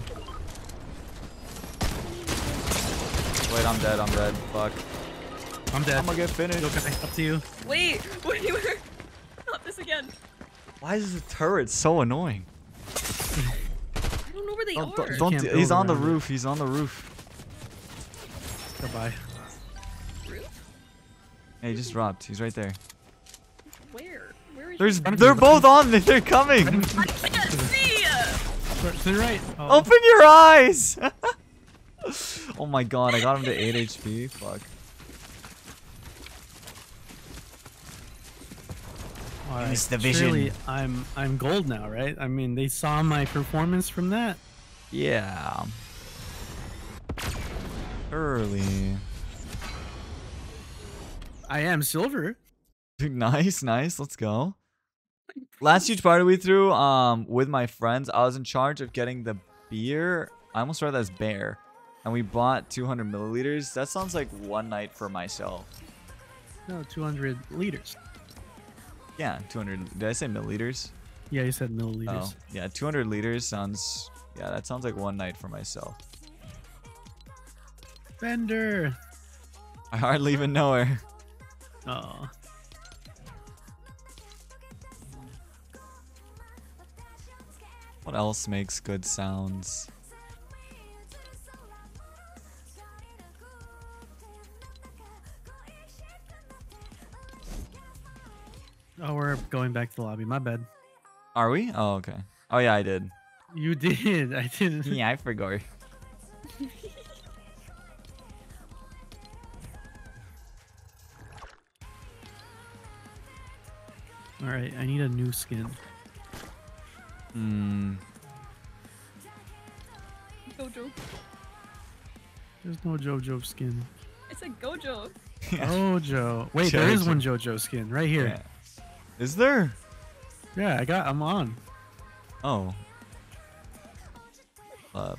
Wait, I'm dead. Fuck. I'm dead. I'm gonna get finished. Okay, up to you. Wait. Not this again. Why is the turret so annoying? I don't know where they are. Don't can't he's build on the around it. roof. He's on the roof. Goodbye. Roof? Yeah, he just dropped. He's right there. Where? Where is They're both on. They're coming. I can't see. To the right. Oh. Open your eyes. Oh my god, I got him to 8 HP. Fuck. All right. It's the vision. Surely I'm gold now, right? I mean, they saw my performance from that. Yeah. Early. I am silver. Nice. Let's go. Last huge party we threw with my friends, I was in charge of getting the beer. I almost read that as bear. And we bought 200 milliliters. That sounds like one night for myself. No, 200 liters. Yeah, 200. Did I say milliliters? Yeah, you said milliliters. Oh, yeah, 200 liters sounds... Yeah, that sounds like one night for myself. Bender. I hardly even know her. Oh. What else makes good sounds? Oh, we're going back to the lobby. My bad. Are we? Oh, okay. Oh, yeah, I did. You did. I didn't. Yeah, I forgot. All right, I need a new skin. Gojo. There's no JoJo skin. It's a Gojo. JoJo. Wait, there is JoJo. one JoJo skin right here. Yeah. Is there? Yeah, I'm on. Oh. Love.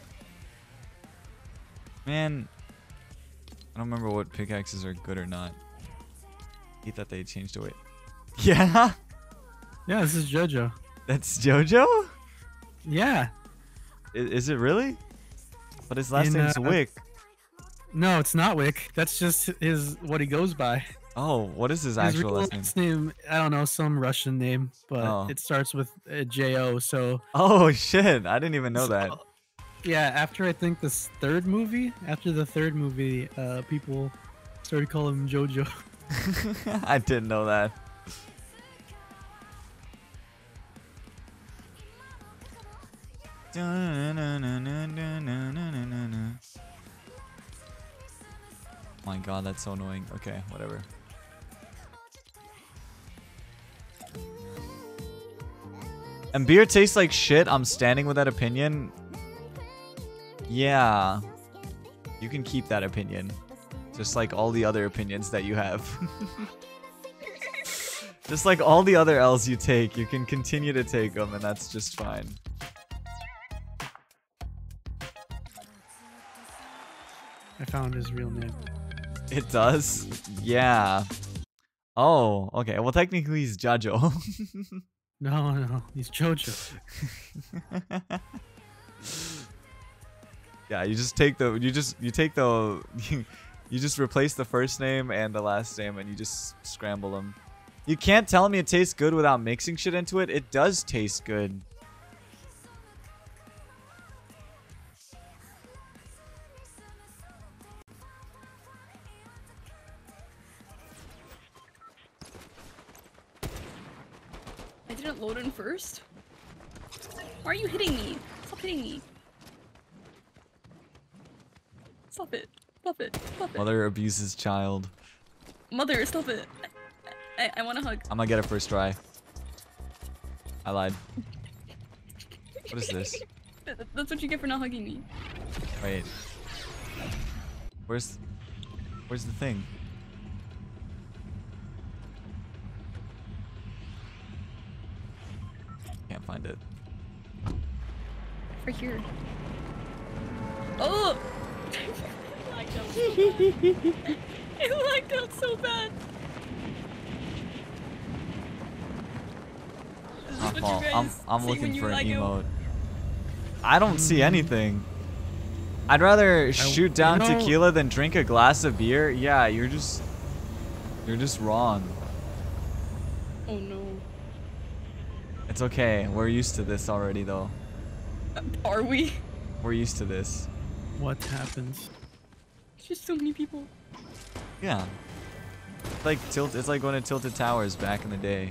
Man, I don't remember what pickaxes are good or not. Hate that they changed away. Yeah? Yeah, this is JoJo. That's JoJo? Yeah. Is it really? But his last name's Wick. No, it's not Wick. That's just what he goes by. Oh, what is his His actual real last name? I don't know, some Russian name, but Oh. it starts with a J-O, so... Oh, shit. I didn't even know that. Yeah, after I think the third movie, people started calling him JoJo. I didn't know that. My god, that's so annoying. Okay, whatever. And beer tastes like shit. I'm standing with that opinion. Yeah. You can keep that opinion. Just like all the other opinions that you have. Just like all the other L's you take, you can continue to take them, and that's just fine. I found his real name. It does? Yeah. Oh, okay. Well, technically he's Jajo. No, he's JoJo. Yeah, you just take the you just replace the first name and the last name, and you just scramble them. You can't tell me it tastes good without mixing shit into it. It does taste good. I didn't load in first. Why are you hitting me? Stop hitting me. Stop it. Stop it. Stop it. Mother abuses child. Mother, stop it. I want a hug. I'm gonna get it first try. I lied. What is this? That's what you get for not hugging me. Wait. Where's the thing? Can't find it. Right here. Oh! It lagged out so bad. This is My what fault. you guys I'm see when looking you for an lag out. emote. I don't see anything. I'd rather shoot down you know- tequila than drink a glass of beer. Yeah, you're just wrong. Oh no. It's okay. We're used to this already, though. Are we? We're used to this. What happens? There's just so many people. Yeah. It's like going to Tilted Towers back in the day.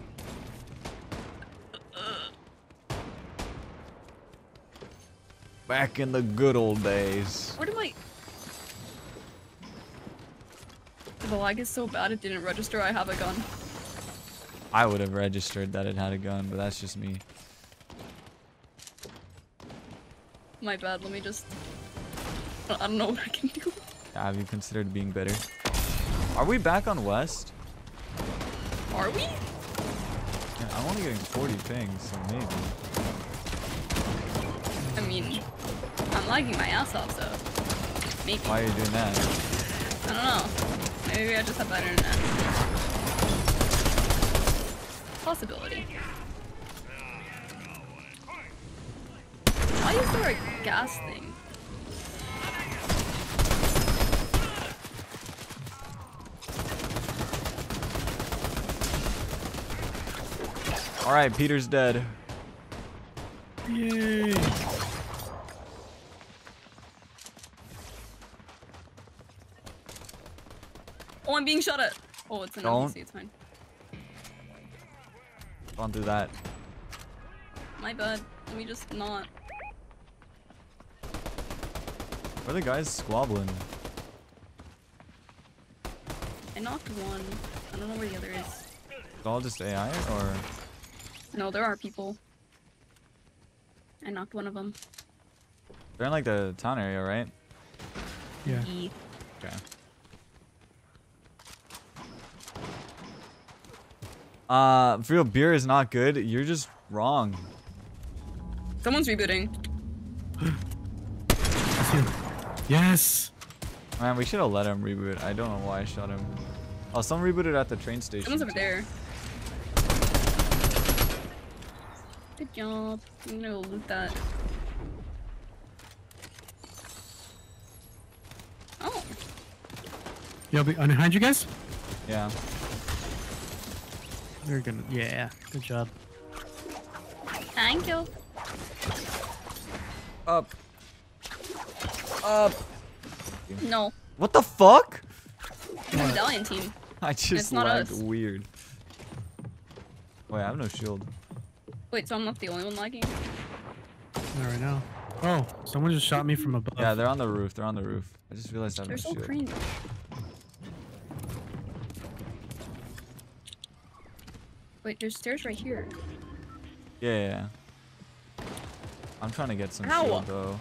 Back in the good old days. Where do I... The lag is so bad it didn't register I have a gun. I would have registered that it had a gun, but that's just me. My bad, let me just... I don't know what I can do. Have you considered being better? Are we back on West? Are we? Yeah, I'm only getting 40 pings, so maybe. I mean, I'm lagging my ass off, so... Maybe. Why are you doing that? I don't know. Maybe I just have better internet. Possibility. Why is there a gas thing? Alright, Peter's dead. Yay! Oh, I'm being shot at! Oh, it's an Don't. NPC, it's fine. Don't do that. My bad. Let me just not. Where are the guys squabbling? I knocked one. I don't know where the other is. It's all just AI, or? No, there are people. I knocked one of them. They're in like the town area, right? Yeah. Okay. For real, beer is not good. You're just wrong. Someone's rebooting. Yes! Man, we should have let him reboot. I don't know why I shot him. Oh, someone rebooted at the train station. Someone's over too. there. Good job. I'm gonna loot that. Oh. Yeah, behind you guys? Yeah. They're gonna. Yeah, good job. Thank you. Up. Up. No. What the fuck? The medallion team. I just It's not lagged us. weird. Wait, I have no shield. Wait, so I'm not the only one lagging? Not right now. Oh, someone just shot me from above. Yeah, they're on the roof. They're on the roof. I just realized I have They're no so shield. cringe. Wait, there's stairs right here. Yeah. I'm trying to get some Ow. shield though.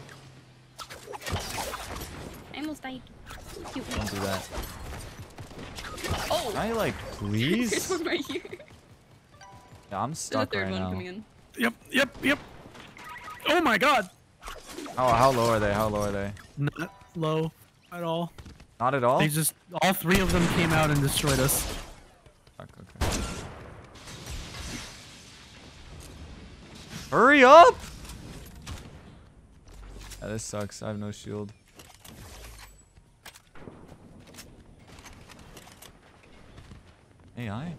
I almost died. Cute. Don't do that. Oh! Can I like There's please? one right here. Yeah, I'm There's a stuck third right one now. coming in. Yep. Oh my god! How low are they? How low are they? Not low at all. Not at all? They just, all three of them came out and destroyed us. Fuck, okay. Hurry up! Yeah, this sucks. I have no shield. AI?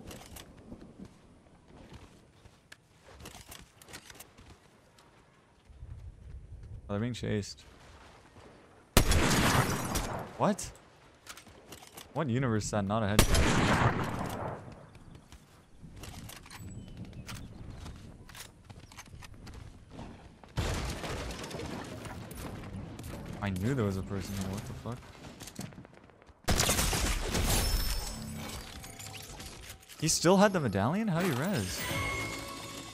Oh, they're being chased. What? What universe is that not a headshot? I knew there was a person here. What the fuck? He still had the medallion? How do you res?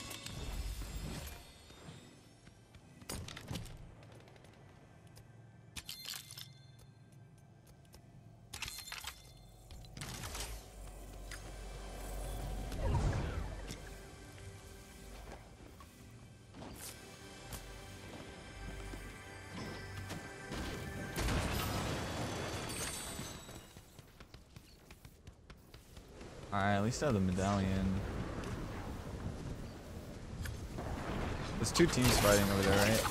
Alright, at least I have the medallion. There's 2 teams fighting over there, right?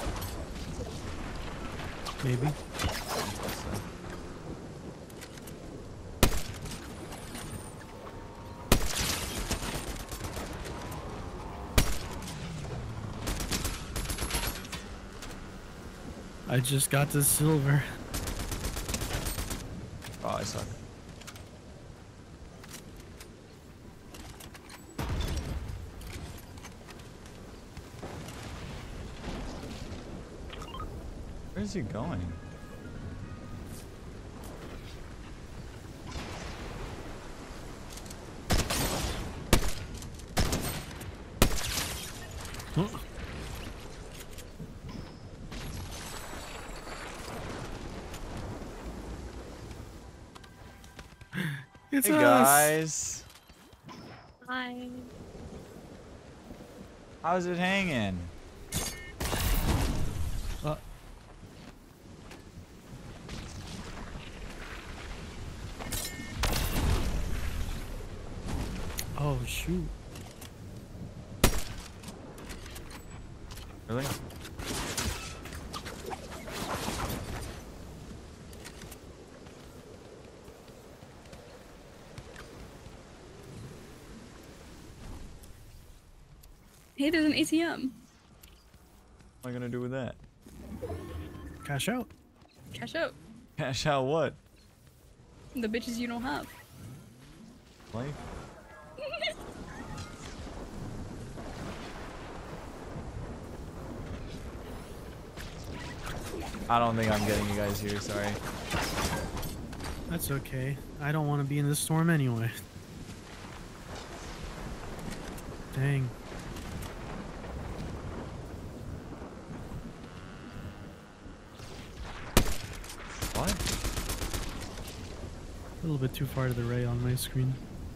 Maybe. I just got the silver. Oh, I suck. Where's he going? Huh? It's Hey us. guys, Hi. how's it hanging? Oh shoot. Really? Hey, there's an ATM. What am I gonna do with that? Cash out. Cash out. Cash out what? The bitches you don't have. Like? I don't think I'm getting you guys here, sorry. That's okay. I don't want to be in this storm anyway. Dang. What? A little bit too far to the right on my screen.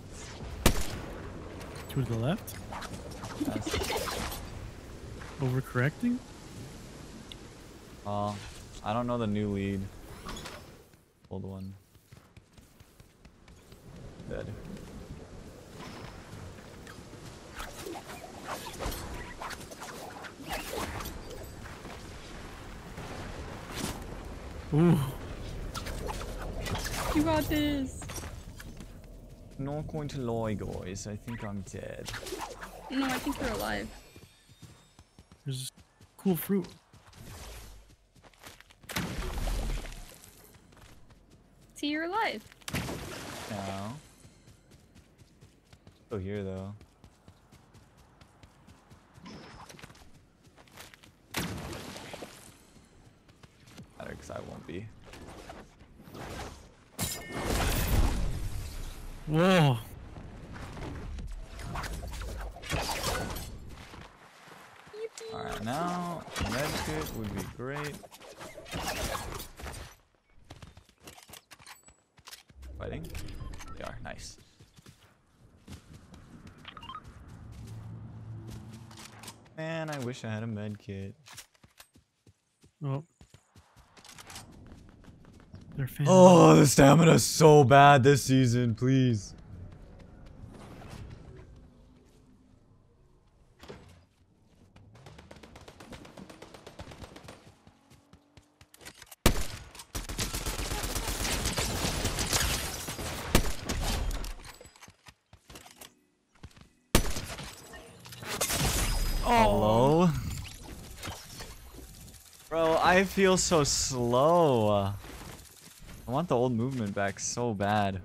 To the left? That's, Overcorrecting? I don't know the new lead. Old one. Dead. Ooh. You got this. Not going to lie, guys. I think I'm dead. No, I think you're alive. There's cool fruit. See, you're alive. No. Still here though. Better, because I won't be. Whoa. Alright, now medkit would be great. Fighting? They are, nice. Man, I wish I had a medkit. Oh. They're fans. Oh, the stamina's so bad this season, please. Hello? Bro, I feel so slow. I want the old movement back so bad.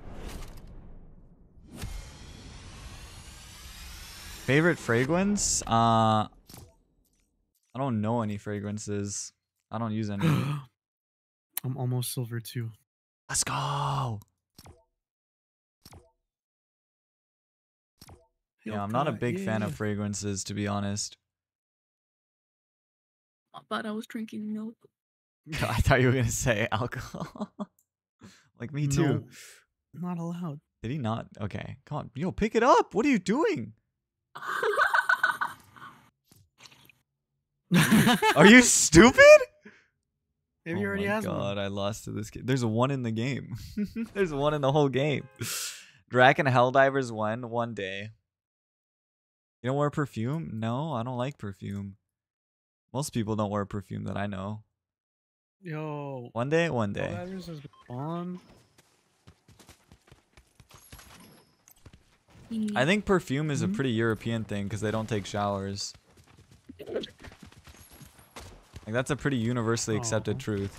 Favorite fragrance? I don't know any fragrances. I don't use any. I'm almost silver too. Let's go. Yeah, I'm not a big fan of fragrances, to be honest. I thought I was drinking milk. I thought you were gonna say alcohol. Like me too. No, not allowed. Did he not? Okay, come on. Yo, pick it up. What are you doing? Are you stupid? Maybe he already has Oh my one. god, I lost to this game. There's a 1 in the game. There's a 1 in the whole game. Draken Helldivers one day. You don't wear perfume? No, I don't like perfume. Most people don't wear perfume that I know. Yo. One day, one day. Helldivers has been on. I think perfume is a pretty European thing because they don't take showers. Like that's a pretty universally accepted truth.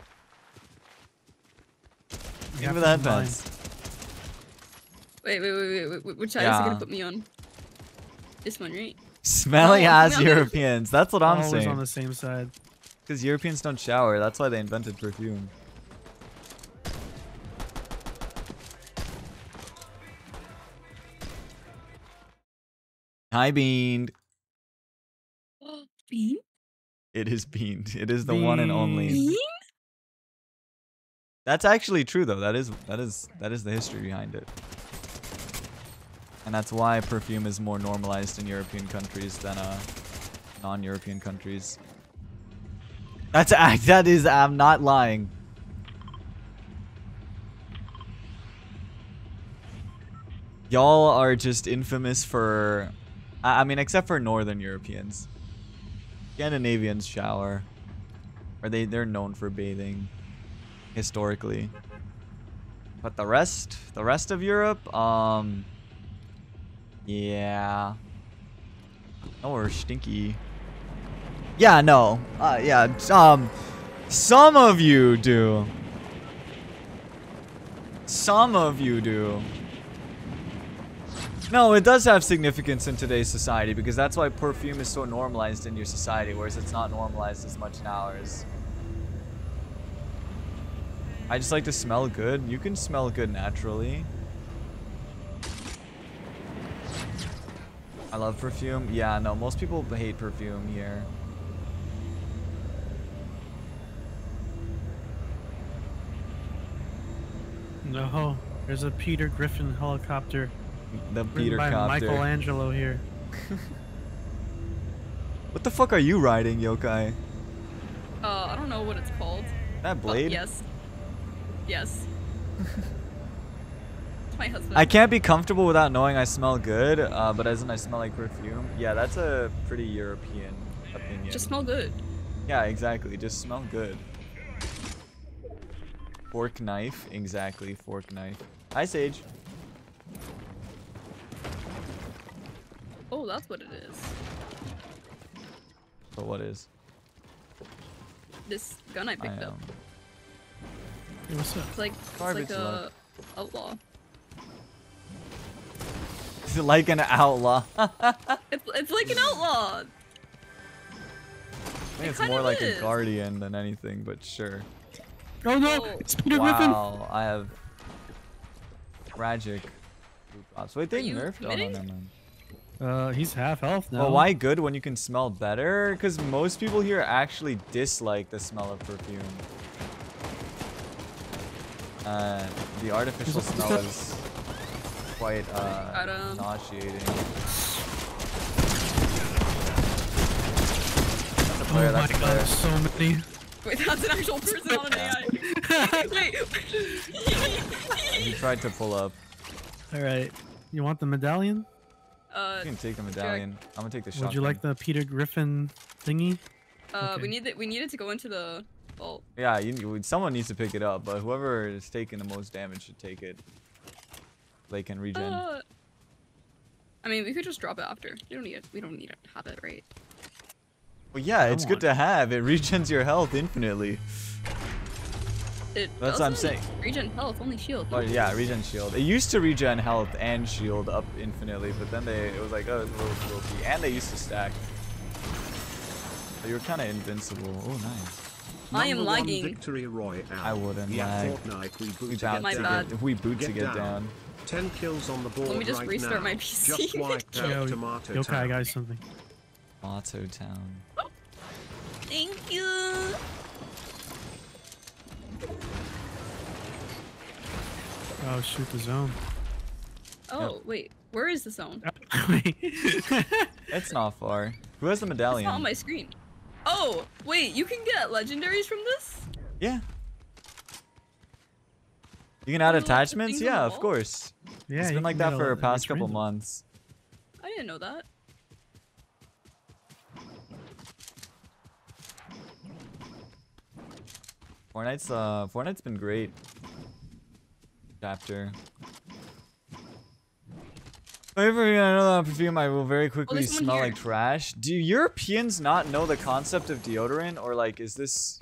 Give me the headphones. Wait. Which side is it gonna put me on? This one, right? Smelly ass Europeans. That's what I'm Always saying. on the same side. Because Europeans don't shower. That's why they invented perfume. Hi, Bean. Bean? It is Bean. It is the one and only. Bean? That's actually true though. That is the history behind it. And that's why perfume is more normalized in European countries than non-European countries. I'm not lying. Y'all are just infamous for, I mean, except for Northern Europeans. Scandinavians shower. Or they're known for bathing historically. But the rest of Europe, yeah. Oh, we're stinky. Yeah, no. Yeah, some of you do. Some of you do. No, it does have significance in today's society because that's why perfume is so normalized in your society, whereas it's not normalized as much in ours. I just like to smell good. You can smell good naturally. I love perfume. Yeah, no, most people hate perfume here. No, there's a Peter Griffin helicopter. The Written Peter by copter. Michelangelo here. What the fuck are you riding, Yokai? I don't know what it's called. That blade? Yes. Yes. It's my husband. I can't be comfortable without knowing I smell good, but as in I smell like perfume. Yeah, that's a pretty European opinion. Just smell good. Yeah, exactly. Just smell good. Fork knife. Exactly, fork knife. Hi, Sage. Oh, that's what it is. But what is? This gun I picked up. Hey, what's up? It's like Garbage a luck. outlaw. It's like an outlaw. It's like an outlaw. I think it's kind more of like is. a guardian than anything, but sure. Oh no! Oh. It's Peter Griffin! Wow, I have tragic loot drops. Wait, they you nerfed? Oh, no, committing? never mind. He's half health now. Well, why good when you can smell better? Because most people here actually dislike the smell of perfume. The artificial smell is quite nauseating. That's a player, Oh that's my a player. god, so many. Wait, that's an actual person on an AI. Wait. He tried to pull up. Alright. You want the medallion? You can take the medallion. I'm gonna take the shotgun. Would you like the Peter Griffin thingy? Okay. We needed to go into the vault. Yeah, someone needs to pick it up, but whoever is taking the most damage should take it. They can regen. I mean, we could just drop it after. We don't need to have it, right? Well, yeah, it's good to have. It regens your health infinitely. That's what I'm saying. Regen health, only shield. Oh yeah, regen shield. It used to regen health and shield up infinitely, but then it was like, oh, it's a little filthy. And they used to stack. So you were kind of invincible. Oh, nice. I am lagging. Victory Royale. I wouldn't lag. Fortnite, we boot We to get My down. bad. we boot to get down. 10 kills on the board Let me just right restart now. my PC. Just wiped Yo, out Tomato Yokai, I Town. got something. Tomato Town. Thank you. Oh, shoot the zone. Oh, wait. Where is the zone? Wait. It's not far. Who has the It's medallion? not on my screen. Oh, wait. You can get legendaries from this? Yeah. You can add Are there lots of attachments? things on Yeah, the of wall? course. Yeah, It's you been like can that get for a the past rich couple random. months. I didn't know that. Fortnite's been great. Chapter. However, I know that perfume I will very quickly there's someone smell here. like trash. Do Europeans not know the concept of deodorant, or like is this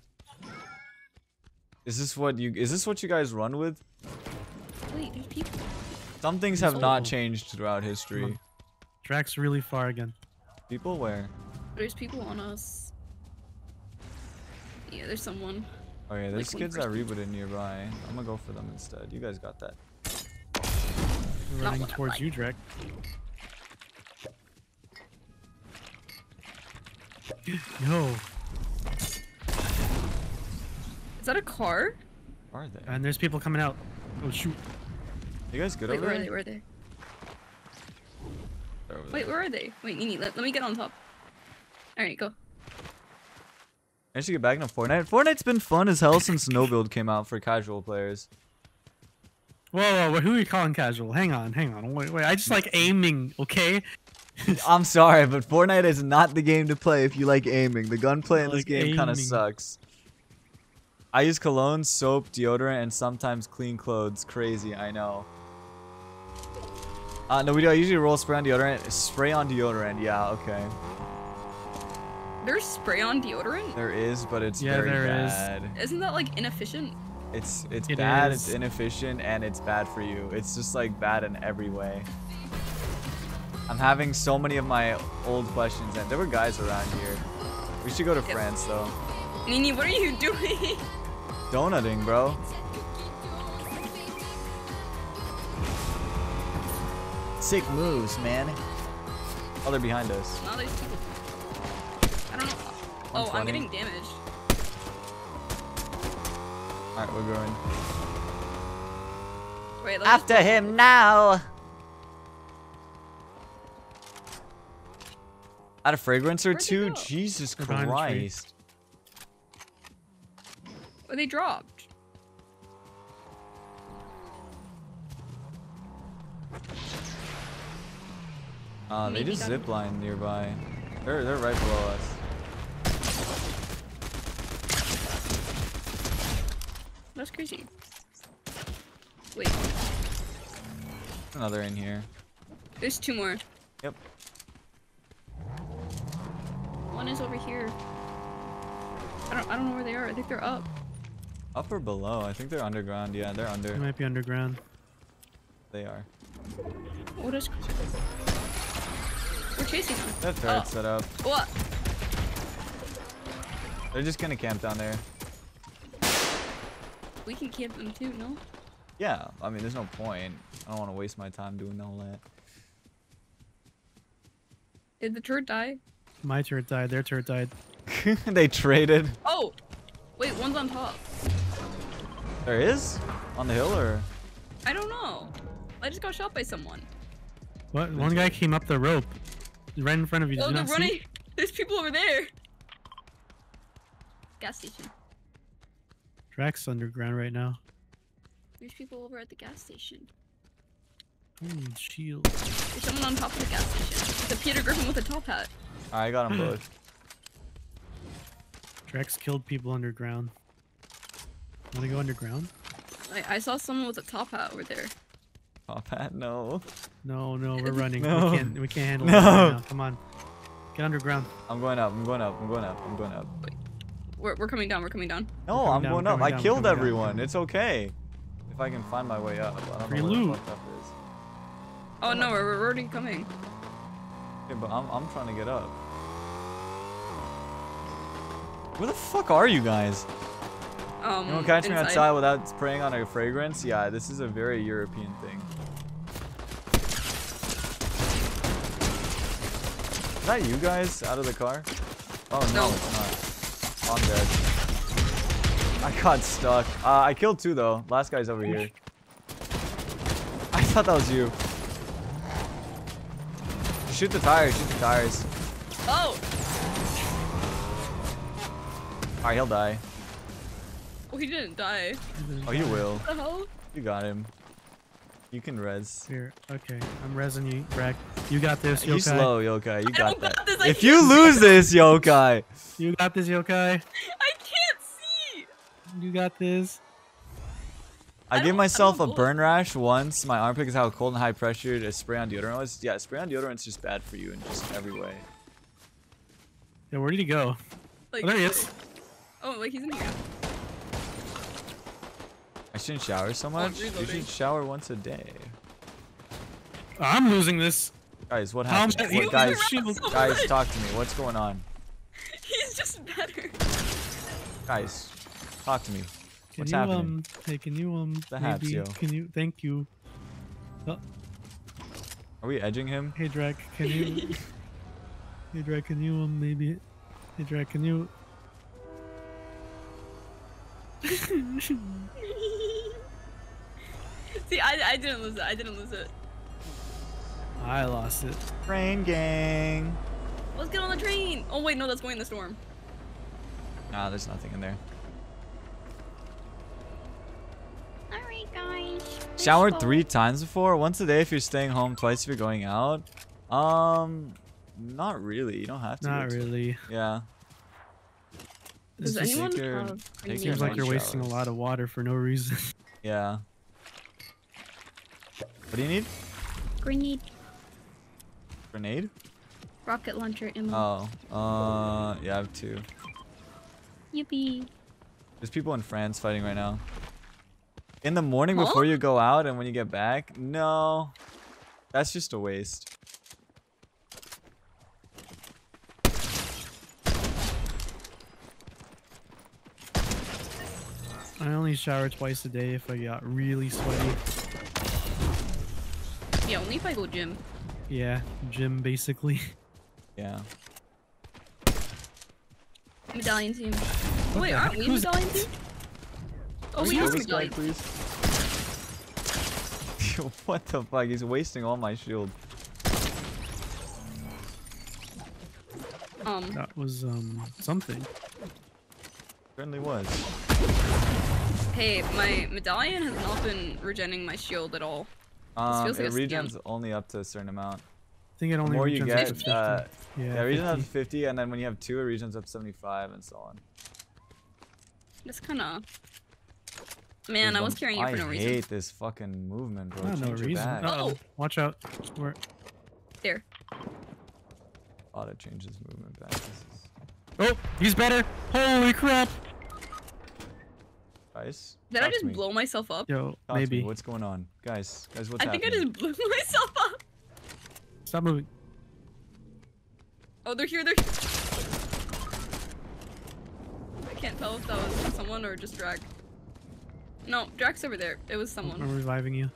what you guys run with? Wait, there's people. Some things have not So- changed throughout history. Drax really far again. People where? There's people on us. Yeah, there's someone. Oh yeah, there's one kids that person. rebooted nearby. I'm gonna go for them instead. You guys got that. We're Not running what I towards like. you, Drax. Yo, Is that a car? Are they? and there's people coming out. Oh shoot! You guys good Wait, over where are there? they? Where are they? They're over Wait, there. where are they? Wait, Nini, let me get on top. Alright, go. I should get back into Fortnite. Fortnite's been fun as hell since No Build came out for casual players. Whoa, who are you calling casual? Hang on. Wait. I just like aiming, okay? I'm sorry, but Fortnite is not the game to play if you like aiming. The gunplay in this Like game kind of aiming. sucks. I use cologne, soap, deodorant, and sometimes clean clothes. Crazy, I know. No, we do. I usually roll spray on deodorant. Spray on deodorant. Yeah, okay. There's spray on deodorant? There is, but it's Yeah, very there is. bad. Isn't that like inefficient? It's It bad. is. It's inefficient, and it's bad for you. It's just like bad in every way. I'm having so many of my old questions, and there were guys around here. We should go to Yep. France though. Nini, what are you doing? Donutting, bro. Sick moves, man. Oh, they're behind us. Now there's people. I don't know. Oh, I'm 120. getting damaged. Alright, we're going. Wait, After him now! Add a fragrance or Where'd they two? go? Jesus They're behind the tree. Christ. Oh, they dropped. They Maybe just that- zipline nearby. They're right below us. That's crazy. Wait, Another in here. there's two more. Yep. One is over here. I don't know where they are. I think they're up. Up or below? I think they're underground. Yeah, they're They under. might be underground. They are. What is? We're chasing them. That turret Oh. set up. What? They're just gonna camp down there. We can camp them too, no? Yeah, I mean, there's no point. I don't want to waste my time doing all that. Did the turret die? My turret died. Their turret died. They traded. Oh! Wait, one's on top. There is? On the hill or? I don't know. I just got shot by someone. What? One guy came up the rope, right in front of you. Did Oh, you they're not running. see? There's people over there. Gas station. Drax underground right now. There's people over at the gas station. Shield. There's someone on top of the gas station. The Peter Griffin with a top hat. Alright, I got them both. Drax killed people underground. Wanna go underground? I saw someone with a top hat over there. Top hat? No. No, we're running. No. We can't handle No. it right now. Come on. Get underground. I'm going up. I'm going up. I'm going up. I'm going up. We're coming down. We're coming down. No, coming I'm down, going up. coming I down, killed coming down. everyone. It's okay. If I can find my way up. I don't Free know where the loot. fuck up is. Oh no, we're already coming. Okay, but I'm trying to get up. Where the fuck are you guys? You won't catch me inside. outside without spraying on a fragrance? Yeah, this is a very European thing. Is that you guys out of the car? Oh no, No. it's not. I'm dead. I got stuck. I killed two though. Last guy's over here. I thought that was you. Shoot the tires, shoot the tires. Oh! Alright, he'll die. Oh, he didn't die. Oh, you will. What the hell? You got him. You can res. Here, okay. I'm resin you, Bragg. You got this, You Yokai. slow, Yokai. You got don't that. got this, I If can't you see lose this, Yokai. You got this, Yokai. I can't see. You got this. I I give don't- myself I a don't burn rash once. My armpit is how cold and high pressured a spray on deodorant was. Yeah, spray on deodorant's just bad for you in just every way. Yeah, where did he go? Like, Oh, there he is. Oh, wait, he's in here. I shouldn't shower so much. You reloading. should shower once a day. I'm losing this. Guys, what How happened? many- What, guys, Shield. So guys, much. talk to me. What's going on? He's just better. Guys, talk to me. Can What's you happening? hey, can you The haps, maybe yo. can you thank you. Are we edging him? Hey Drake, can you Hey Drake, can you maybe Hey Drake, can you See, I didn't lose it. I didn't lose it. I lost it. Train gang. Let's get on the train. Oh wait, no, that's going in the storm. Nah, there's nothing in there. Alright, guys. Showered 3 times before? Once a day if you're staying home, twice if you're going out? Not really. You don't have to. Not go to- really. Yeah. Does Just anyone take your- have take grenade your Seems like night you're wasting a showers. lot of water for no reason. Yeah. What do you need? Grenade. Grenade? Rocket launcher ammo. Oh. Yeah, I have 2. Yippee. There's people in France fighting right now. In the morning Huh? before you go out and when you get back? No. That's just a waste. I only shower twice a day if I got really sweaty. Yeah, only if I go gym. Yeah, gym basically. Yeah. Medallion team. What Wait, the aren't heck? we Who's- medallion team? Oh, we Kill are this guy, medallion. please. What the fuck? He's wasting all my shield. That was something. Certainly was. Hey, my medallion has not been regenerating my shield at all. feels like It a scam. regens only up to a certain amount. I think it The only more you regens get, up to 50. yeah, Yeah, regens up 50. to 50, and then when you have 2, it regens up to 75, and so on. That's kind of. Man, I was carrying it for no I reason. hate this fucking movement, bro. Not no Change your reason. back. Uh-oh. Oh. Watch out. Where? There. Ought to change his movement back. This is Oh, he's better. Holy crap. guys. Did I talk to just me. blow myself up? Yo, Talk to me. maybe. What's going on, guys? What's I think I happening? just blew myself up. Stop moving. Oh, they're here. They're here. I can't tell if that was someone or just Drag. No, Drag's over there. It was someone. I'm reviving you.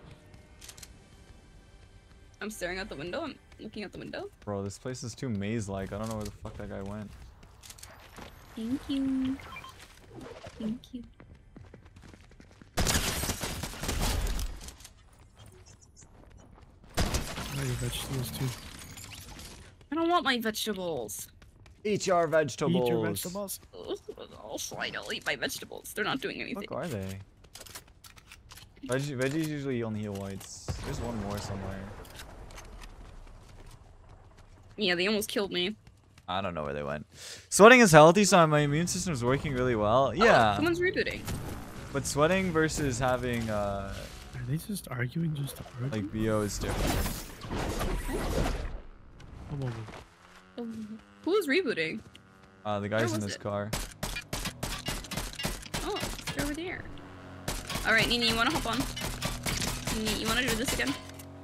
I'm staring out the window. I'm looking out the window. Bro, this place is too maze-like. I don't know where the fuck that guy went. Thank you. Thank you. I got your vegetables too. I don't want my vegetables. Eat your vegetables. Eat your vegetables. Oh, fine. I'll eat my vegetables. They're not doing anything. What are they? Veggies usually only heal whites. There's one more somewhere. Yeah, they almost killed me. I don't know where they went. Sweating is healthy, so my immune system is working really well. Oh, Yeah, someone's rebooting. but sweating versus having Are they just arguing just to argue? like BO is different. Whoa, whoa, whoa. Oh, who was rebooting? The guys Where in was this it? car. Oh, they're over there. Alright, Nini, you wanna hop on? Nini, you wanna do this again?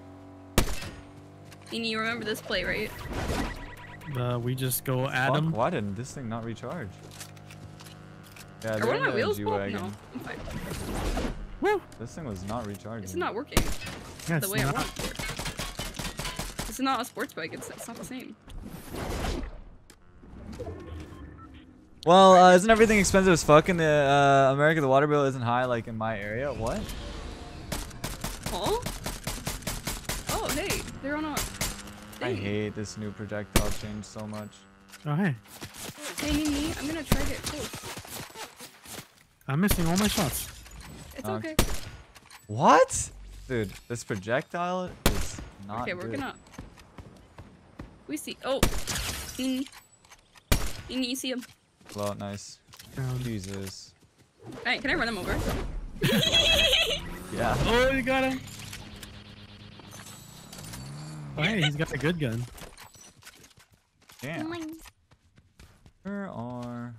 Nini, you remember this play, right? We just go at Fuck, him. why didn't this thing not recharge? Yeah, Are they're one in of my the wheels pop? G-Wagon. No, I'm fine. Woo! This thing was not recharging. It's not working Yeah, the it's way I not. want it to. It's not a sports bike, it's not the same. Well, isn't everything expensive as fuck in the America? The water bill isn't high like in my area. What? Huh? Oh, hey, they're on a I thing. hate this new projectile change so much. Oh, hey. Hey, Nini, I'm gonna try to get close. I'm missing all my shots. It's Uh, okay. What? Dude, this projectile is not Okay, we're good. gonna. We see. Oh. You see him. Well, nice. Jesus. Alright, can I run him over? Yeah. Oh, you got him. Oh, hey, he's got a good gun. Damn. Where are...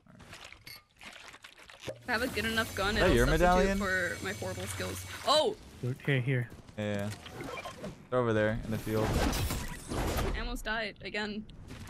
If I have a good enough gun, Is that it'll your substitute medallion? for my horrible skills. Oh! Okay, here. Yeah. They're over there in the field. I almost died again.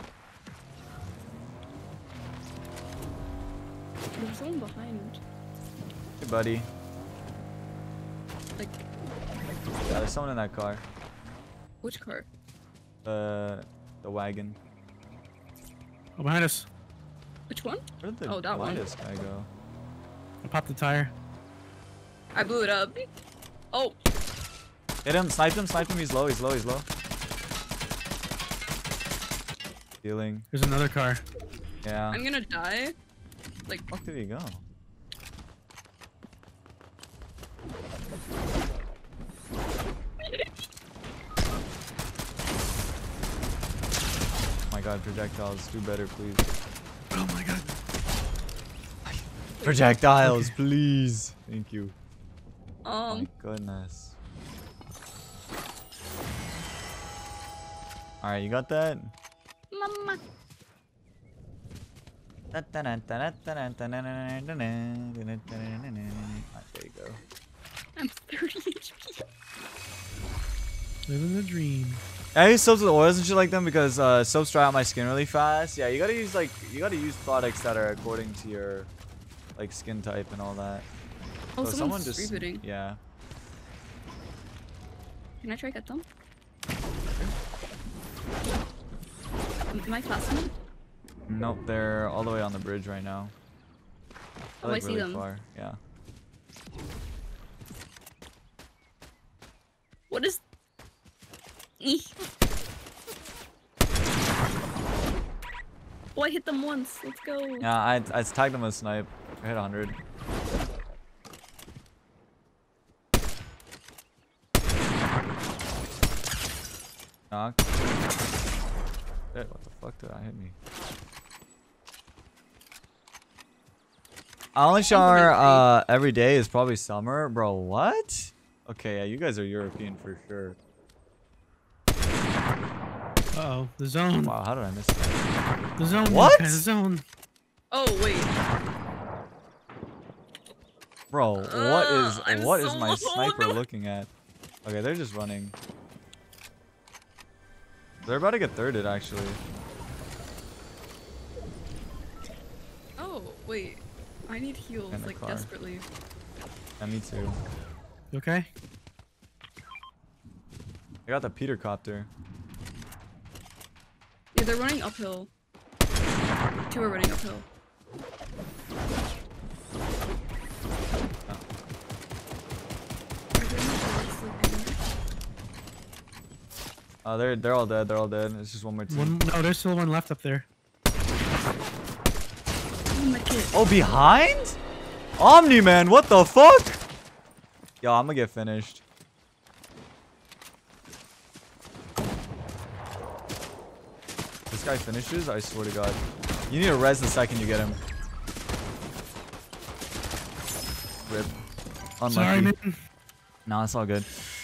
There's someone behind. Hey, buddy. Like, Yeah, there's someone in that car. which car? The wagon. Oh, behind us. Which one? Where did the Oh, that one. Lotus guy go? I popped the tire. I blew it up. Oh! Hit him, snipe him, he's low, he's low, he's low. Healing. There's another car. Yeah. I'm gonna die. Like, Where the fuck did he go? Oh my god, projectiles, do better, please. Oh my god. Projectiles, please. Thank you. Oh my um, goodness. Alright, you got that? mama. Alright, there you go. I'm 30 HP. Living the dream. I use soaps with oils and shit like them because soaps dry out my skin really fast. Yeah, you gotta use products that are according to your like skin type and all that. Oh, So someone's rebooting. Yeah. Can I try get them? Am I fast enough? Nope, they're all the way on the bridge right now. Oh, I see them. Far. Yeah. What is... Eek. Oh, I hit them once. Let's go. Yeah, I tagged them with snipe. I hit 100. Knock. Shit, what the fuck did that hit me? I only shower every day is probably summer. Bro, what? Okay, yeah, you guys are European for sure. Uh-oh, the zone. Wow, how did I miss that? The zone. What? The zone. Oh, wait. Bro, I'm what is so my low. sniper looking at? Okay, they're just running. They're about to get thirded, actually. Oh, wait. I need heals, In the like, car. desperately. Yeah, me too. You okay? I got the Peter copter. Yeah, they're running uphill. Two are running uphill. Are there any bullets, like, anywhere? They're all dead. They're all dead. It's just one more team. One, no, there's still one left up there. Oh, my kid. Oh, behind? Omni Man, what the fuck? Yo, I'm gonna get finished. This guy finishes, I swear to God. You need to res the second you get him. Rip. Unlucky. Sorry, man. No, it's all good.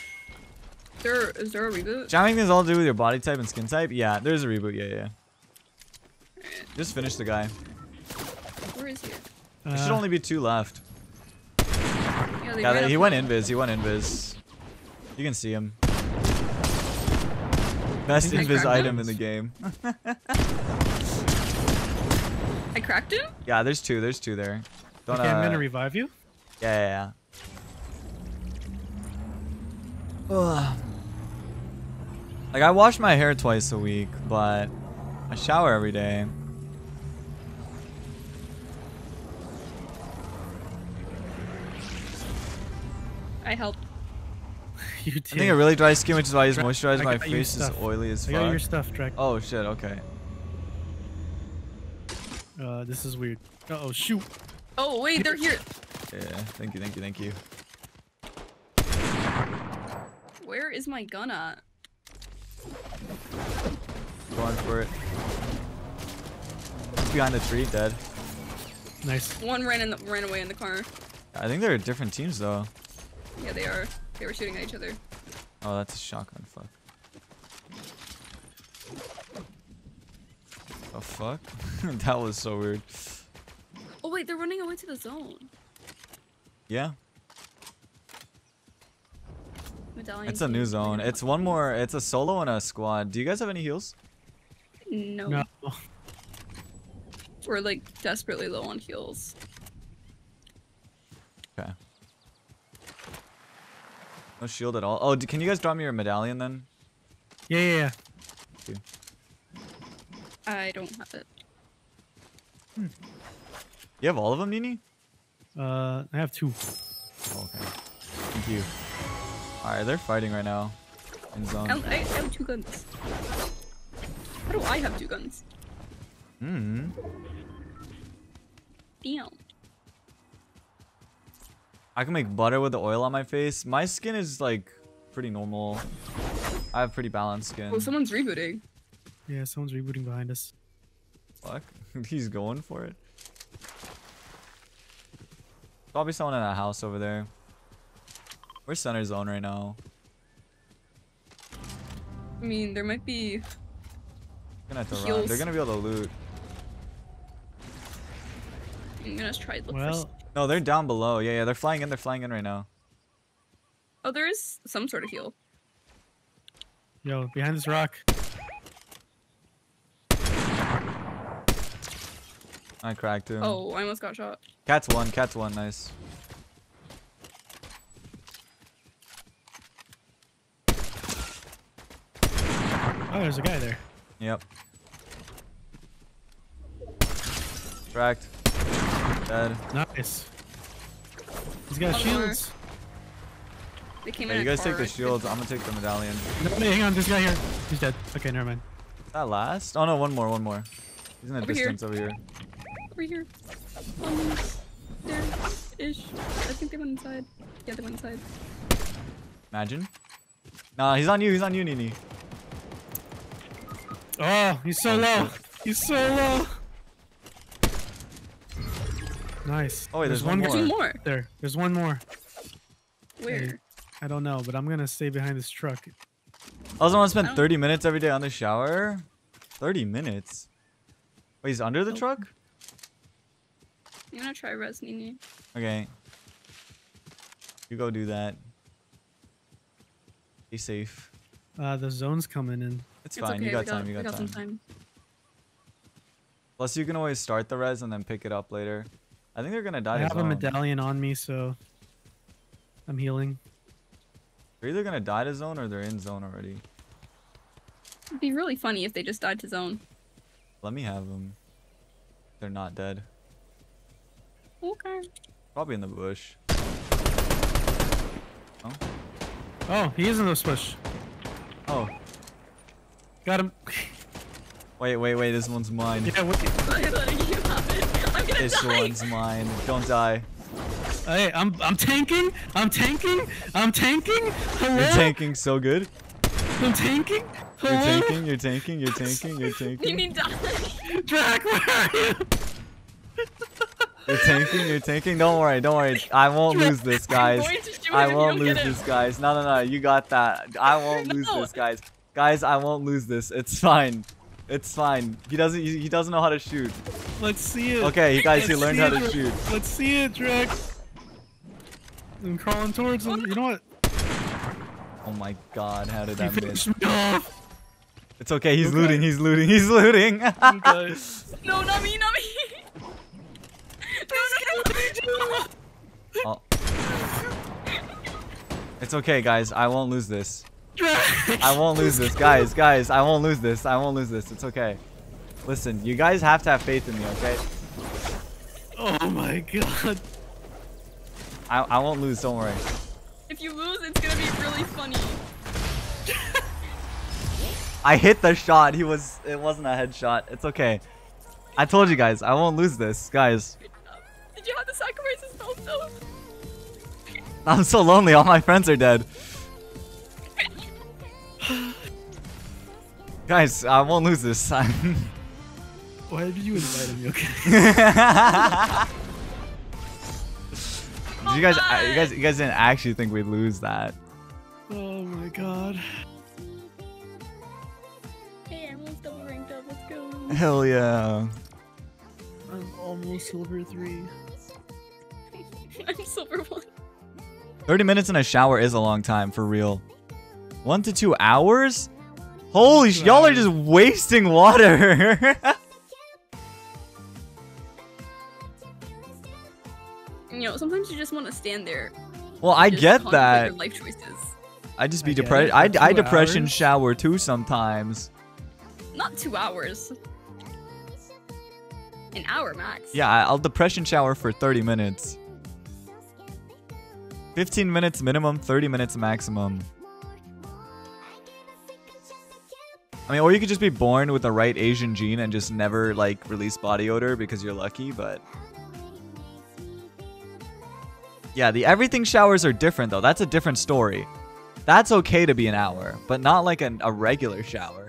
Is there a reboot? Jamming things all to do with your body type and skin type? Yeah, there's a reboot. Yeah. Just finish the guy. Where is he? There should only be 2 left. Yeah, they Yeah, ran he uphill. went invis. He went invis. You can see him. Best I invis cracked item him. in the game. I cracked him? Yeah, there's 2. There's 2 there. Don't, Okay, I'm gonna revive you. Yeah. Ugh. Like, I wash my hair twice a week, but I shower every day. I helped. You I did. think a really dry skin, which is why I use Drek, moisturizer. I My got your face is stuff. oily as I got your fuck. stuff, Drek. Oh shit, okay. This is weird. Uh-oh, shoot. Oh, wait, they're here. Yeah, thank you. Where is my gun at? Going for it. He's behind the tree, dead. Nice. One ran away in the car. I think they're different teams though. Yeah, they are. They were shooting at each other. Oh, that's a shotgun. Fuck. Oh fuck. That was so weird. Oh wait, they're running away to the zone. Yeah. Medallion It's a new team. zone. It's one more. It's a solo and a squad. Do you guys have any heals? No. No. We're like desperately low on heals. Okay. No shield at all. Oh, can you guys drop me your medallion then? Yeah. I don't have it. You have all of them, Nini? I have 2. Oh, okay. Thank you. Alright, they're fighting right now. In zone. I have 2 guns. How do I have 2 guns? Hmm. Damn. I can make butter with the oil on my face. My skin is like pretty normal. I have pretty balanced skin. Oh, someone's rebooting. Yeah, someone's rebooting behind us. Fuck. He's going for it. Probably someone in a house over there. We're center zone right now. I mean, there might be. Gonna have to run. Heals. They're gonna be able to loot. I'm gonna try to look Well, for. No, they're down below. Yeah, they're flying in. They're flying in right now. Oh, there is some sort of heal. yo, behind this rock. I cracked him. Oh, I almost got shot. Cat's one, nice. Oh, there's a guy there. Yep. Cracked. Dead. Nice. He's got One more. shields. They came Yeah, in. you a guys take car. the shields. I'm gonna take the medallion. No, hang on, this guy here. He's dead. Okay, never mind. That last? Oh no, one more. He's in the Over here. distance over here. Over here. There ish. I think they went inside. Yeah, they went inside. Imagine. Nah, he's on you, Nini. Oh, he's so low. He's so low. Nice. Oh wait, there's one There's more. one more. There. There's one more. Where? I don't know, but I'm gonna stay behind this truck. I also want to spend Oh. 30 minutes every day on the shower. 30 minutes? Wait, he's under the truck? I'm gonna try res Nini. Okay. You go do that. Be safe. The zone's coming in. It's It's fine. okay. You got we time. we You got some time. time. Plus, you can always start the res and then pick it up later. I think they're gonna die. I to have a zone. medallion on me, so I'm healing. They're either gonna die to zone or they're in zone already. It'd be really funny if they just died to zone. Let me have them. They're not dead. Okay. Probably in the bush. Oh. Oh, he is in this bush. Oh. Got him. Wait. This one's mine. Yeah, what? I'm gonna This die. one's mine. Don't die. Hey, I'm tanking. I'm tanking. I'm tanking. Hello. You're tanking so good. I'm tanking. You're Hello. tanking. You're tanking. You're tanking. You're tanking. Nini died. Drac, where are you? You're tanking. You're tanking. Don't worry. I won't lose this, guys. going to shoot him I if you won't don't lose get him. this, guys. No. You got that. I won't lose No. this, guys. Guys, I won't lose this. It's fine. It's fine. He doesn't know how to shoot. Let's see it. Okay, guys, he Let's learned see how to it. shoot. Let's see it, Drac. I'm crawling towards him. You know what? Oh my god, how did You that miss? finished me off. It's okay, he's Okay. looting. He's looting. Okay. No, not me. No. Oh. It's okay, guys. I won't lose this. Drac. I won't lose this, guys. I won't lose this. It's okay. Listen, you guys have to have faith in me, okay? Oh my god. I won't lose. Don't worry. If you lose, it's gonna be really funny. I hit the shot. It wasn't a headshot. It's okay. I told you guys. I won't lose this, guys. Did you have to sacrifice his health though? I'm so lonely. All my friends are dead. Guys, I won't lose this time. Why did you invite me? Okay. you guys didn't actually think we'd lose that. Oh my god. Hey, everyone's double ranked up. Let's go. Hell yeah. I'm almost silver 3. I'm silver 1. 30 minutes in a shower is a long time, for real. 1 to 2 hours? Holy sh! Y'all are just wasting water. You know, sometimes you just want to stand there. Well, I Just get contemplate that. your life choices. I just be I get depressed. it. I For 2 depression hours? shower too sometimes. Not 2 hours. An hour max. Yeah, I'll depression shower for 30 minutes. 15 minutes minimum, 30 minutes maximum. I mean, or you could just be born with the right Asian gene and just never, like, release body odor because you're lucky, but... Yeah, the everything showers are different, though. That's a different story. That's okay to be an hour, but not like a regular shower.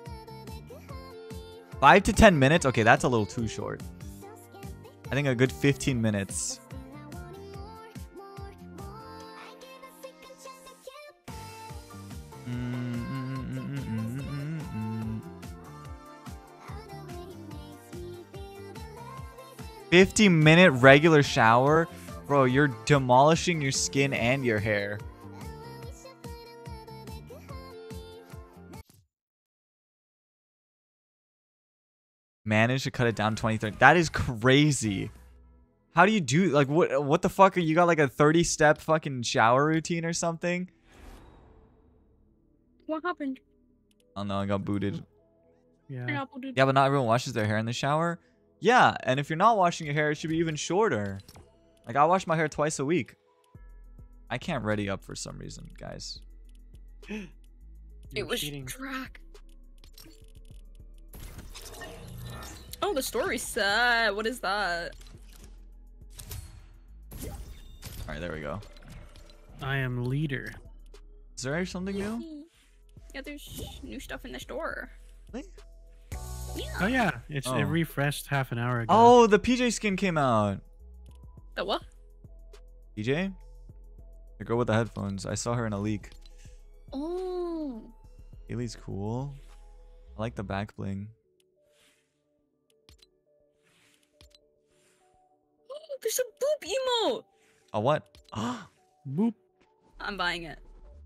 5 to 10 minutes? Okay, that's a little too short. I think a good 15 minutes. Mm, 50-minute regular shower? Bro, you're demolishing your skin and your hair. Manage to cut it down 20-30. That is crazy. How do you do, like, what the fuck? You got like a 30-step fucking shower routine or something? What happened? Oh no, I got booted. Yeah. Yeah, but not everyone washes their hair in the shower. Yeah, and if you're not washing your hair, it should be even shorter. Like, I wash my hair twice a week. I can't ready up for some reason, guys. It was track. Oh, the story set. What is that? Alright, there we go. I am leader. Is there something new? Yeah, there's new stuff in the store. Really? Yeah. Oh yeah, it refreshed half an hour ago. Oh, the PJ skin came out. The what? PJ? The girl with the headphones. I saw her in a leak. Oh. Haley's cool. I like the back bling. There's a boop emote. A what? Boop. I'm buying it.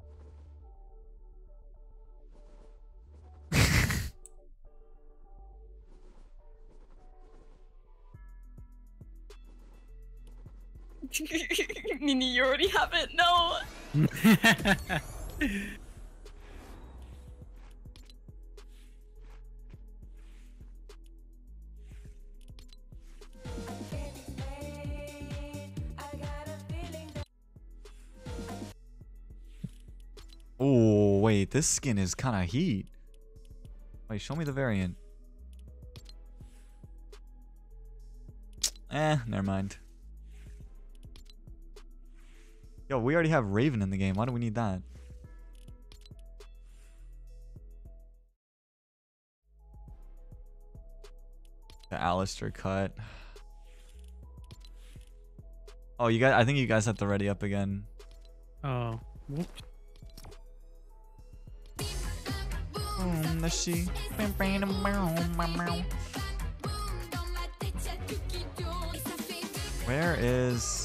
Nini, you already have it. No. Oh, wait. This skin is kind of heat. Wait, show me the variant. Never mind. Yo, we already have Raven in the game. Why do we need that? The Alistair cut. Oh, you guys, I think you guys have to ready up again. Oh, whoops. Let's see. Where is...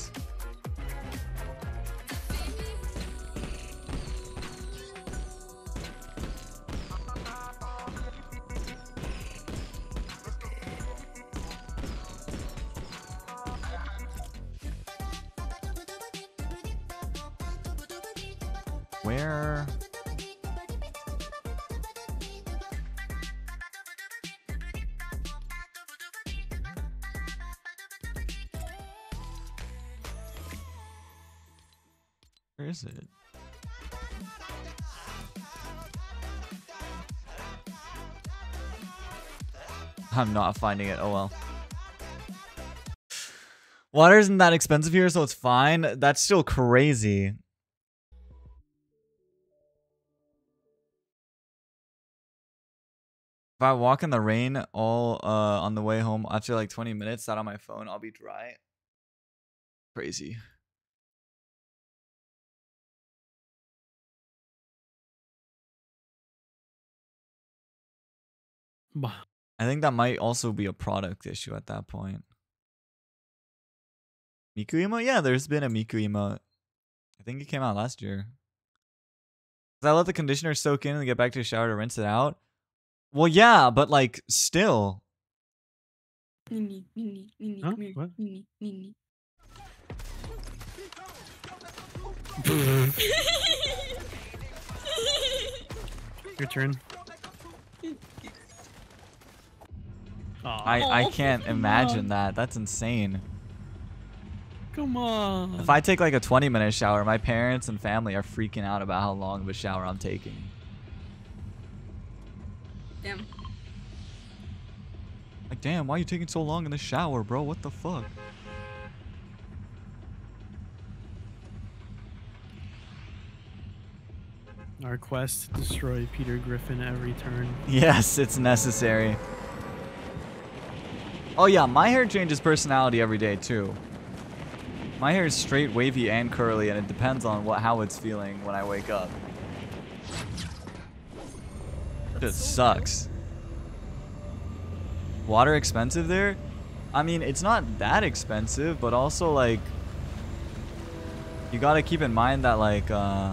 Where... Where is it? I'm not finding it. Oh well. Water isn't that expensive here, so it's fine. That's still crazy. If I walk in the rain all on the way home after like 20 minutes, not on my phone, I'll be dry. Crazy. Bah. I think that might also be a product issue at that point. Miku emote? Yeah, there's been a Miku emote. I think it came out last year. Cause I let the conditioner soak in and get back to the shower to rinse it out. Well, yeah, but like still. Nini, Nini, Nini, Huh? come here. What? Nini, Nini. Your turn. Aw, I Oh, can't come imagine on. that. That's insane. come on. If I take like a 20-minute shower, my parents and family are freaking out about how long of a shower I'm taking. Damn. Like, damn, why are you taking so long in the shower, bro? What the fuck? Our quest to destroy Peter Griffin every turn. Yes, it's necessary. Oh yeah, my hair changes personality every day too. My hair is straight, wavy, and curly, and it depends on how it's feeling when I wake up. It sucks. Water expensive there? I mean, it's not that expensive, but also like you gotta keep in mind that like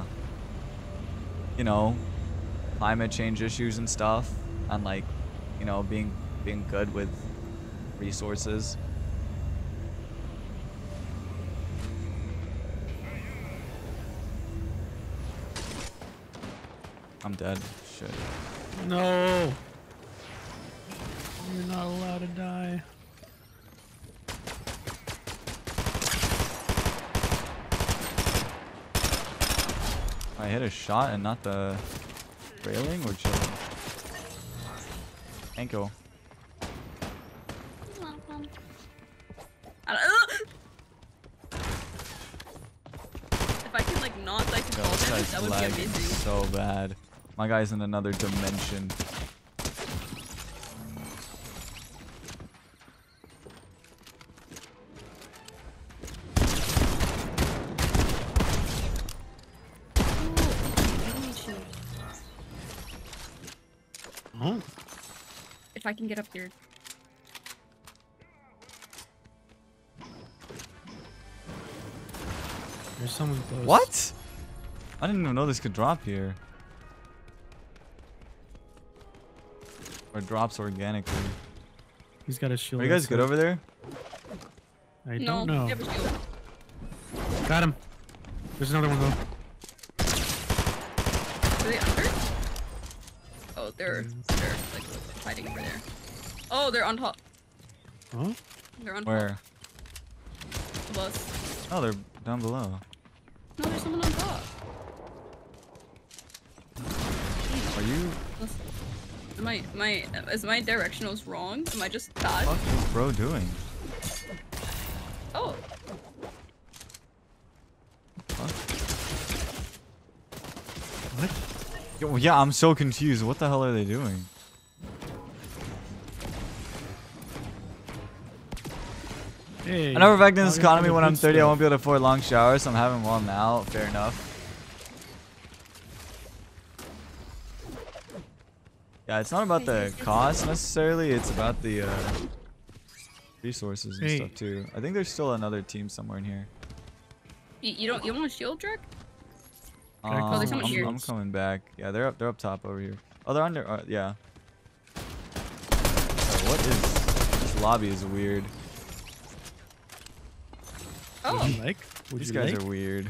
you know, climate change issues and stuff, and like, you know, being good with resources. I'm dead. Shit. No. You're not allowed to die. I hit a shot and not the railing or chilling. Ankle. If I could like not die to Yo, fall this damage, guy's that would be lagging amazing. so bad. My guy's in another dimension. Oh. If I can get up here. There's someone close. What? I didn't even know this could drop here. Or drops organically. He's got a shield. Are you guys good over there? I No, don't know. you have a shield. Got him. There's another one though. Are they under? Oh, they're like fighting over there. Oh, they're on top. Huh? They're on Where? top of us. Oh, they're down below. No, there's someone on top. Are you? Is my directionals wrong? Am I just bad? What is bro doing? Oh, What? Yo, yeah, I'm so confused. What the hell are they doing? Hey. I know for a fact in this I'll get economy the when I'm good 30 I stuff. won't be able to afford long showers, so I'm having one now. Fair enough. Yeah, it's not about the cost necessarily, it's about the resources and Hey. stuff too. I think there's still another team somewhere in here. you want a shield, Drake? Oh, there's someone here. I'm coming back. Yeah, they're up top over here. Oh, they're under. Yeah. What is this lobby? Is weird. Oh, Would you like? Would These you guys like? are weird.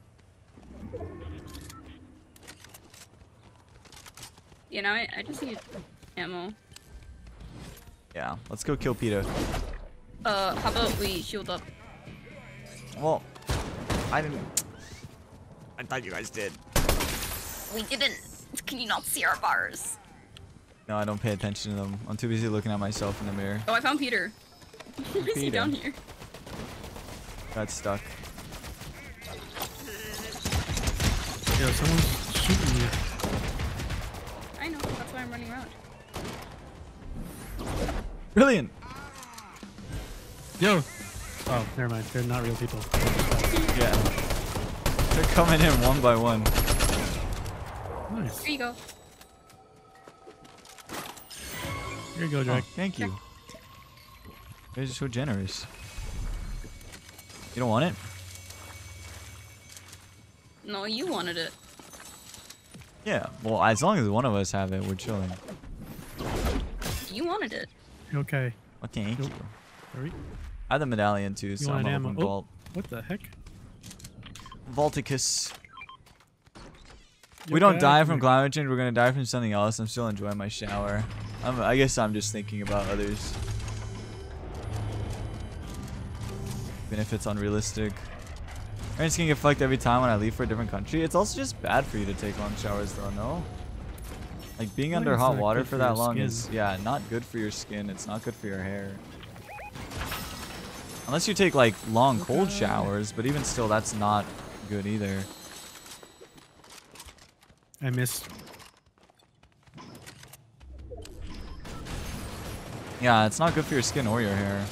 you know, I just need ammo. Yeah, let's go kill PETA. How about we shield up? Well, I didn't. I thought you guys did. We didn't. Can you not see our bars? No, I don't pay attention to them. I'm too busy looking at myself in the mirror. Oh, I found Peter. Why is he Peter. down here? Got stuck. Yo, someone's shooting you. I know. That's why I'm running around. Brilliant. Yo. Oh, never mind. They're not real people. Yeah. They're coming in one by one. Nice. Here you go. Here you go, Oh, Drake. thank you. You guys are so generous. You don't want it? No, you wanted it. Yeah. Well, as long as one of us have it, we're chilling. You wanted it. Okay. Well, thank Nope. you. Sorry. I have the medallion too, so I'm want gonna ammo? open Oh. Vault. What the heck? Vaulticus. You We don't okay? die Come from here. climate change. We're gonna die from something else. I'm still enjoying my shower. I guess I'm just thinking about others. Even if it's unrealistic. Parents can get fucked every time when I leave for a different country. It's also just bad for you to take long showers though, no? Like being I think under it's hot not water good for for that your long skin. is, yeah, not good for your skin. It's not good for your hair. Unless you take like long cold Okay. showers, but even still that's not good either. I missed. Yeah, it's not good for your skin or your hair.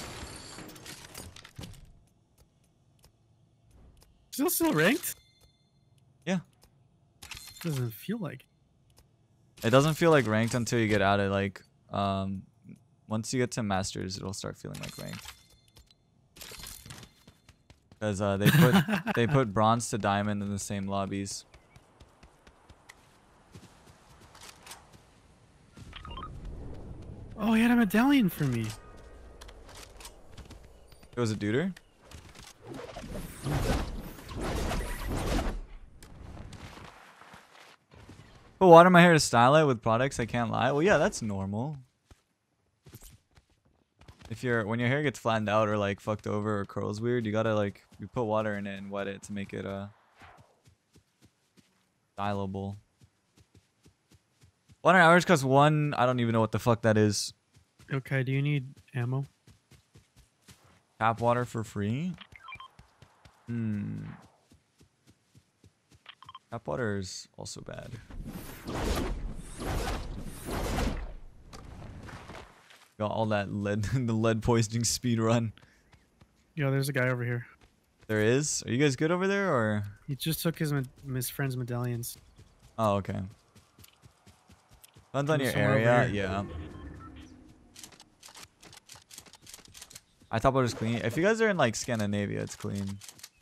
Still ranked? Yeah. Doesn't feel like. It doesn't feel like ranked until you get out of like once you get to masters it'll start feeling like ranked. Because they put bronze to diamond in the same lobbies. Oh, he had a medallion for me. It was a duder? Put water in my hair to style it with products, I can't lie. Well, yeah, that's normal. When your hair gets flattened out or like fucked over or curls weird, you gotta like you put water in it and wet it to make it styleable. 1 hours costs 1. I don't even know what the fuck that is. Okay, do you need ammo? Tap water for free? Tap water is also bad. Got all that lead, the lead poisoning speed run. Yo, there's a guy over here. There is? Are you guys good over there or? He just took his friend's medallions. Oh, okay. Depends on your Somewhere over area, here. yeah. I thought it was clean. If you guys are in like Scandinavia, it's clean.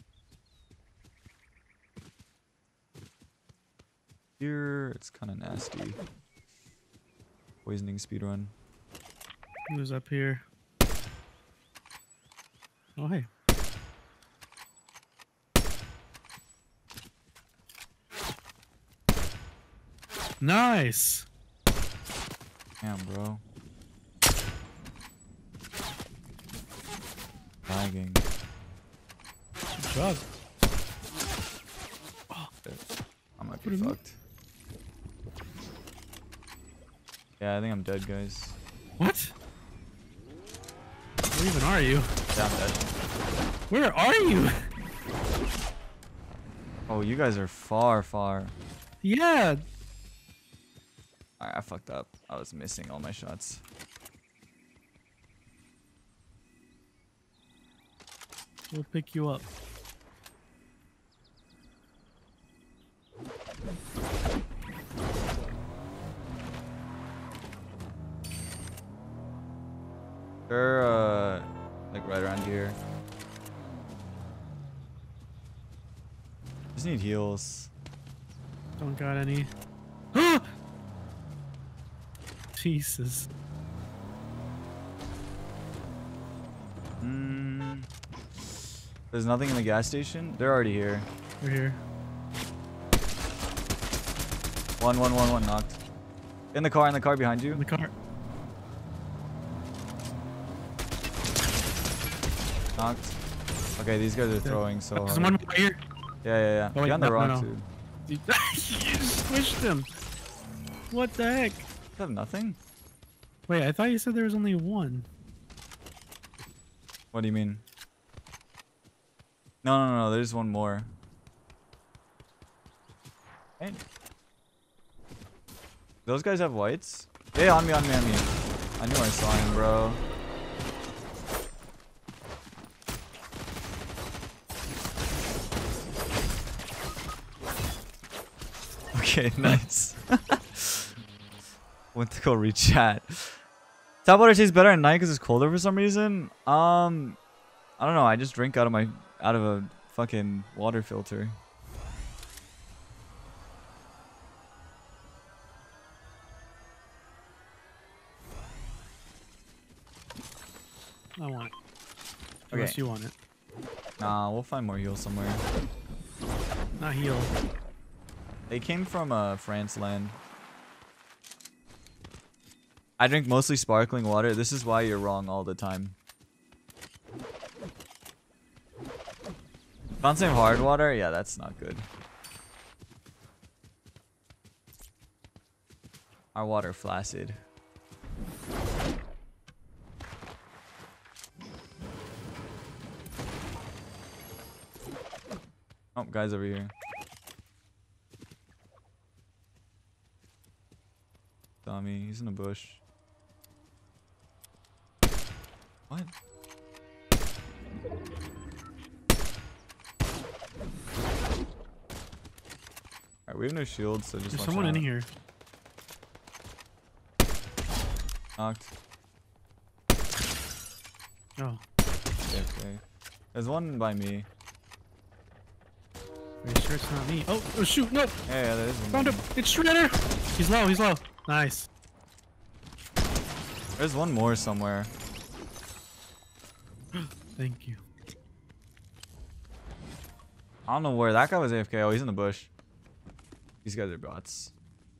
Here, it's kind of nasty. Poisoning speedrun. Who's up here? Oh, hey. Nice. Damn, bro. Lagging. Good job. I might What be do you mean? fucked. Yeah, I think I'm dead, guys. What? Where even are you? Yeah, I'm dead. Where are you? Oh, you guys are far, far. Yeah. Alright, I fucked up. I was missing all my shots. We'll pick you up. They're like right around here. Just need heals. Don't got any. Jesus. There's nothing in the gas station. They're already here. We're here. One knocked. In the car behind you. In the car. Knocked. Okay, these guys are throwing so There's hard. one right here. Yeah. Oh, wait, You're on the no, rock, no. dude. You just squished him. What the heck? You have nothing? Wait, I thought you said there was only one. What do you mean? No. There's one more. Hey. Those guys have whites? Yeah, on me. I knew I saw him, bro. Okay, nice. Went to go read chat. Tap water tastes better at night because it's colder for some reason. I don't know. I just drink out of a fucking water filter. I want it. Okay. Unless you want it. Nah, we'll find more heals somewhere. Not heal. They came from France land. I drink mostly sparkling water. This is why you're wrong all the time. Found some hard water? Yeah, that's not good. Our water flaccid. Oh, guys over here. Tommy, he's in a bush. What? Alright, we have no shields, so just There's watch someone out. in here. Knocked. Oh. Okay. There's one by me. Are you sure it's not me? Oh, oh shoot, no! Yeah, there is one. Found him! It's Shredder! He's low, he's low. Nice. There's one more somewhere. Thank you. I don't know where. That guy was AFK. Oh, he's in the bush. These guys are bots.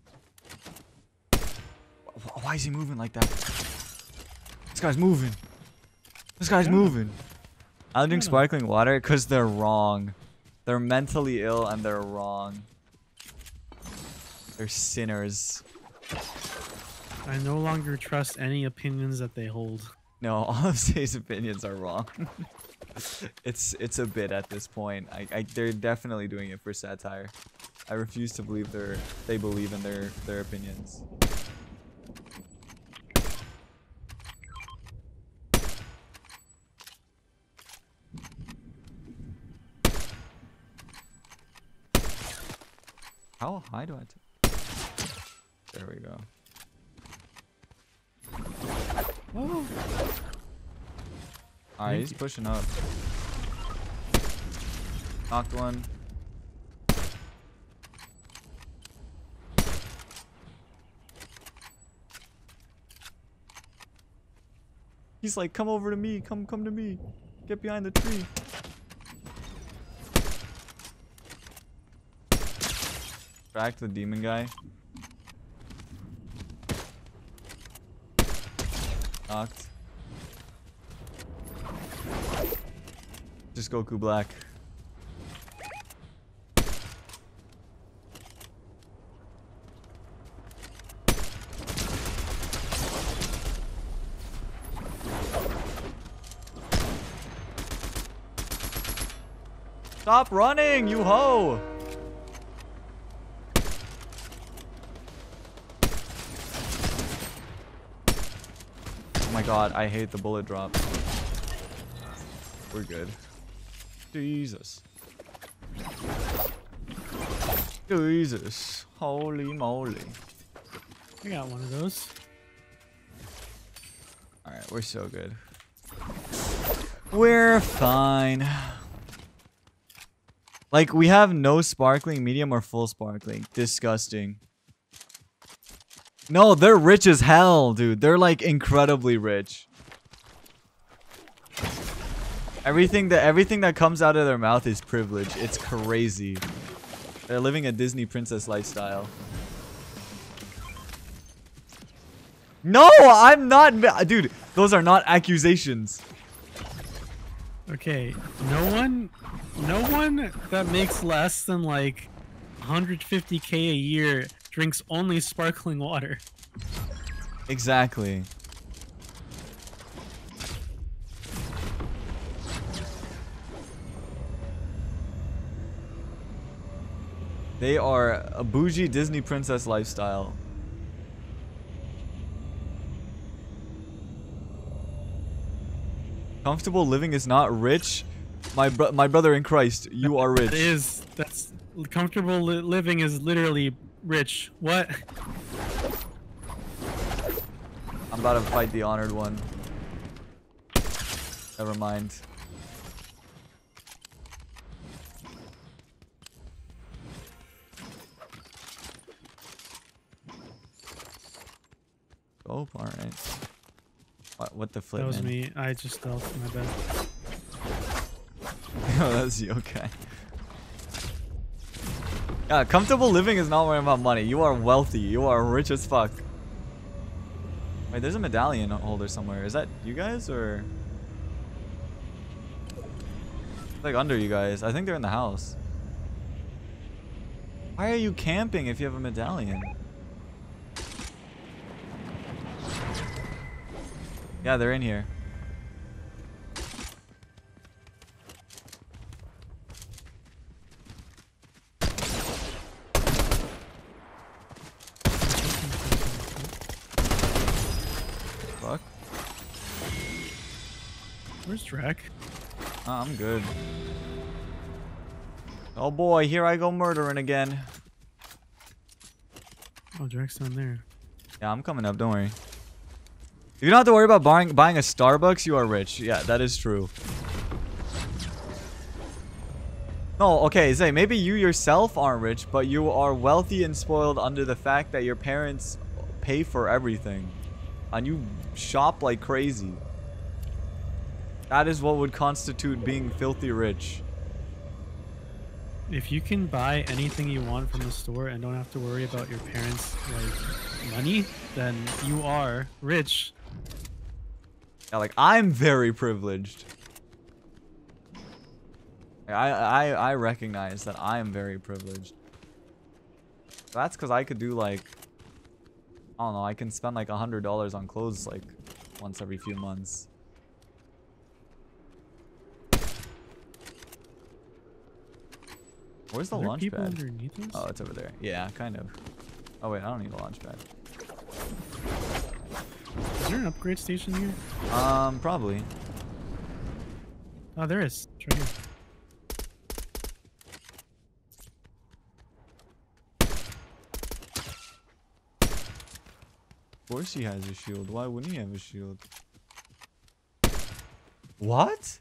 Why is he moving like that? This guy's moving. This guy's moving. I drink sparkling water because they're wrong. They're mentally ill and they're wrong. They're sinners. I no longer trust any opinions that they hold. No, all of Zay's opinions are wrong. It's a bit at this point. They're definitely doing it for satire. I refuse to believe they believe in their opinions. How high do I There we go. Oh. Alright, he's pushing up. Knocked one. He's like, come over to me, come to me. Get behind the tree. Back to the demon guy. Knocked. Just Goku Black. Stop running, you hoe! Oh my god, I hate the bullet drop. We're good. Jesus. Jesus. Holy moly. I got one of those. Alright, we're so good. We're fine. Like, we have no sparkling, medium, or full sparkling. Disgusting. No, they're rich as hell, dude. They're like incredibly rich. Everything that comes out of their mouth is privilege. It's crazy. They're living a Disney princess lifestyle. No, I'm not. Dude, those are not accusations. Okay, no one that makes less than like 150k a year drinks only sparkling water. Exactly. They are a bougie Disney princess lifestyle. Comfortable living is not rich. My brother in Christ, you are rich. That's comfortable living is literally rich. What? I'm about to fight the honored one. Never mind. Oh, alright. What the flip, That was man? me. I just stealth. My bad. Oh, that's you. Okay. Yeah, comfortable living is not worrying about money. You are wealthy. You are rich as fuck. Wait, there's a medallion holder somewhere. Is that you guys or? It's like under you guys. I think they're in the house. Why are you camping if you have a medallion? Yeah, they're in here. Fuck. Where's Drac? I'm good. Oh boy, here I go murdering again. Oh, Drac's down there. Yeah, I'm coming up, don't worry. If you don't have to worry about buying a Starbucks, you are rich. Yeah, that is true. No, okay, Zay, maybe you yourself aren't rich, but you are wealthy and spoiled under the fact that your parents pay for everything. And you shop like crazy. That is what would constitute being filthy rich. If you can buy anything you want from the store and don't have to worry about your parents' like money, then you are rich. Yeah, like I'm very privileged. I recognize that I am very privileged. That's because I could do like, I don't know, I can spend like $100 on clothes like once every few months. Where's the launch People pad? underneath us? Oh, it's over there. Yeah, kind of. Oh wait, I don't need a launch pad. Is there an upgrade station here? Probably. Oh, there is. It's right here. Of course he has a shield. Why wouldn't he have a shield? What?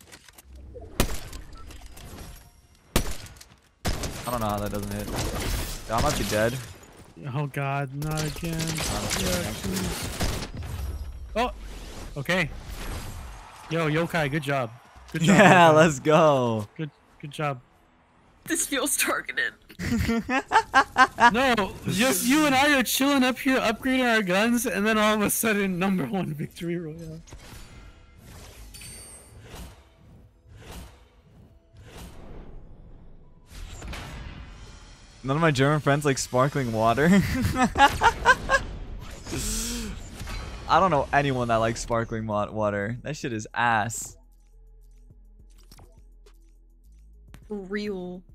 I don't know how that doesn't hit. Yeah, I might be dead. Oh god, not again. Honestly, Yeah, please. Oh, okay. Yo, Yokai, good job. Good job. Yeah, Yokai. let's go. Good job. This feels targeted. No, just you and I are chilling up here, upgrading our guns, and then all of a sudden, #1 victory royale. None of my German friends like sparkling water. I don't know anyone that likes sparkling water. That shit is ass. Real.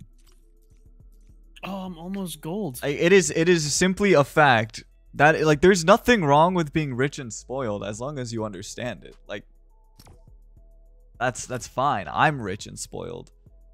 Oh, I'm almost gold. It is simply a fact that like there's nothing wrong with being rich and spoiled as long as you understand it. Like that's fine. I'm rich and spoiled.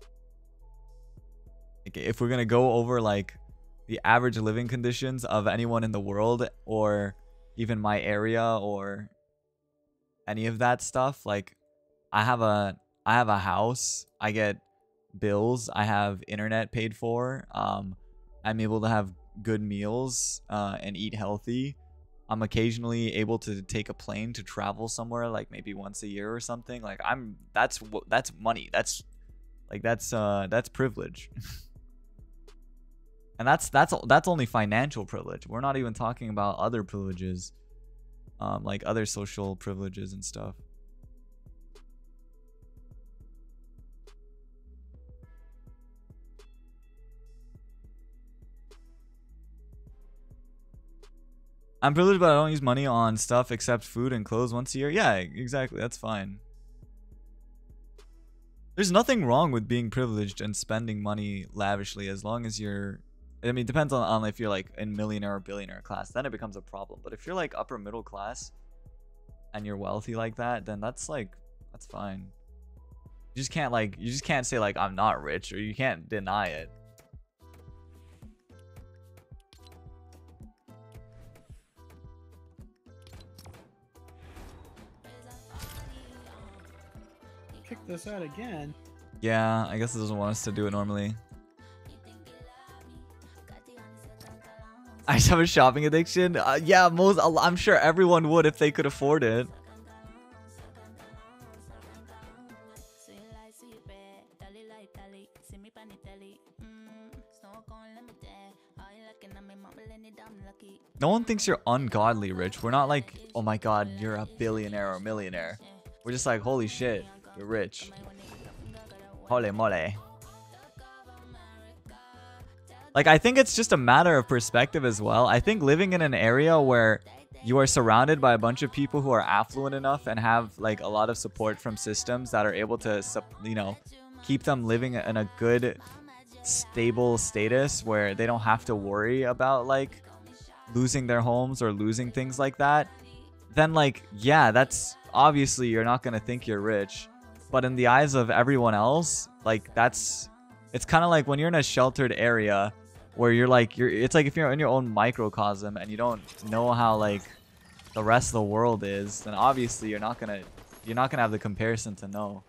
Like, if we're gonna go over like the average living conditions of anyone in the world or even my area or any of that stuff, like I have a house, I get bills, I have internet paid for, I'm able to have good meals and eat healthy. I'm occasionally able to take a plane to travel somewhere, like maybe once a year or something. Like that's money. That's privilege. And that's only financial privilege. We're not even talking about other privileges, like other social privileges and stuff. I'm privileged, but I don't use money on stuff except food and clothes once a year. Yeah, exactly. That's fine. There's nothing wrong with being privileged and spending money lavishly as long as you're... I mean, it depends on if you're like in millionaire or billionaire class. Then it becomes a problem. But if you're like upper middle class and you're wealthy like that, then that's fine. You just can't say like I'm not rich, or you can't deny it. kick this out again. Yeah, I guess it doesn't want us to do it normally. I just have a shopping addiction. Yeah, I'm sure everyone would if they could afford it. No one thinks you're ungodly rich. We're not like, oh my god, you're a billionaire or millionaire. We're just like, holy shit, you're rich. Holy moly. Like, I think it's just a matter of perspective as well. I think living in an area where you are surrounded by a bunch of people who are affluent enough and have like a lot of support from systems that are able to, you know, keep them living in a good, stable status where they don't have to worry about like losing their homes or losing things like that, then like, yeah, that's obviously you're not going to think you're rich. But in the eyes of everyone else, like it's kind of like when you're in a sheltered area where it's like if you're in your own microcosm and you don't know how like the rest of the world is, then obviously you're not gonna have the comparison to know.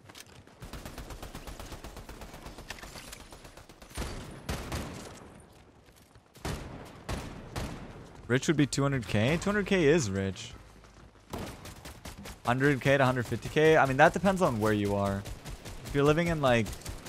Rich would be 200k. 200k is rich. 100k to 150k. I mean, that depends on where you are. If you're living in like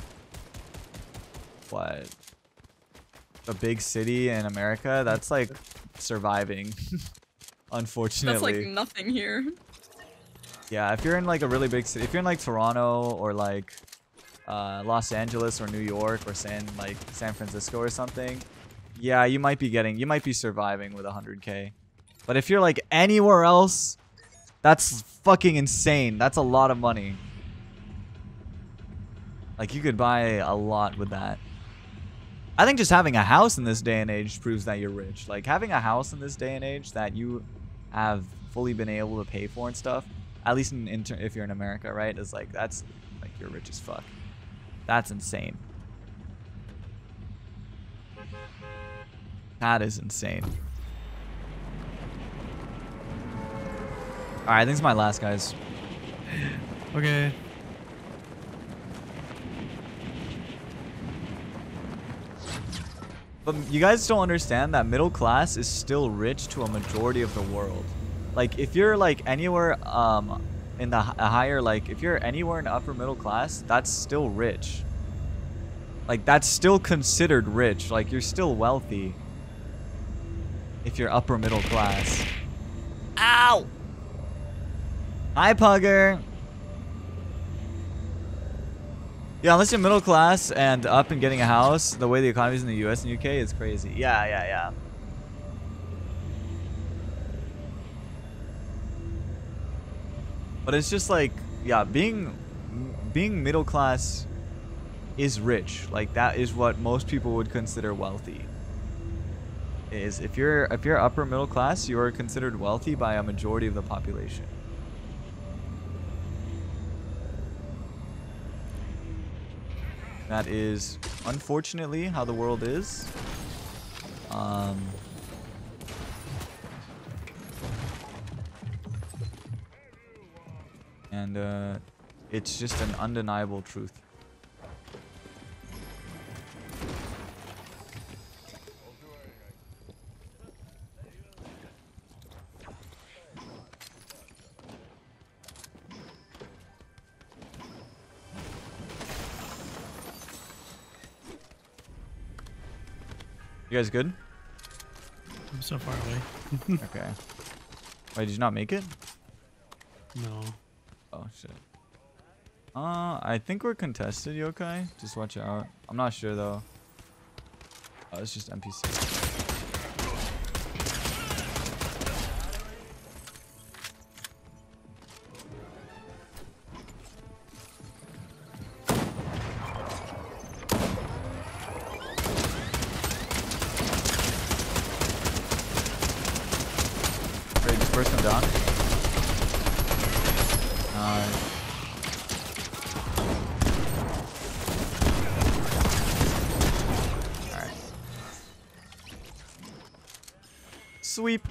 what, a big city in America, that's like surviving. Unfortunately, That's like nothing here. Yeah, if you're in like a really big city, if you're in like Toronto or like Los Angeles or New York or San Francisco or something, yeah, you might be surviving with 100k. But if you're like anywhere else, that's fucking insane. That's a lot of money. Like, you could buy a lot with that. I think just having a house in this day and age proves that you're rich. Like, having a house in this day and age that you have fully been able to pay for and stuff, at least if you're in America, right, is like, that's like, you're rich as fuck. That's insane. That is insane. Alright, I think it's my last, guys. Okay. But you guys don't understand that middle class is still rich to a majority of the world. Like, if you're like anywhere in the higher, like if you're anywhere in upper middle class, that's still rich. Like, that's still considered rich. Like, you're still wealthy if you're upper middle class. Ow! Hi, Pugger. Yeah, unless you're middle class and up and getting a house, the way the economy is in the US and UK is crazy. Yeah. But it's just like, yeah, being middle class is rich. Like, that is what most people would consider wealthy. Is if you're upper middle class, you are considered wealthy by a majority of the population. That is unfortunately how the world is. And it's just an undeniable truth. You guys good? I'm so far away. Okay. Wait, did you not make it? No. Oh shit. I think we're contested, Yokai. Just watch out. I'm not sure though. Oh, it's just NPC. Wait, this person down? Alright. Sweep.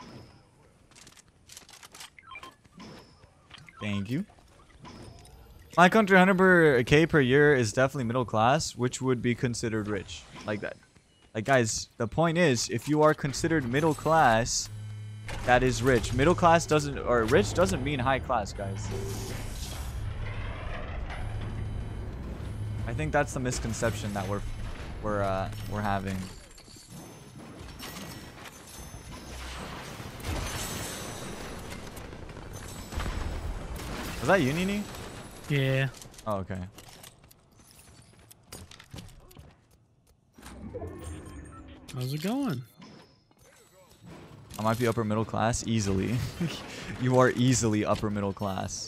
My country 100K per year is definitely middle class, which would be considered rich. Like that. Like guys, the point is, if you are considered middle class, that is rich. Middle class doesn't, or rich doesn't mean high class, guys. I think that's the misconception that we're having. Was that you, Nini? Yeah. Oh, okay. How's it going? I might be upper middle class easily. You are easily upper middle class.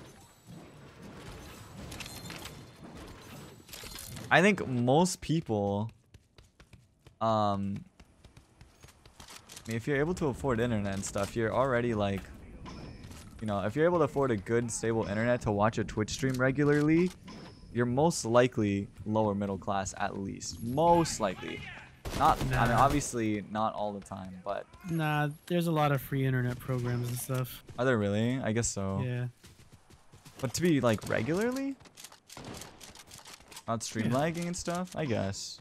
I think most people, I mean, if you're able to afford internet and stuff, you're already like, you know, if you're able to afford a good stable internet to watch a Twitch stream regularly, you're most likely lower middle class at least. Most likely. Not, Nah. I mean, obviously not all the time, but Nah, there's a lot of free internet programs and stuff. are there really? I guess so. Yeah. But to be like regularly? Not stream Yeah. lagging and stuff? I guess.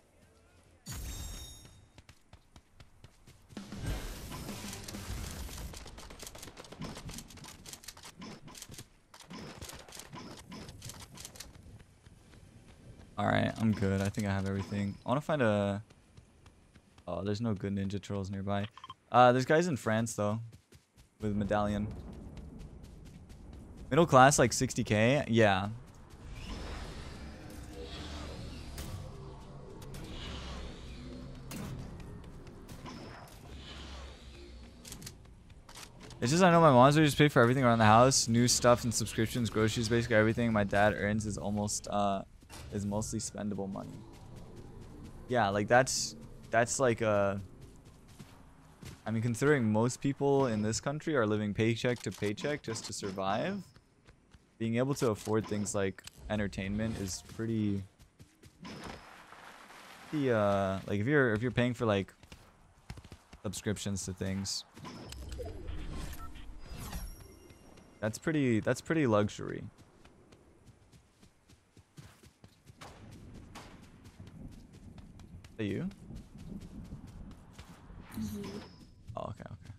Alright, I'm good. I think I have everything. I want to find a... Oh, there's no good Ninja Turtles nearby. There's guys in France, though. With Medallion. Middle class, like 60K? Yeah. It's just I know my mom's just pay for everything around the house. New stuff and subscriptions, groceries, basically everything my dad earns is almost is mostly spendable money. Yeah, like that's like I mean, considering most people in this country are living paycheck to paycheck just to survive, being able to afford things like entertainment is pretty like if you're paying for like subscriptions to things, that's pretty luxury. Is that you? Oh, okay.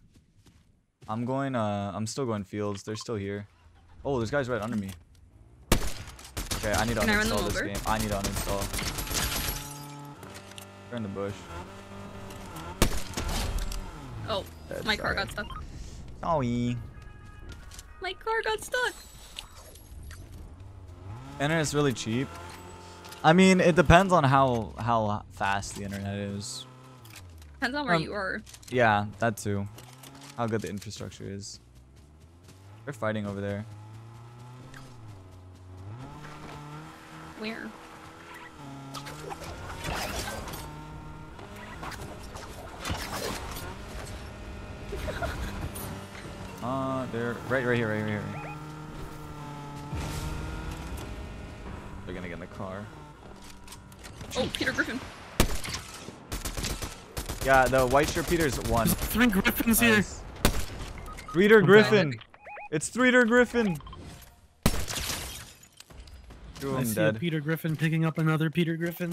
I'm still going fields. They're still here. Oh, there's guys right under me. Okay, I need to Can I run them uninstall this over? game. I need to uninstall. They're in the bush. Oh, Dead, my car sorry. got stuck. Sorry. My car got stuck. Internet's really cheap. I mean, it depends on how fast the internet is. Depends on where you are. Yeah, that too. How good the infrastructure is. They're fighting over there. Where? They're right here. They're gonna get in the car. Oh, Peter Griffin. Yeah, the white shirt Peter's one. 3 Griffins here. Nice. Streeter Griffin. It's Streeter Griffin. Two of I them see a dead. Peter Griffin picking up another Peter Griffin.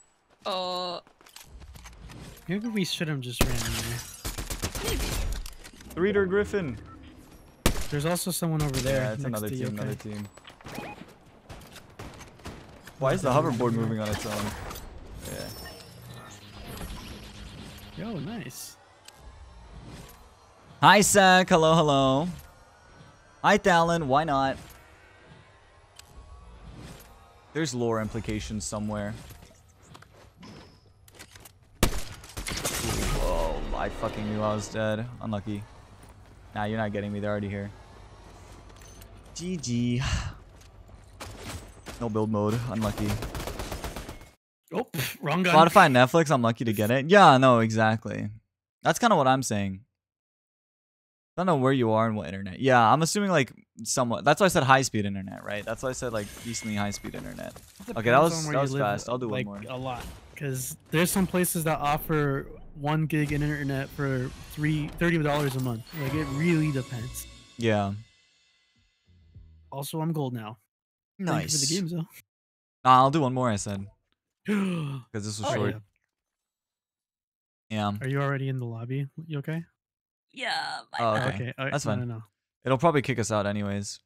Maybe we should have just ran in there. Maybe. Streeter Griffin. There's also someone over there. Yeah, it's next another to team. Yokai. Another team. Why is the hoverboard moving on its own? Yeah. Yo, nice. Hi, Sack. Hello. Hi, Thalen. Why not? There's lore implications somewhere. Whoa, I fucking knew I was dead. Unlucky. Nah, you're not getting me. They're already here. GG. No build mode. Unlucky. Oh, wrong gun. Spotify and Netflix, I'm lucky to get it. Yeah, no, exactly. That's kind of what I'm saying. I don't know where you are and what internet. Yeah, I'm assuming like somewhat. That's why I said high-speed internet, right? That's why I said like decently high-speed internet. Okay, that was fast. I'll do one like, more. A lot, because there's some places that offer 1 gig internet for $30 a month. Like it really depends. Yeah. Also, I'm gold now. Thank you for Nice. the games, though. Nah, I'll do one more. I said Are because this was Oh, short. Yeah. you already in the lobby? You okay? Yeah. My Oh, bad. okay. Okay. That's no, fine. No. It'll probably kick us out anyways.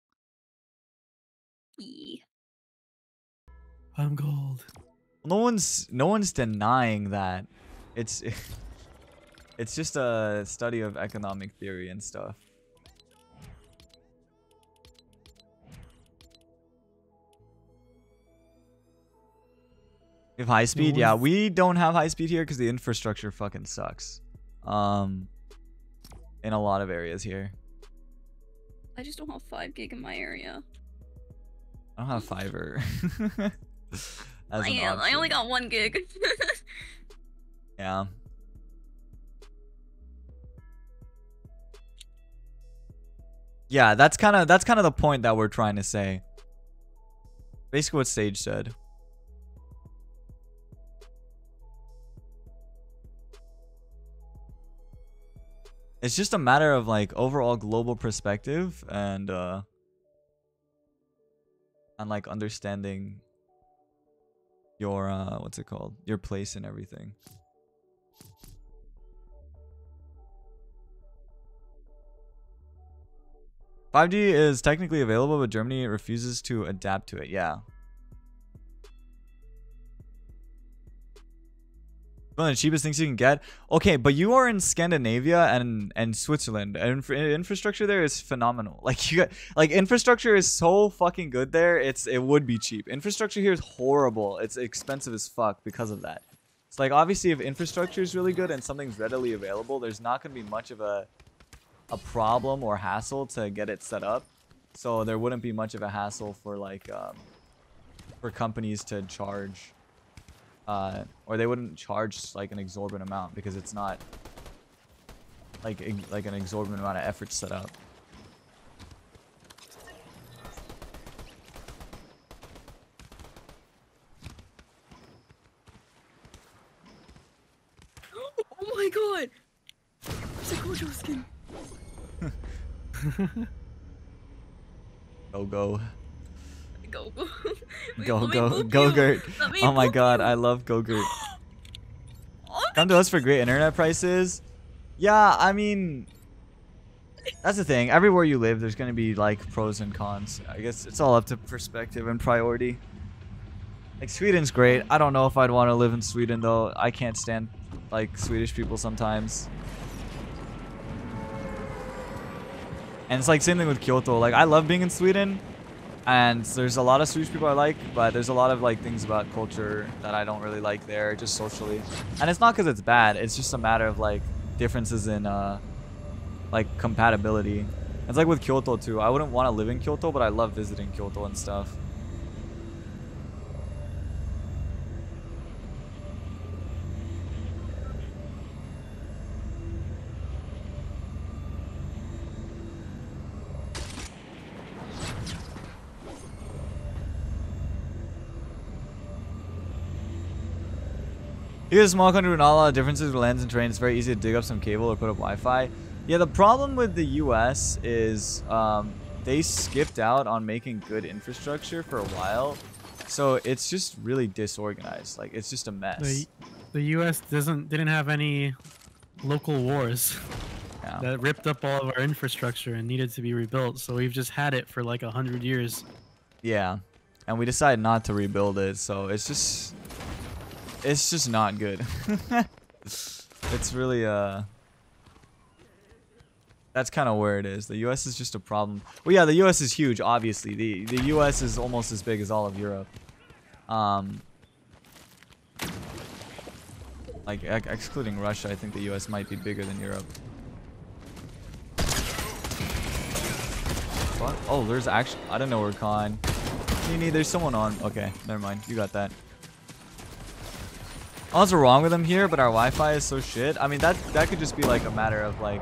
I'm gold. No one's denying that. It's it's just a study of economic theory and stuff. We have high speed, yeah. We don't have high speed here because the infrastructure fucking sucks. In a lot of areas here. I just don't have 5 gig in my area. I don't have fiber. I only got 1 gig. Yeah. Yeah, that's kind of the point that we're trying to say. Basically what Sage said. It's just a matter of like overall global perspective and like understanding your what's it called? Your place and everything. $5G is technically available, but Germany refuses to adapt to it. Yeah. One of the cheapest things you can get. Okay, but you are in Scandinavia and Switzerland, and infrastructure there is phenomenal. Like infrastructure is so fucking good there. It would be cheap. Infrastructure here is horrible. It's expensive as fuck because of that. It's like obviously if infrastructure is really good and something's readily available, there's not gonna be much of a problem or hassle to get it set up. So there wouldn't be much of a hassle for like for companies to charge. Or they wouldn't charge like an exorbitant amount because it's not like an exorbitant amount of effort to set up. Oh my god! It's a Gojo skin. Go go. Go go. Wait, Go let me go boop go you. Gert. Let me Oh my boop god, you. I love Go-Gurt. Oh, Come to us for great internet prices. Yeah, I mean, that's the thing. Everywhere you live, there's gonna be like pros and cons. I guess it's all up to perspective and priority. Like Sweden's great. I don't know if I'd want to live in Sweden though. I can't stand like Swedish people sometimes. And it's like same thing with Kyoto. Like I love being in Sweden. And there's a lot of Swedish people I like, but there's a lot of like things about culture that I don't really like there, just socially. And it's not because it's bad. It's just a matter of like differences in like compatibility. It's like with Kyoto too. I wouldn't want to live in Kyoto, but I love visiting Kyoto and stuff. Here's a small country with not a lot of differences with lands and terrain. It's very easy to dig up some cable or put up Wi-Fi. Yeah, the problem with the US is they skipped out on making good infrastructure for a while. So it's just really disorganized. Like it's just a mess. The US didn't have any local wars that ripped up all of our infrastructure and needed to be rebuilt. So we've just had it for like 100 years. Yeah, and we decided not to rebuild it. So it's just not good. It's really that's kind of where it is. The US is just a problem. Well, yeah, the US is huge, obviously. The US is almost as big as all of Europe. Like excluding Russia, I think the US might be bigger than Europe. What? Oh, there's actually, I don't know where Khan. There's someone on. Okay, never mind. You got that. Oh, what's wrong with them here? But our Wi-Fi is so shit. I mean, that could just be like a matter of like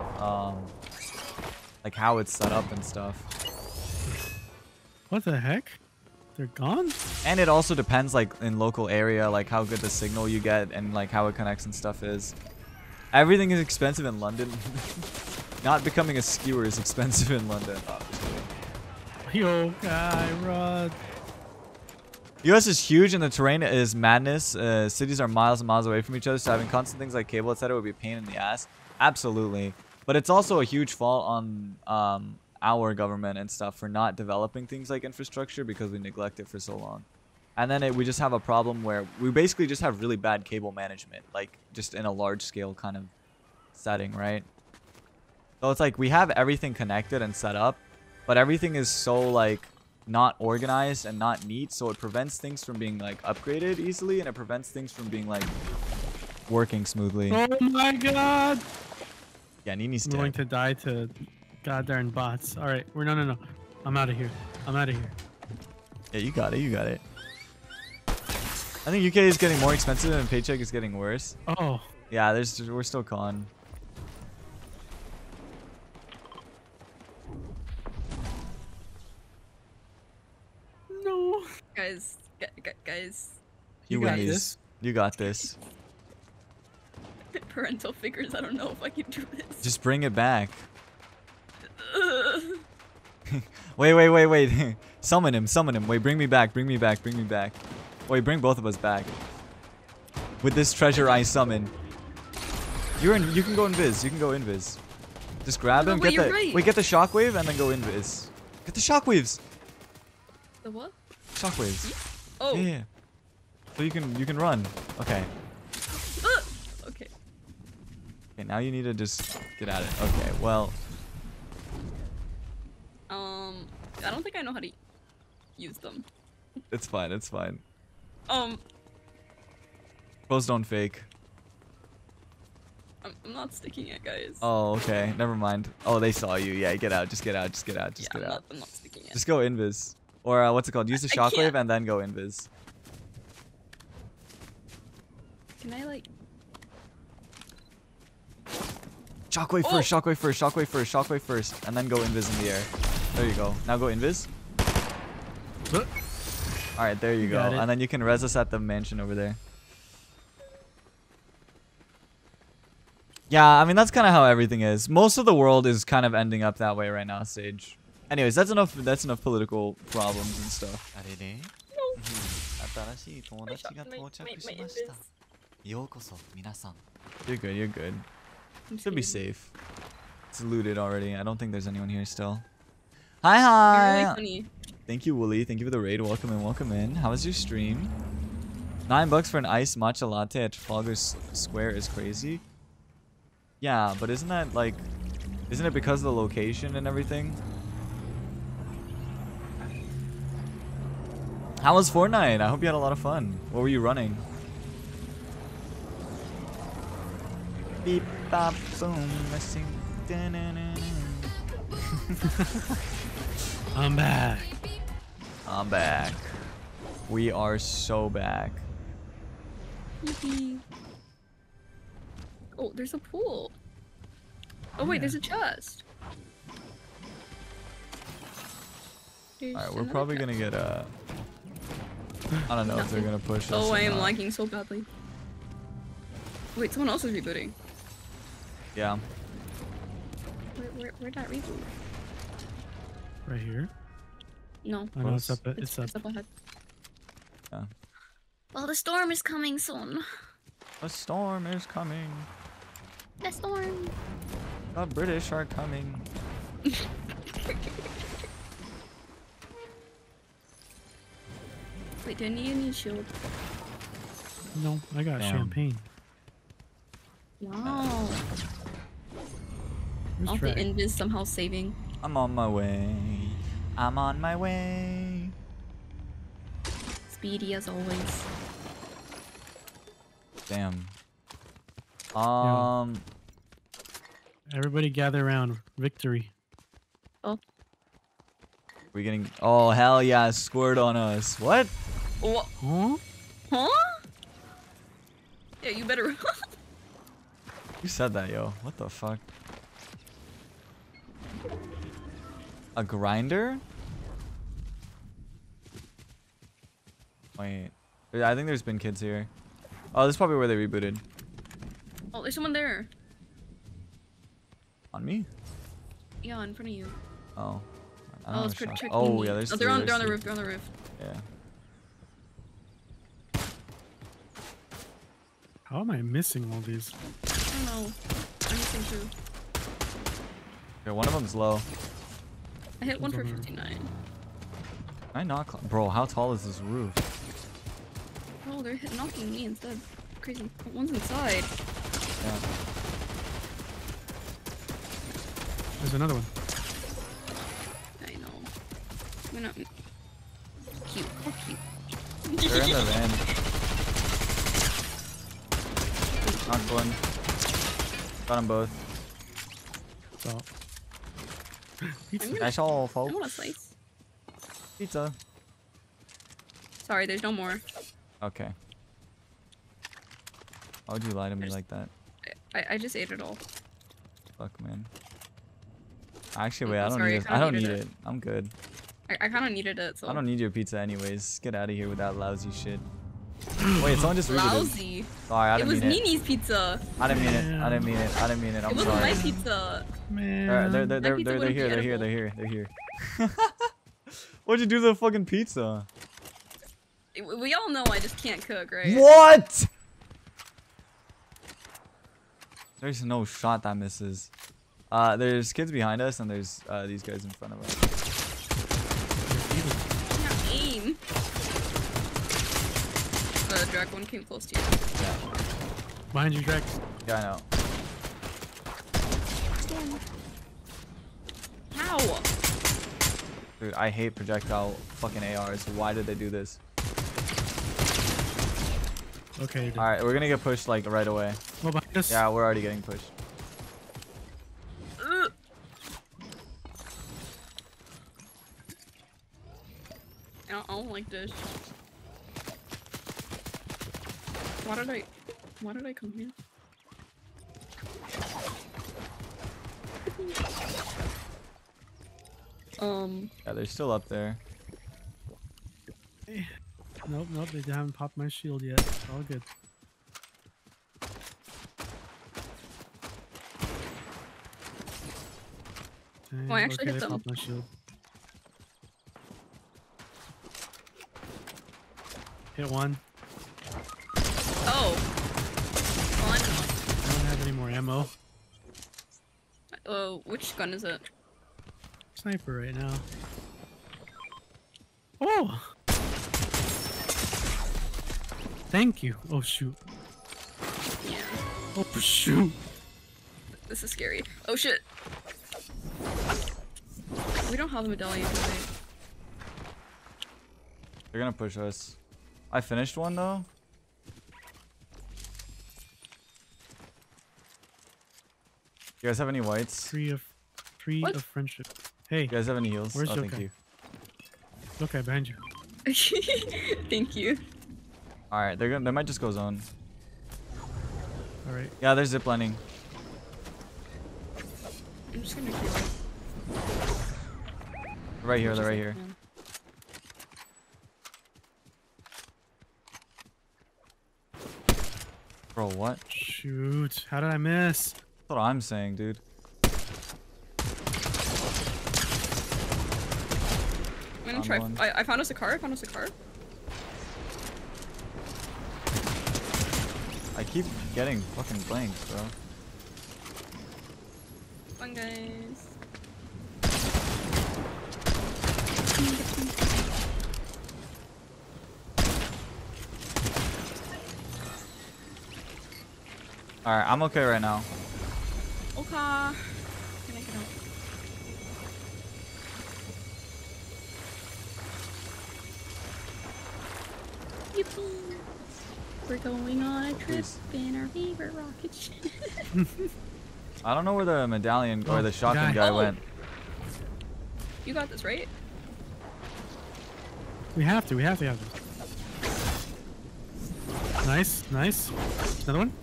how it's set up and stuff. What the heck? They're gone? And it also depends like in local area, like how good the signal you get and like how it connects and stuff is. Everything is expensive in London. Not becoming a skewer is expensive in London, obviously. Yo, guy, run. US is huge and the terrain is madness. Cities are miles and miles away from each other, so having constant things like cable, etc. would be a pain in the ass. Absolutely. But it's also a huge fault on our government and stuff for not developing things like infrastructure because we neglect it for so long. And then we just have a problem where we basically just have really bad cable management, like just in a large scale kind of setting, right? So it's like we have everything connected and set up, but everything is so like not organized and not neat, so it prevents things from being like upgraded easily, and it prevents things from being like working smoothly. Oh my god! Yeah, Nini's I'm dead. going to die to goddamn bots. All right, no. I'm out of here. I'm out of here. Yeah, you got it. You got it. I think UK is getting more expensive and paycheck is getting worse. Oh. Yeah, we're still con. No. Guys, guys. You got win these. this. You got this. Parental figures. I don't know if I can do this. Just bring it back. Ugh. Wait. Summon him. Wait, bring me back. Wait, bring both of us back. With this treasure I summon. You can go invis. Just grab No, him, wait, get the you're right. get the shockwave and then go invis. Get the shockwaves. The what? Shockwaves. Oh. Yeah. So you can run. Okay. Okay. Okay, now you need to just get at it. Okay, well. I don't think I know how to use them. It's fine. Clothes don't fake. I'm not sticking it, guys. Oh, okay. Never mind. Oh, they saw you. Yeah, get out. Just get out. I'm not sticking it. Just go invis. Or what's it called? Use the I shockwave can't. and then go invis. Can I like? Shockwave Oh. shockwave first, and then go invis in the air. There you go. Now go invis. Alright, there you go. Got it. And then you can res us at the mansion over there. Yeah, I mean, that's kind of how everything is. Most of the world is kind of ending up that way right now, Sage. Anyways, that's enough political problems and stuff. You're good. Should be safe. It's looted already. I don't think there's anyone here still. Hi. You're really funny. Thank you, Wooly. Thank you for the raid. Welcome in. How was your stream? $9 for an iced matcha latte at Trafalgar Square is crazy. Yeah, but isn't it because of the location and everything? How was Fortnite? I hope you had a lot of fun. What were you running? Beep, bop, boom, missing. I'm back. I'm back. We are so back. Yippee. Oh, there's a pool. Oh wait, there's a chest. Alright, we're probably gonna get a... I don't know if they're gonna push us. Oh, or I am not. lagging so badly. Wait, someone else is rebooting. Yeah. Where'd that reboot? Right here. No. I know it's up. It's up ahead. Yeah. Well, the storm is coming soon. A storm is coming. The storm. The British are coming. Wait, do I need any shield? No, I got Damn. champagne. Wow. Where's Off the Drag? invis somehow saving. I'm on my way. Speedy as always. Damn. Everybody gather around. Victory. Oh. We getting... Oh, hell yeah. Squirt on us. What? What? Huh? Huh? Yeah, you better run. Who said that, yo? What the fuck? A grinder? Wait. I think there's been kids here. Oh, this is probably where they rebooted. Oh, there's someone there. On me? Yeah, in front of you. Oh. I don't Oh, have it's a shotgun. protecting Oh me. yeah, there's Oh, three. they're on there's the three. roof. They're on the roof. Yeah. How am I missing all these? I don't know. I'm missing two. Okay, one of them's low. I hit one for One's on the- 59. Can I not? Bro, how tall is this roof? Oh, they're knocking me instead. Crazy. One's inside. Yeah. There's another one. I know. I'm gonna. Cute. How cute. They're in the van. Knocked one. Got them both. So. Pizza. I'm gonna- Nice all, I folks. want a slice. Pizza. Sorry, there's no more. Okay. Why would you lie to me like that? I just ate it all. Fuck, man. Actually, wait, I'm I don't sorry, need I it. I kinda don't need needed it. I'm good. I kind of needed it, so. I don't need your pizza anyways. Get out of here with that lousy shit. Wait, someone just rebooted. Lousy. Sorry, I It didn't was mean it. Nini's pizza. I didn't mean it. I didn't mean it. I didn't mean it. It I'm wasn't sorry. my pizza. Man. They're pizza wouldn't be here. They're here. edible. They're here. They're here. What'd you do to the fucking pizza? We all know I just can't cook, right? What? There's no shot that misses. There's kids behind us and there's these guys in front of us. I can't aim. The drag one came close to you. Yeah, Behind you, Drax. yeah, I know. How? Dude, I hate projectile fucking ARs. Why did they do this? Okay. All right, we're gonna get pushed like right away. Well, behind us. Yeah, we're already getting pushed. Ugh. I don't like this. Why did I come here? Yeah, they're still up there. Nope, nope. They haven't popped my shield yet. It's all good. Dang, Oh, I actually okay, hit they them. popped my shield. Hit one. Oh. Well, I don't I don't have any more ammo. know. Which gun is it? Sniper right now. Oh! Thank you. Oh shoot. Yeah. Oh shoot. This is scary. Oh shit. We don't have the medallion, do we? They're gonna push us. I finished one though. You guys have any whites? Tree of What? friendship. Hey, You guys have any heals? Where's oh, thank Joker? you. okay, behind you. Thank you. All right, they're gonna. They might just go zone. All right. Yeah, they're ziplining. I'm just gonna kill him. Right here. They're right here. Bro, what? That's Shoot. How did I miss? what I'm saying, dude. I'm gonna Found try. one. I found us a car. I found us a car. I keep getting fucking blanked, bro. Fun guys. All right, I'm okay right now. Okay. Can I get out? Yippee! We're going on a trip Please. in our favorite rocket ship. I don't know where the medallion or Oh, the shotgun guy. guy Oh. went. You got this, right? We have to have this. Nice, nice. Another one?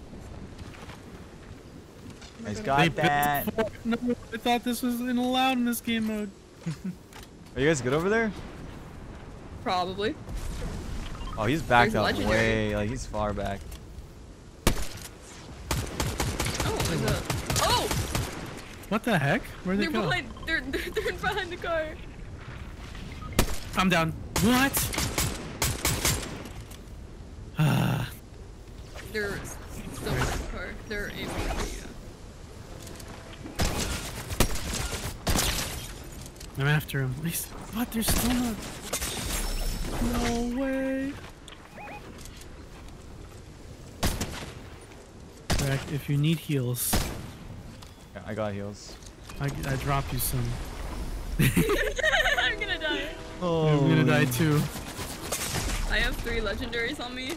Nice, They got built that. four- No, I thought this was allowed in this game mode. Are you guys good over there? Probably. Oh, he's backed There's up legendary. way, like he's far back. Oh, there's a. Oh! What the heck? Where'd they They're go? behind. They're behind the car. I'm down. What? They're still in the car. They're aiming for you. I'm after him. Please. What? There's still not. No way. Rack, if you need heals, Yeah, I got heals. I drop you some. I'm gonna die. Oh, I'm gonna die too. I have 3 legendaries on me.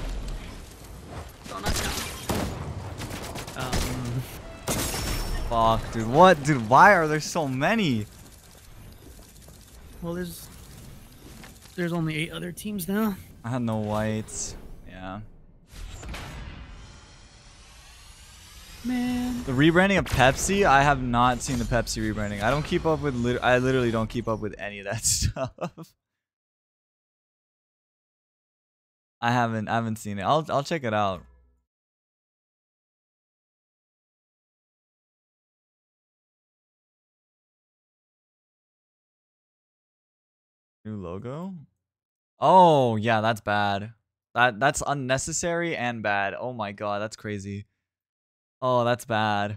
So not down. fuck, dude. What, dude? Why are there so many? Well, there's only 8 other teams now. I had no whites. Yeah. Man. The rebranding of Pepsi, I have not seen the Pepsi rebranding. I don't keep up with I literally don't keep up with any of that stuff. I haven't seen it. I'll check it out. New logo? Oh, yeah, that's bad. That's unnecessary and bad. Oh my god, that's crazy. Oh, that's bad.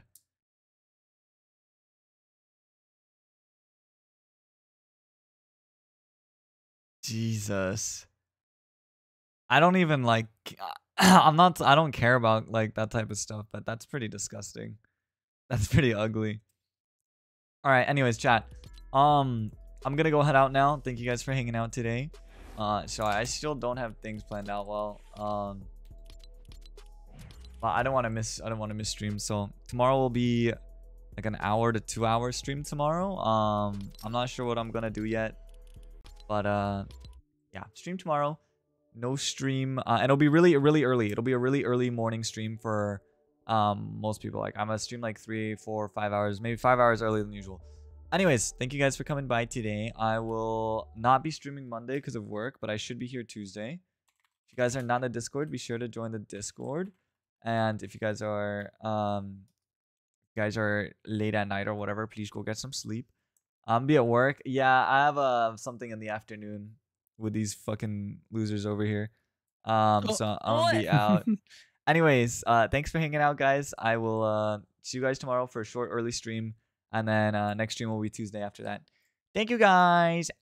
Jesus. I don't even like I don't care about like that type of stuff, but that's pretty disgusting. That's pretty ugly. All right, anyways, chat. I'm going to go head out now. Thank you guys for hanging out today. So I still don't have things planned out well. But I don't want to miss streams. So tomorrow will be like an hour to 2 hour stream tomorrow. I'm not sure what I'm going to do yet. But yeah, stream tomorrow. No stream, and it'll be really early. It'll be a really early morning stream for most people. Like I'm gonna stream like 3, 4, 5 hours, maybe 5 hours earlier than usual. Anyways, thank you guys for coming by today. I will not be streaming Monday because of work, but I should be here Tuesday. If you guys are not in the Discord, be sure to join the Discord. And if you guys are late at night or whatever, please go get some sleep. Be at work. Yeah, I have something in the afternoon with these fucking losers over here. So I'm gonna be out. Anyways, thanks for hanging out, guys. I will see you guys tomorrow for a short early stream, and then next stream will be Tuesday after that. Thank you, guys.